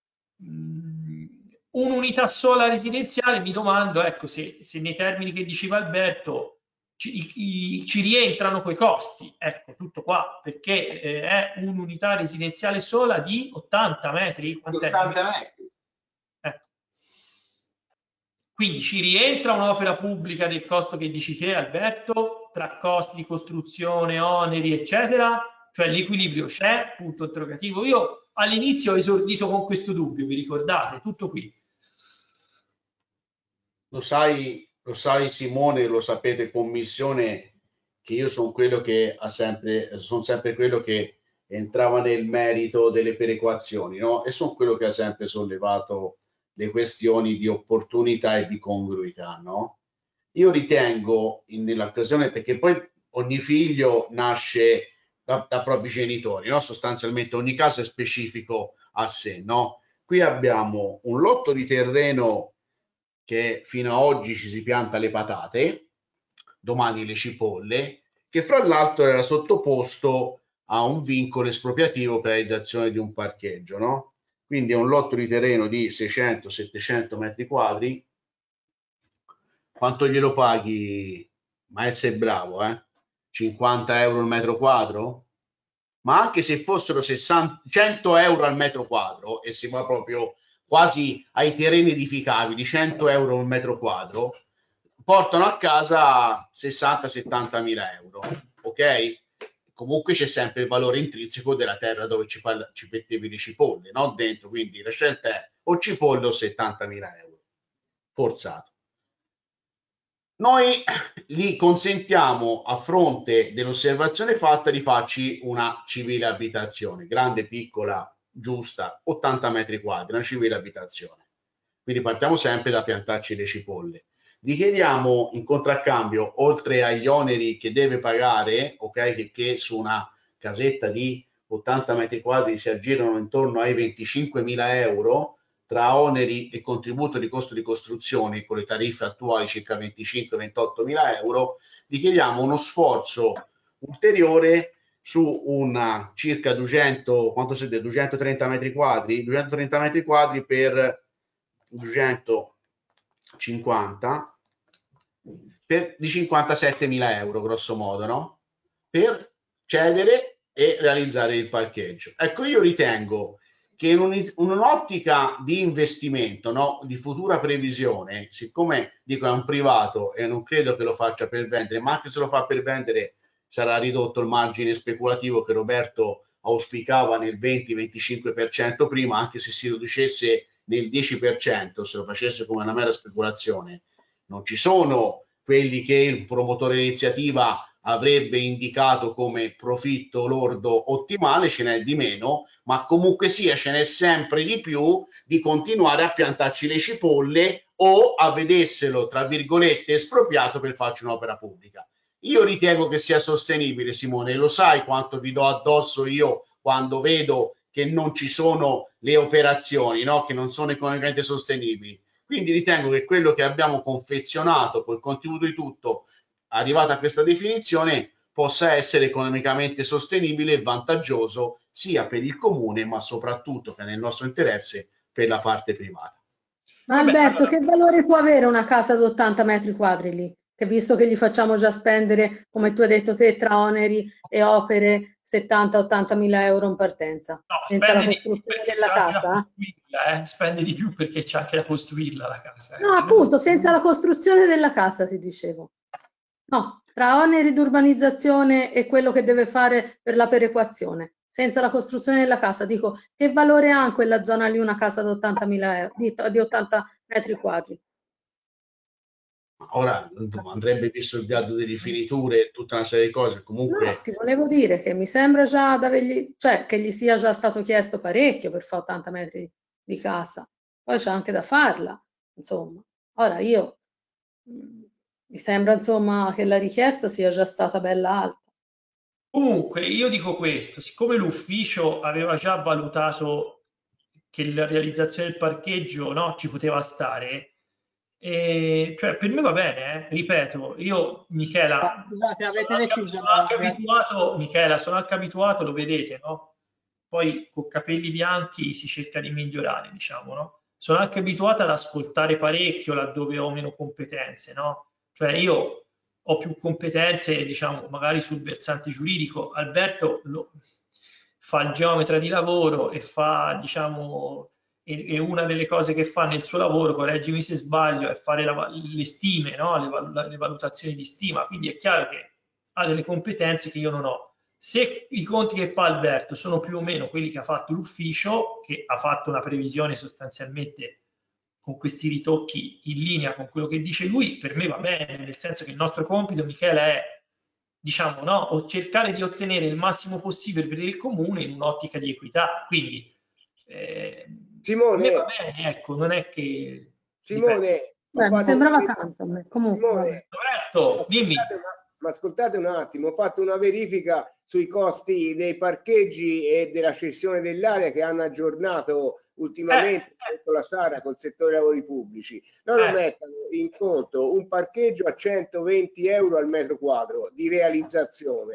un'unità sola residenziale, mi domando, ecco, se, se nei termini che diceva Alberto ci, i, ci rientrano quei costi, ecco, tutto qua, perché eh, è un'unità residenziale sola di ottanta metri. ottanta metri. Ecco. Quindi ci rientra un'opera pubblica del costo che dici te, Alberto, tra costi di costruzione, oneri, eccetera, cioè l'equilibrio c'è, punto interrogativo. Io all'inizio ho esordito con questo dubbio, vi ricordate? Tutto qui. Lo sai, lo sai Simone, lo sapete commissione, che io sono quello che ha sempre, sono sempre quello che entrava nel merito delle perequazioni, no? E sono quello che ha sempre sollevato le questioni di opportunità e di congruità, no? Io ritengo, nell'occasione, perché poi ogni figlio nasce da, da propri genitori, no? Sostanzialmente ogni caso è specifico a sé, no? Qui abbiamo un lotto di terreno che fino a oggi ci si pianta le patate, domani le cipolle, che fra l'altro era sottoposto ha un vincolo espropriativo per la realizzazione di un parcheggio, no? Quindi è un lotto di terreno di seicento settecento metri quadri. Quanto glielo paghi? Ma sei bravo, eh? cinquanta euro il metro quadro? Ma anche se fossero sessanta, cento euro al metro quadro, e si va proprio quasi ai terreni edificabili, cento euro il metro quadro, portano a casa sessanta settanta mila euro, ok? Comunque c'è sempre il valore intrinseco della terra dove ci, parla, ci mettevi le cipolle, no? Dentro, quindi la scelta è o cipolle o settantamila euro, forzato. Noi gli consentiamo, a fronte dell'osservazione fatta, di farci una civile abitazione, grande, piccola, giusta, ottanta metri quadri, una civile abitazione. Quindi partiamo sempre da piantarci le cipolle. Gli chiediamo in contraccambio, oltre agli oneri che deve pagare, ok, che, che su una casetta di ottanta metri quadri si aggirano intorno ai venticinquemila euro, tra oneri e contributo di costo di costruzione, con le tariffe attuali circa venticinque ventotto mila euro, gli chiediamo uno sforzo ulteriore su una circa duecento, quanto siete, duecentotrenta metri quadri, duecentotrenta metri quadri per duecentocinquanta, per, di cinquantasettemila euro grosso modo, no? Per cedere e realizzare il parcheggio. Ecco, io ritengo che in un'ottica di investimento, no, di futura previsione, siccome dico è un privato e non credo che lo faccia per vendere, ma anche se lo fa per vendere sarà ridotto il margine speculativo che Roberto auspicava nel venti venticinque per cento prima, anche se si riducesse nel dieci per cento, se lo facesse come una mera speculazione. Non ci sono quelli che il promotore dell'iniziativa avrebbe indicato come profitto lordo ottimale, ce n'è di meno, ma comunque sia ce n'è sempre di più di continuare a piantarci le cipolle o a vederselo, tra virgolette, espropriato per farci un'opera pubblica. Io ritengo che sia sostenibile, Simone, lo sai quanto vi do addosso io quando vedo che non ci sono le operazioni, no? Che non sono economicamente sostenibili. Quindi ritengo che quello che abbiamo confezionato col contenuto di tutto, arrivato a questa definizione, possa essere economicamente sostenibile e vantaggioso sia per il comune, ma soprattutto, che è nel nostro interesse, per la parte privata. Ma Alberto, allora, che valore può avere una casa di ottanta metri quadri lì? Che visto che gli facciamo già spendere, come tu hai detto te, tra oneri e opere, settanta ottanta mila euro in partenza, no, senza la costruzione della casa? Eh? Spende di più perché c'è anche da costruirla la casa. Eh. No, appunto, senza la costruzione della casa, ti dicevo. No, tra oneri di urbanizzazione e quello che deve fare per la perequazione, senza la costruzione della casa, dico, che valore ha in quella zona lì una casa di ottantamila euro, di, di ottanta metri quadri? Ora andrebbe visto il grado di rifiniture e tutta una serie di cose. Comunque, no, ti volevo dire che mi sembra già da avergli, cioè che gli sia già stato chiesto parecchio per fare ottanta metri di casa, poi c'è anche da farla, insomma. Ora io mh, mi sembra insomma che la richiesta sia già stata bella alta. Comunque io dico questo, siccome l'ufficio aveva già valutato che la realizzazione del parcheggio, no, ci poteva stare, e, cioè per me va bene, eh? Ripeto, io Michela, scusate, avete sono, anche, deciso, sono anche abituato, Michela, sono anche abituato, lo vedete, no? Poi con capelli bianchi si cerca di migliorare, diciamo, no? Sono anche abituato ad ascoltare parecchio laddove ho meno competenze, no? Cioè io ho più competenze, diciamo, magari sul versante giuridico. Alberto lo, fa il geometra di lavoro e fa, diciamo, e, e una delle cose che fa nel suo lavoro, correggimi se sbaglio, è fare la, le stime, no? le, le valutazioni di stima. Quindi è chiaro che ha delle competenze che io non ho. Se i conti che fa Alberto sono più o meno quelli che ha fatto l'ufficio, che ha fatto una previsione sostanzialmente con questi ritocchi in linea con quello che dice lui, per me va bene, nel senso che il nostro compito, Michele, è, diciamo, no, o cercare di ottenere il massimo possibile per il comune in un'ottica di equità. Quindi eh, Simone, va bene, ecco, non è che... Simone, Beh, mi sembrava tanto a me. Comunque, Simone, Roberto, dimmi. Ma ascoltate un attimo, ho fatto una verifica sui costi dei parcheggi e della cessione dell'area che hanno aggiornato ultimamente eh, con la Sara col settore lavori pubblici. Loro eh. mettono in conto un parcheggio a centoventi euro al metro quadro di realizzazione,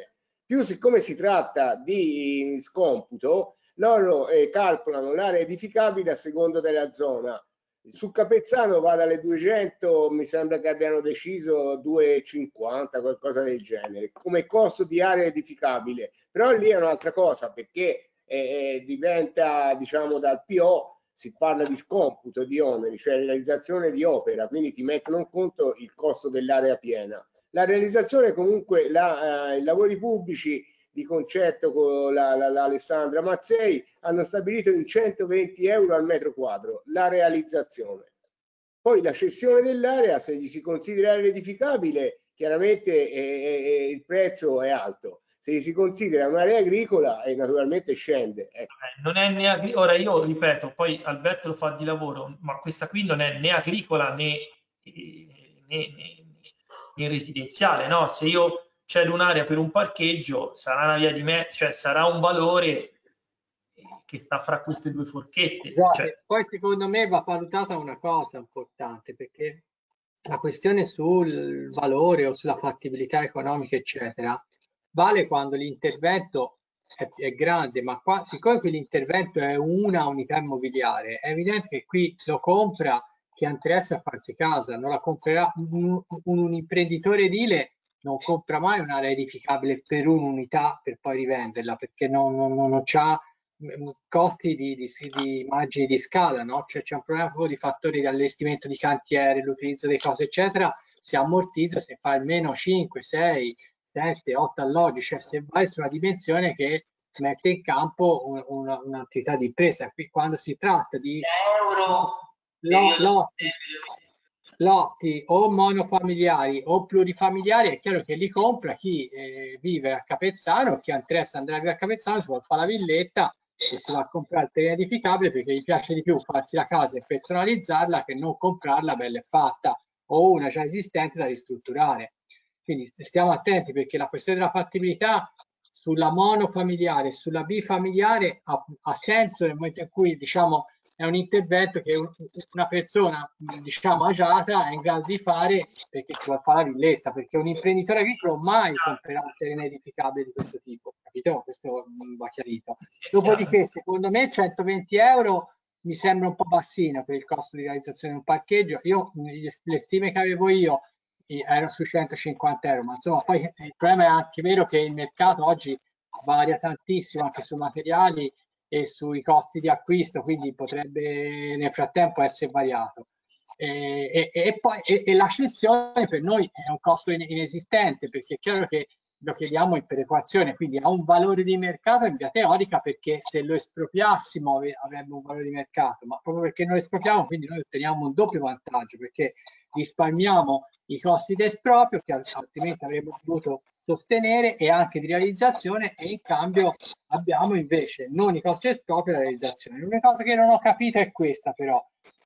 Più siccome si tratta di scomputo, loro eh, calcolano l'area edificabile a seconda della zona. Su Capezzano va dalle duecento, mi sembra che abbiano deciso duecentocinquanta, qualcosa del genere, come costo di area edificabile. Però lì è un'altra cosa, perché eh, diventa, diciamo, dal P O si parla di scomputo di oneri, cioè realizzazione di opera, quindi ti mettono in conto il costo dell'area piena. La realizzazione comunque, la, eh, i lavori pubblici di concerto con la, la, la Alessandra Mazzei hanno stabilito in centoventi euro al metro quadro la realizzazione. Poi la cessione dell'area, se gli si considera area edificabile, chiaramente eh, eh, il prezzo è alto. Se gli si considera un'area agricola, eh, naturalmente scende. Ecco. Non è né agri- Ora io ripeto, poi Alberto lo fa di lavoro, ma questa qui non è né agricola né, né, né, né residenziale, no? Se io cedo un'area per un parcheggio, sarà una via di mezzo, cioè sarà un valore che sta fra queste due forchette. Esatto. Cioè... Poi secondo me va valutata una cosa importante, perché la questione sul valore o sulla fattibilità economica, eccetera, vale quando l'intervento è, è grande, ma qua, siccome quell'intervento è una unità immobiliare, è evidente che qui lo compra chi ha interesse a farsi casa, non la comprerà un, un, un imprenditore edile. Non compra mai un'area edificabile per un'unità per poi rivenderla, perché non, non, non ha costi di, di, di margini di scala, no? Cioè c'è un problema proprio di fattori di allestimento di cantiere, l'utilizzo delle cose, eccetera, si ammortizza se fa almeno cinque, sei, sette, otto alloggi, cioè se vai su una dimensione che mette in campo un, un, un'attività di impresa. Qui quando si tratta di euro, lo, lotti, lotti o monofamiliari o plurifamiliari, è chiaro che li compra chi eh, vive a Capezzano, chi ha interesse ad andare a Capezzano, si vuole fare la villetta e si va a comprare il terreno edificabile perché gli piace di più farsi la casa e personalizzarla che non comprarla bella e fatta o una già esistente da ristrutturare. Quindi stiamo attenti, perché la questione della fattibilità sulla monofamiliare e sulla bifamiliare ha, ha senso nel momento in cui, diciamo, è un intervento che una persona, diciamo, agiata è in grado di fare perché si vuole fare la villetta, perché un imprenditore agricolo mai comprerà un terreno edificabile di questo tipo, capito? Questo va chiarito. Dopodiché, secondo me, centoventi euro mi sembra un po' bassino per il costo di realizzazione di un parcheggio. Io, le stime che avevo io erano su centocinquanta euro, ma insomma, poi il problema è anche vero che il mercato oggi varia tantissimo anche su materiali e sui costi di acquisto, quindi potrebbe nel frattempo essere variato. E, e, e poi e, e la cessione per noi è un costo in, inesistente, perché è chiaro che lo chiediamo in perequazione, quindi ha un valore di mercato in via teorica, perché se lo espropriassimo avrebbe un valore di mercato, ma proprio perché non lo espropriamo, quindi noi otteniamo un doppio vantaggio, perché risparmiamo i costi di esproprio che altrimenti avremmo dovuto sostenere e anche di realizzazione, e in cambio abbiamo invece non i costi di esproprio e la realizzazione. L'unica cosa che non ho capito è questa, però,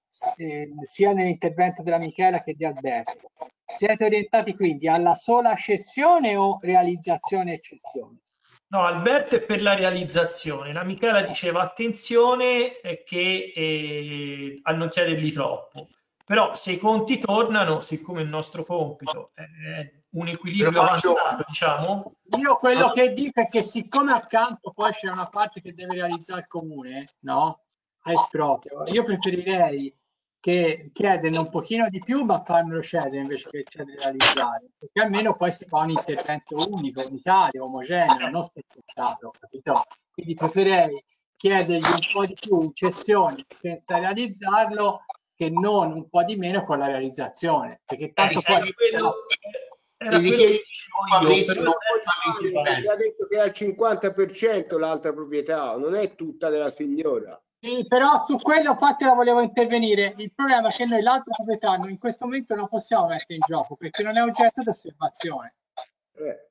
eh, sia nell'intervento della Michela che di Alberto, siete orientati quindi alla sola cessione o realizzazione e cessione? No, Alberto è per la realizzazione, la Michela diceva attenzione eh, che eh, a non chiedergli troppo, però se i conti tornano, siccome il nostro compito è un equilibrio avanzato, diciamo. Io quello che dico è che siccome accanto poi c'è una parte che deve realizzare il comune, no? A esproprio, io preferirei che chiederne un pochino di più, ma farmelo cedere invece che cedere realizzare, perché almeno poi si fa un intervento unico, unitario, omogeneo, non spezzettato, capito? Quindi preferirei chiedergli un po' di più in cessione senza realizzarlo che non un po' di meno con la realizzazione, perché tanto poi quello, era quello che dicevo io, però ti ha detto che è al cinquanta per cento l'altra proprietà, non è tutta della signora. Sì, però su quello infatti la volevo intervenire. Il problema è che noi l'altra proprietà in questo momento non possiamo mettere in gioco perché non è oggetto di osservazione. Eh.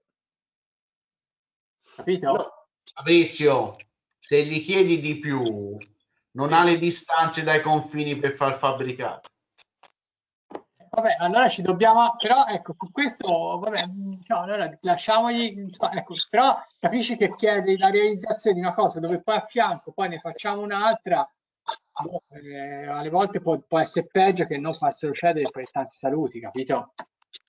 Capito? No. Fabrizio, se gli chiedi di più, non sì. ha le distanze dai confini per far fabbricato. Vabbè, allora ci dobbiamo, però ecco, su questo, vabbè, no, allora lasciamogli, ecco, però capisci che chiede la realizzazione di una cosa dove poi a fianco poi ne facciamo un'altra, boh, eh, alle volte può, può essere peggio che non farselo cedere per tanti saluti, capito?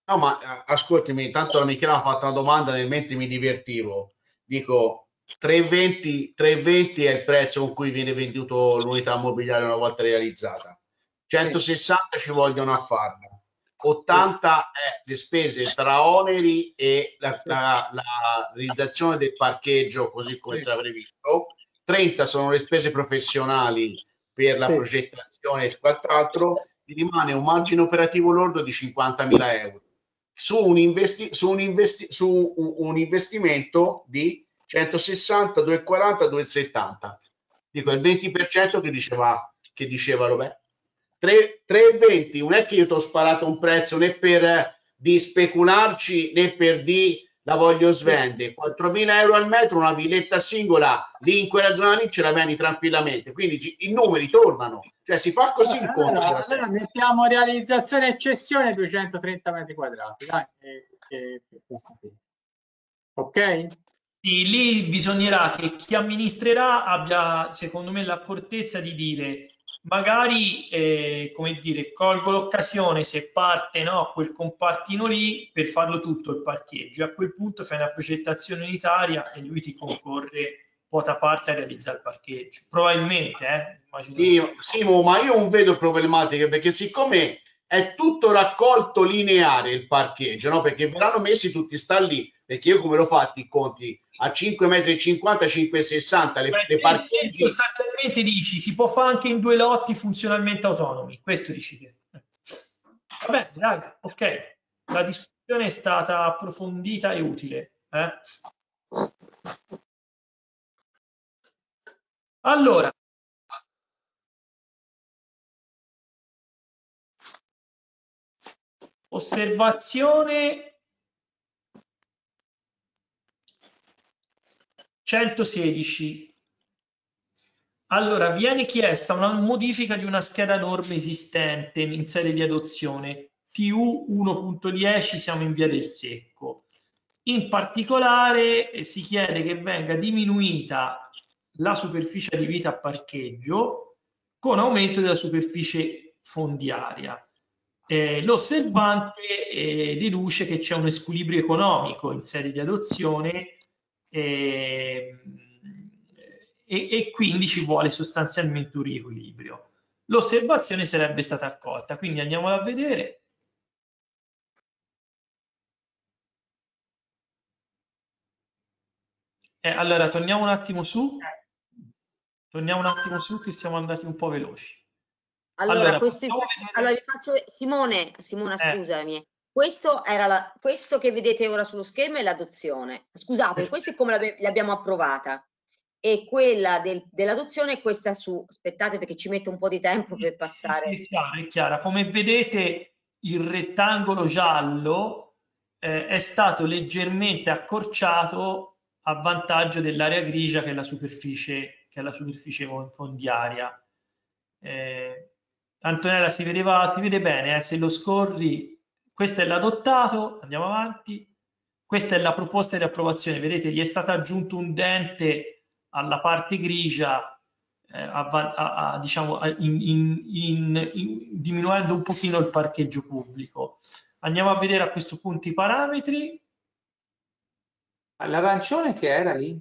No, ma ascoltami, intanto la Michela mi ha fatto una domanda nel mentre mi divertivo. Dico, tre virgola venti, tre virgola venti è il prezzo con cui viene venduto l'unità immobiliare una volta realizzata. centosessanta ci vogliono a farla. ottanta è le spese tra oneri e la, la, la realizzazione del parcheggio, così come sarà previsto. trenta sono le spese professionali per la progettazione e quant'altro. Rimane un margine operativo lordo di cinquantamila euro. Su un, investi su, un investi su un, un investimento di centosessanta, duecentoquaranta, duecentosettanta. Dico il venti per cento che diceva, che diceva Roberto. tre virgola venti, non è che io ti ho sparato un prezzo né per di specularci né per di la voglio svendere. quattromila euro al metro, una villetta singola lì in quella zona lì ce la vendi tranquillamente. Quindi i numeri tornano, cioè si fa così il conto. Allora, allora mettiamo realizzazione e cessione duecentotrenta metri quadrati, dai, e, e, e ok? Sì, lì bisognerà che chi amministrerà abbia, secondo me, l'accortezza di dire magari, eh, come dire, colgo l'occasione se parte, no, quel compartino lì per farlo tutto il parcheggio. A quel punto fai una progettazione unitaria e lui ti concorre quota parte a realizzare il parcheggio. Probabilmente, eh? Io, Simo, ma io non vedo problematiche perché siccome è tutto raccolto lineare il parcheggio, no? Perché verranno messi tutti sta lì, perché io come l'ho fatti i conti a cinque virgola cinquanta metri, cinque virgola sessanta le, le parcheggi. Sostanzialmente dici si può fare anche in due lotti funzionalmente autonomi, questo dici che. Vabbè, dai, ok, la discussione è stata approfondita e utile. Eh? Allora, osservazione centosedici. Allora, viene chiesta una modifica di una scheda norme esistente in sede di adozione, T U uno punto dieci, siamo in via del Secco. In particolare eh, si chiede che venga diminuita la superficie adibita a parcheggio con aumento della superficie fondiaria. Eh, l'osservante eh, deduce che c'è un squilibrio economico in sede di adozione eh, e, e quindi ci vuole sostanzialmente un riequilibrio. L'osservazione sarebbe stata accolta, quindi andiamola a vedere. Eh, allora, torniamo un attimo su. Torniamo un attimo su che siamo andati un po' veloci. Allora, Allora, questi, allora vi faccio, Simone, Simona, Eh. scusami. Questo, era la, questo che vedete ora sullo schermo è l'adozione. Scusate, Eh. questa è come l'abbiamo approvata. E quella del, dell'adozione è questa su. Aspettate perché ci mette un po' di tempo per passare. Sì, sì, è chiaro, è chiaro. Come vedete il rettangolo giallo eh, è stato leggermente accorciato a vantaggio dell'area grigia che è la superficie, che è la superficie fondiaria. Eh, Antonella, si vedeva, si vede bene, eh? Se lo scorri, questo è l'adottato, andiamo avanti. Questa è la proposta di approvazione, vedete, gli è stato aggiunto un dente alla parte grigia, eh, a, a, a, diciamo, in, in, in, in, diminuendo un pochino il parcheggio pubblico. Andiamo a vedere a questo punto i parametri. L'arancione che era lì?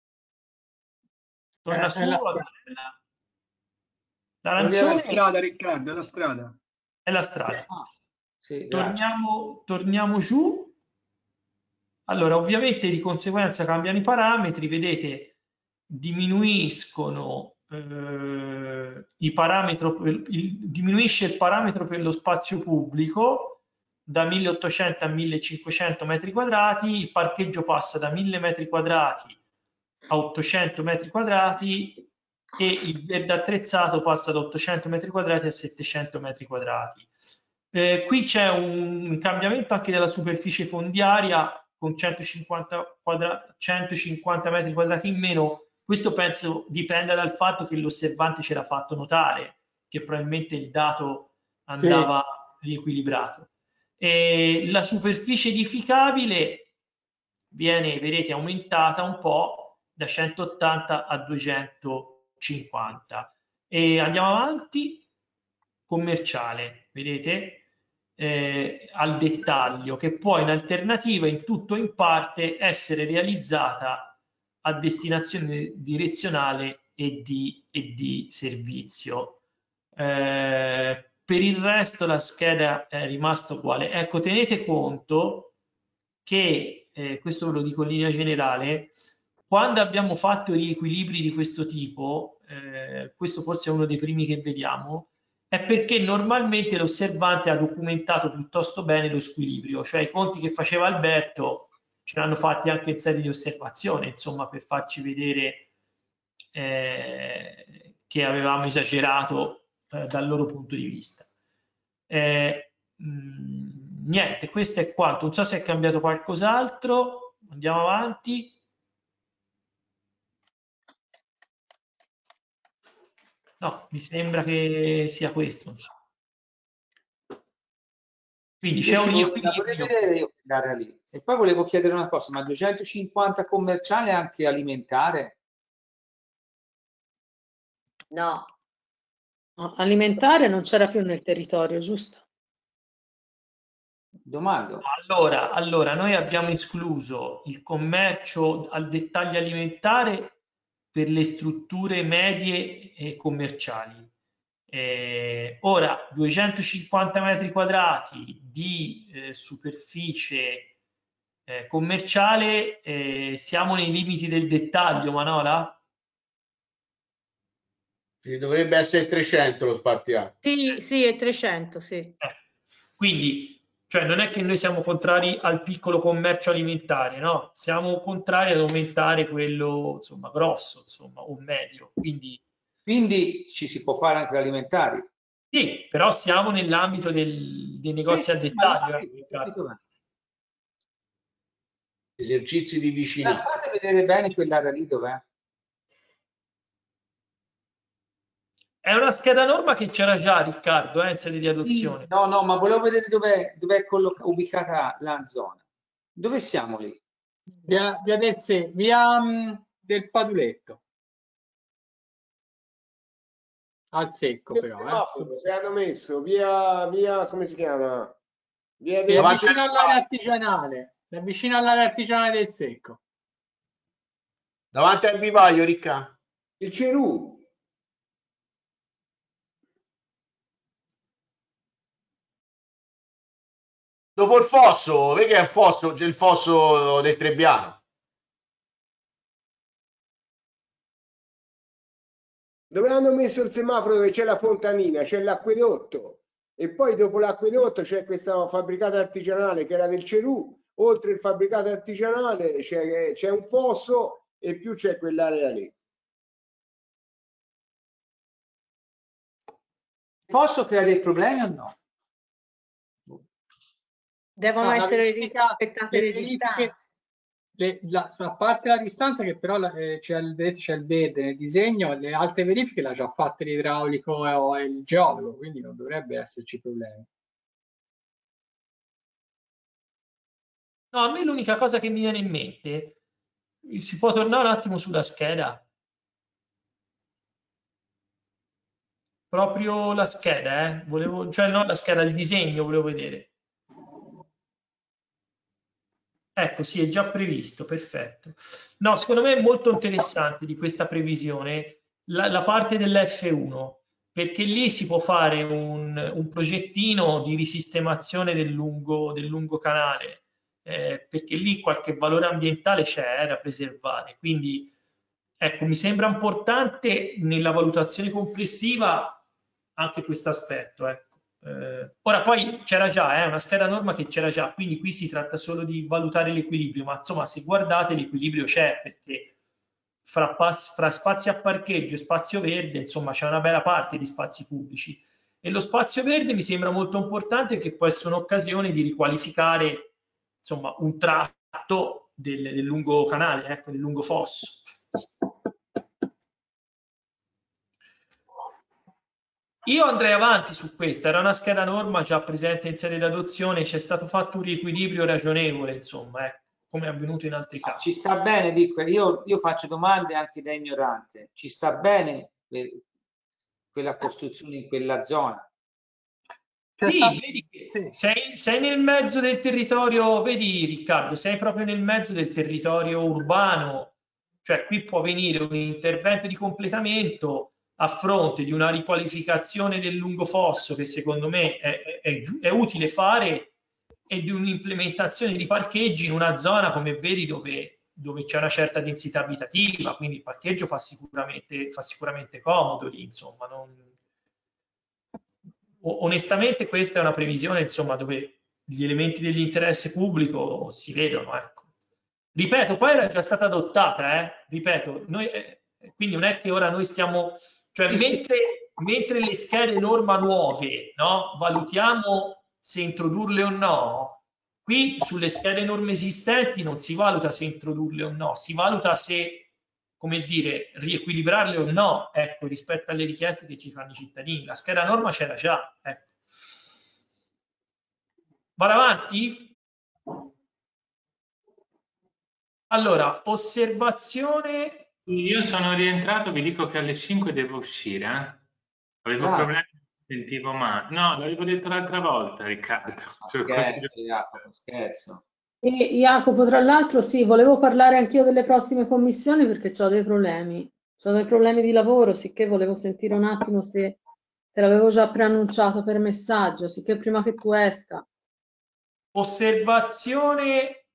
Torna Eh, su, è la l'arancione è la strada, Riccardo, è la strada. È la strada. Ah, sì, torniamo, torniamo giù. Allora, ovviamente di conseguenza cambiano i parametri, vedete, diminuiscono eh, i parametri, il, diminuisce il parametro per lo spazio pubblico da milleottocento a millecinquecento metri quadrati, il parcheggio passa da mille metri quadrati a ottocento metri quadrati e il verde attrezzato passa da ottocento metri quadrati a settecento metri quadrati. Eh, qui c'è un cambiamento anche della superficie fondiaria con centocinquanta, quadra, centocinquanta metri quadrati in meno. Questo penso dipenda dal fatto che l'osservante ce l'ha fatto notare, che probabilmente il dato andava sì. riequilibrato. E la superficie edificabile viene, vedete, aumentata un po' da centottanta a duecentocinquanta. E andiamo avanti, commerciale, vedete? eh, al dettaglio, che può in alternativa in tutto o in parte essere realizzata a destinazione direzionale e di, e di servizio. Eh, per il resto la scheda è rimasta uguale. Ecco, tenete conto che, eh, questo ve lo dico in linea generale, quando abbiamo fatto gli equilibri di questo tipo, eh, questo forse è uno dei primi che vediamo, è perché normalmente l'osservante ha documentato piuttosto bene lo squilibrio, cioè i conti che faceva Alberto ce l'hanno fatti anche in sede di osservazione, insomma, per farci vedere eh, che avevamo esagerato eh, dal loro punto di vista. Eh, mh, niente, questo è quanto. Non so se è cambiato qualcos'altro. Andiamo avanti. No, mi sembra che sia questo. Insomma. Quindi c'è un riequilibrio. Vedere l'area lì. E poi volevo chiedere una cosa, ma duecentocinquanta commerciale anche alimentare? No. No, alimentare non c'era più nel territorio, giusto? Domando. Allora, allora, noi abbiamo escluso il commercio al dettaglio alimentare per le strutture medie e commerciali. Eh, ora, duecentocinquanta metri quadrati di eh, superficie eh, commerciale, eh, siamo nei limiti del dettaglio, Manola? Sì, dovrebbe essere trecento lo spartiacque. Sì, sì, è trecento, sì. Eh, quindi, cioè, non è che noi siamo contrari al piccolo commercio alimentare, no? Siamo contrari ad aumentare quello, insomma, grosso, insomma, o medio. Quindi, quindi ci si può fare anche alimentari? Sì, però siamo nell'ambito del, dei negozi sì, al sì, dettaglio. Sì, esercizi di vicinanza. Ma fate vedere bene quell'area lì dov'è? È una scheda norma che c'era già, Riccardo, eh, in sede di adozione. Sì, no, no, ma volevo vedere dov'è dov ubicata la zona. Dove siamo lì? Via, via del Se, via um, del Paduletto. Al secco però. Eh. Che hanno messo via, via, come si chiama? Via sì, del... è vicino all'area artigianale. È vicino all'area artigianale del Secco. Davanti al vivaio, Ricca. Il Cerù. Dopo il fosso, vedi che è il fosso, c'è il fosso del Trebbiano. Dove hanno messo il semaforo, dove c'è la fontanina, c'è l'acquedotto, e poi dopo l'acquedotto c'è questa fabbricata artigianale che era del Cerù. Oltre il fabbricato artigianale c'è un fosso e più c'è quell'area lì. Il fosso crea dei problemi o no? Devono ah, essere verifica, rispettate le, le distanze. Le, la, a parte la distanza, che però eh, c'è il, il verde nel disegno, le altre verifiche l'ha già fatte l'idraulico e il geologo, quindi non dovrebbe esserci problemi. No, a me l'unica cosa che mi viene in mente, si può tornare un attimo sulla scheda? Proprio la scheda, eh? Volevo, cioè no, la scheda, il disegno volevo vedere. Ecco, sì, è già previsto, perfetto. No, secondo me è molto interessante di questa previsione la, la parte dell'F uno, perché lì si può fare un, un progettino di risistemazione del lungo, del lungo canale, eh, perché lì qualche valore ambientale c'è eh, da preservare. Quindi, ecco, mi sembra importante nella valutazione complessiva anche questo aspetto, ecco. Eh, ora poi c'era già, eh, una scheda norma che c'era già, quindi qui si tratta solo di valutare l'equilibrio, ma insomma se guardate l'equilibrio c'è, perché fra, pas, fra spazi a parcheggio e spazio verde insomma c'è una bella parte di spazi pubblici, e lo spazio verde mi sembra molto importante, che può essere un'occasione di riqualificare insomma un tratto del, del lungo canale, ecco, del lungo fosso. Io andrei avanti su questa, era una scheda norma già presente in sede d'adozione, c'è stato fatto un riequilibrio ragionevole, insomma, eh, come è avvenuto in altri casi. Ci sta bene, Vic, io, io faccio domande anche da ignorante, ci sta bene quella costruzione in quella zona? Sì, vedi che sì. Sei, sei nel mezzo del territorio, vedi Riccardo, sei proprio nel mezzo del territorio urbano, cioè qui può venire un intervento di completamento a fronte di una riqualificazione del lungofosso che secondo me è, è, è utile fare e di un'implementazione di parcheggi in una zona come vedi dove, dove c'è una certa densità abitativa, quindi il parcheggio fa sicuramente, fa sicuramente comodo lì, insomma, non... Onestamente questa è una previsione insomma dove gli elementi dell'interesse pubblico si vedono, ecco. Ripeto, poi era già stata adottata, eh? Ripeto, noi, eh, quindi non è che ora noi stiamo, cioè mentre, mentre le schede norma nuove, no? Valutiamo se introdurle o no, qui sulle schede norme esistenti non si valuta se introdurle o no, si valuta se, come dire, riequilibrarle o no, ecco, rispetto alle richieste che ci fanno i cittadini. La scheda norma c'era già, ecco. Vado avanti? Allora, osservazione... Io sono rientrato, vi dico che alle cinque devo uscire, eh? Avevo ah. problemi, sentivo male. No, l'avevo detto l'altra volta, Riccardo. Scherzo, Jacopo, scherzo. E Jacopo, tra l'altro, sì, volevo parlare anch'io delle prossime commissioni perché ho dei problemi. Ho dei problemi di lavoro, sicché volevo sentire un attimo se te l'avevo già preannunciato per messaggio, sicché prima che tu esca. Osservazione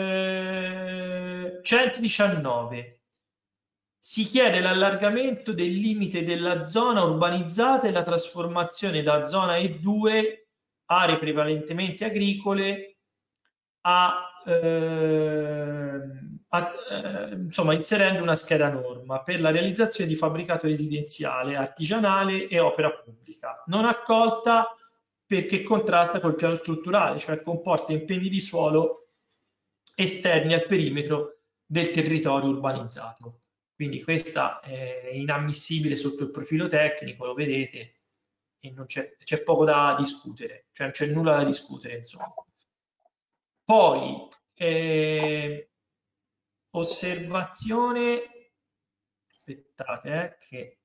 eh, centodiciannove. Si chiede l'allargamento del limite della zona urbanizzata e la trasformazione da zona E due, aree prevalentemente agricole, a, eh, a, eh, insomma, inserendo una scheda norma per la realizzazione di fabbricato residenziale, artigianale e opera pubblica, non accolta perché contrasta col piano strutturale, cioè comporta impegni di suolo esterni al perimetro del territorio urbanizzato. Quindi questa è inammissibile sotto il profilo tecnico, lo vedete, e non c'è, c'è poco da discutere, cioè non c'è nulla da discutere, insomma. Poi, eh, osservazione, aspettate, eh, che...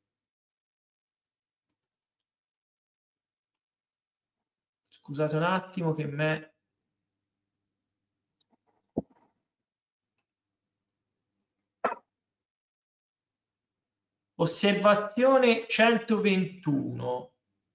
Scusate un attimo che me... Osservazione centoventuno.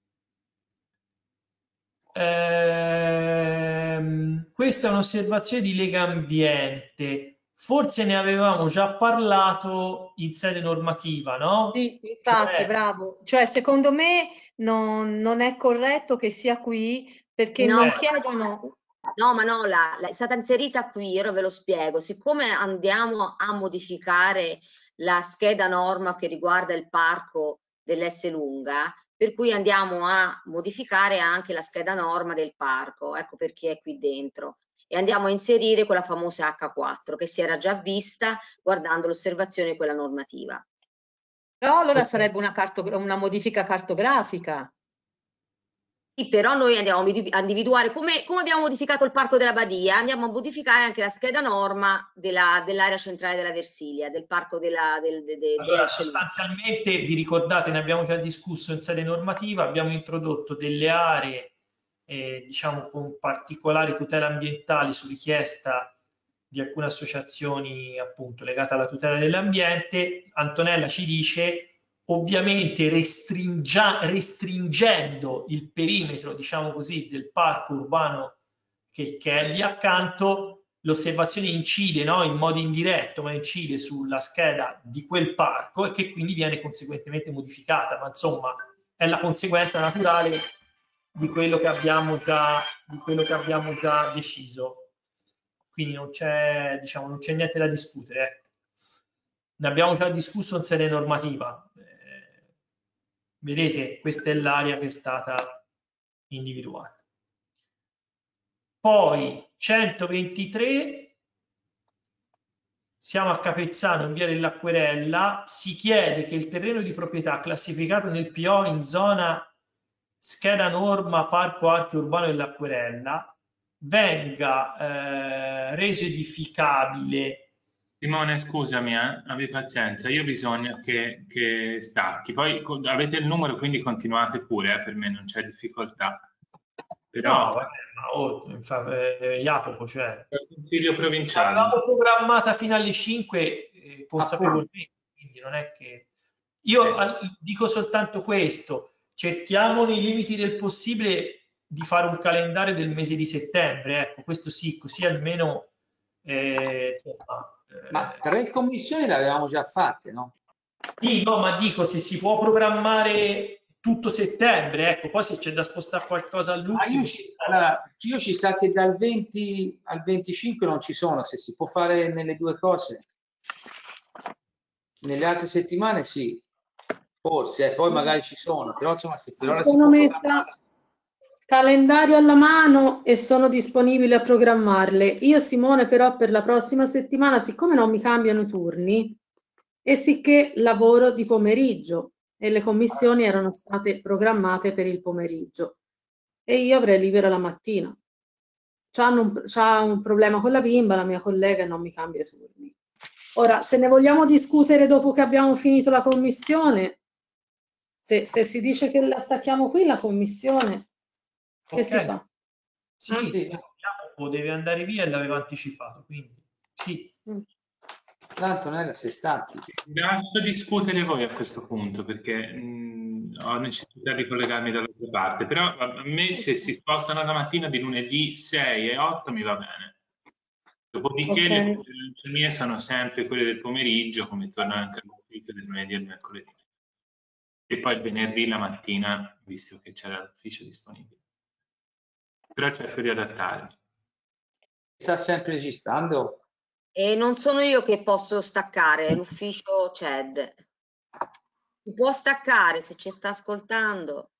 Ehm, questa è un'osservazione di Lega Ambiente. Forse ne avevamo già parlato in sede normativa, no? Sì, infatti, cioè... bravo. Cioè, secondo me non, non è corretto che sia qui perché no, non chiedono... No, ma no, la, la, è stata inserita qui, ora ve lo spiego. Siccome andiamo a modificare la scheda norma che riguarda il parco dell'Esselunga, per cui andiamo a modificare anche la scheda norma del parco, ecco perché è qui dentro. E andiamo a inserire quella famosa acca quattro che si era già vista guardando l'osservazione di quella normativa. Però allora sarebbe una, una modifica cartografica. Sì, però noi andiamo a individuare, come, come abbiamo modificato il Parco della Badia, andiamo a modificare anche la scheda norma dell'area dell centrale della Versilia, del Parco della... Del, de, de, allora, sostanzialmente, vi ricordate, ne abbiamo già discusso in sede normativa, abbiamo introdotto delle aree, eh, diciamo, con particolari tutele ambientali su richiesta di alcune associazioni, appunto, legate alla tutela dell'ambiente. Antonella ci dice... ovviamente restringendo il perimetro, diciamo così, del parco urbano che, che è lì accanto, l'osservazione incide, no, in modo indiretto, ma incide sulla scheda di quel parco e che quindi viene conseguentemente modificata, ma insomma è la conseguenza naturale di quello che abbiamo già, di quello che abbiamo già deciso. Quindi non c'è, diciamo, non c'è niente da discutere, ecco. Ne abbiamo già discusso in sede normativa. Vedete, questa è l'area che è stata individuata. Poi centoventitré, siamo a Capezzano in via dell'Acquerella, si chiede che il terreno di proprietà classificato nel P O in zona scheda norma Parco Archeo Urbano dell'Acquerella venga eh, reso edificabile. Simone, scusami, eh, abbi pazienza, io ho bisogno che, che stacchi. Poi avete il numero, quindi continuate pure, eh, per me non c'è difficoltà. Però No, vabbè, ma oh, infa- eh, Jacopo, cioè, il consiglio provinciale. l'avevamo programmata fino alle cinque eh, consapevolmente, quindi non è che... Io Sì. al- dico soltanto questo, cerchiamo nei limiti del possibile di fare un calendario del mese di settembre, ecco, questo sì, così almeno... eh, insomma, eh, Ma tre commissioni le avevamo già fatte, no? sì, no, ma dico se si può programmare tutto settembre, ecco, poi se c'è da spostare qualcosa Ah, all'ultimo. io, ci, allora, io ci sta che dal venti al venticinque non ci sono, se si può fare nelle due cose. Nelle altre settimane sì, forse, eh, poi magari ci sono, però insomma se per ora si Sono può messa programmare. calendario alla mano e sono disponibile a programmarle. Io, Simone, però per la prossima settimana, siccome non mi cambiano i turni, e sicché lavoro di pomeriggio e le commissioni erano state programmate per il pomeriggio e io avrei libera la mattina. C'hanno un, c'ha un problema con la bimba, la mia collega, e non mi cambia i turni. Ora, se ne vogliamo discutere dopo che abbiamo finito la commissione, se, se si dice che la stacchiamo qui la commissione, che Ok. si fa? Sì, Ah, sì. Jacopo deve andare via e l'aveva anticipato, quindi sì. Mm. Antonella, sei stanchi? Lascio discutere voi a questo punto perché mh, ho necessità di collegarmi dall'altra parte, però a me se si spostano la mattina di lunedì sei e otto mi va bene. Dopodiché Ok. le preferenze mie sono sempre quelle del pomeriggio, come torno anche all'ufficio del lunedì e il mercoledì. E poi il venerdì la mattina, visto che c'era l'ufficio disponibile. Però cerco di adattarmi. Sta sempre registrando? E non sono io che posso staccare, è l'ufficio C E D. Si può staccare se ci sta ascoltando.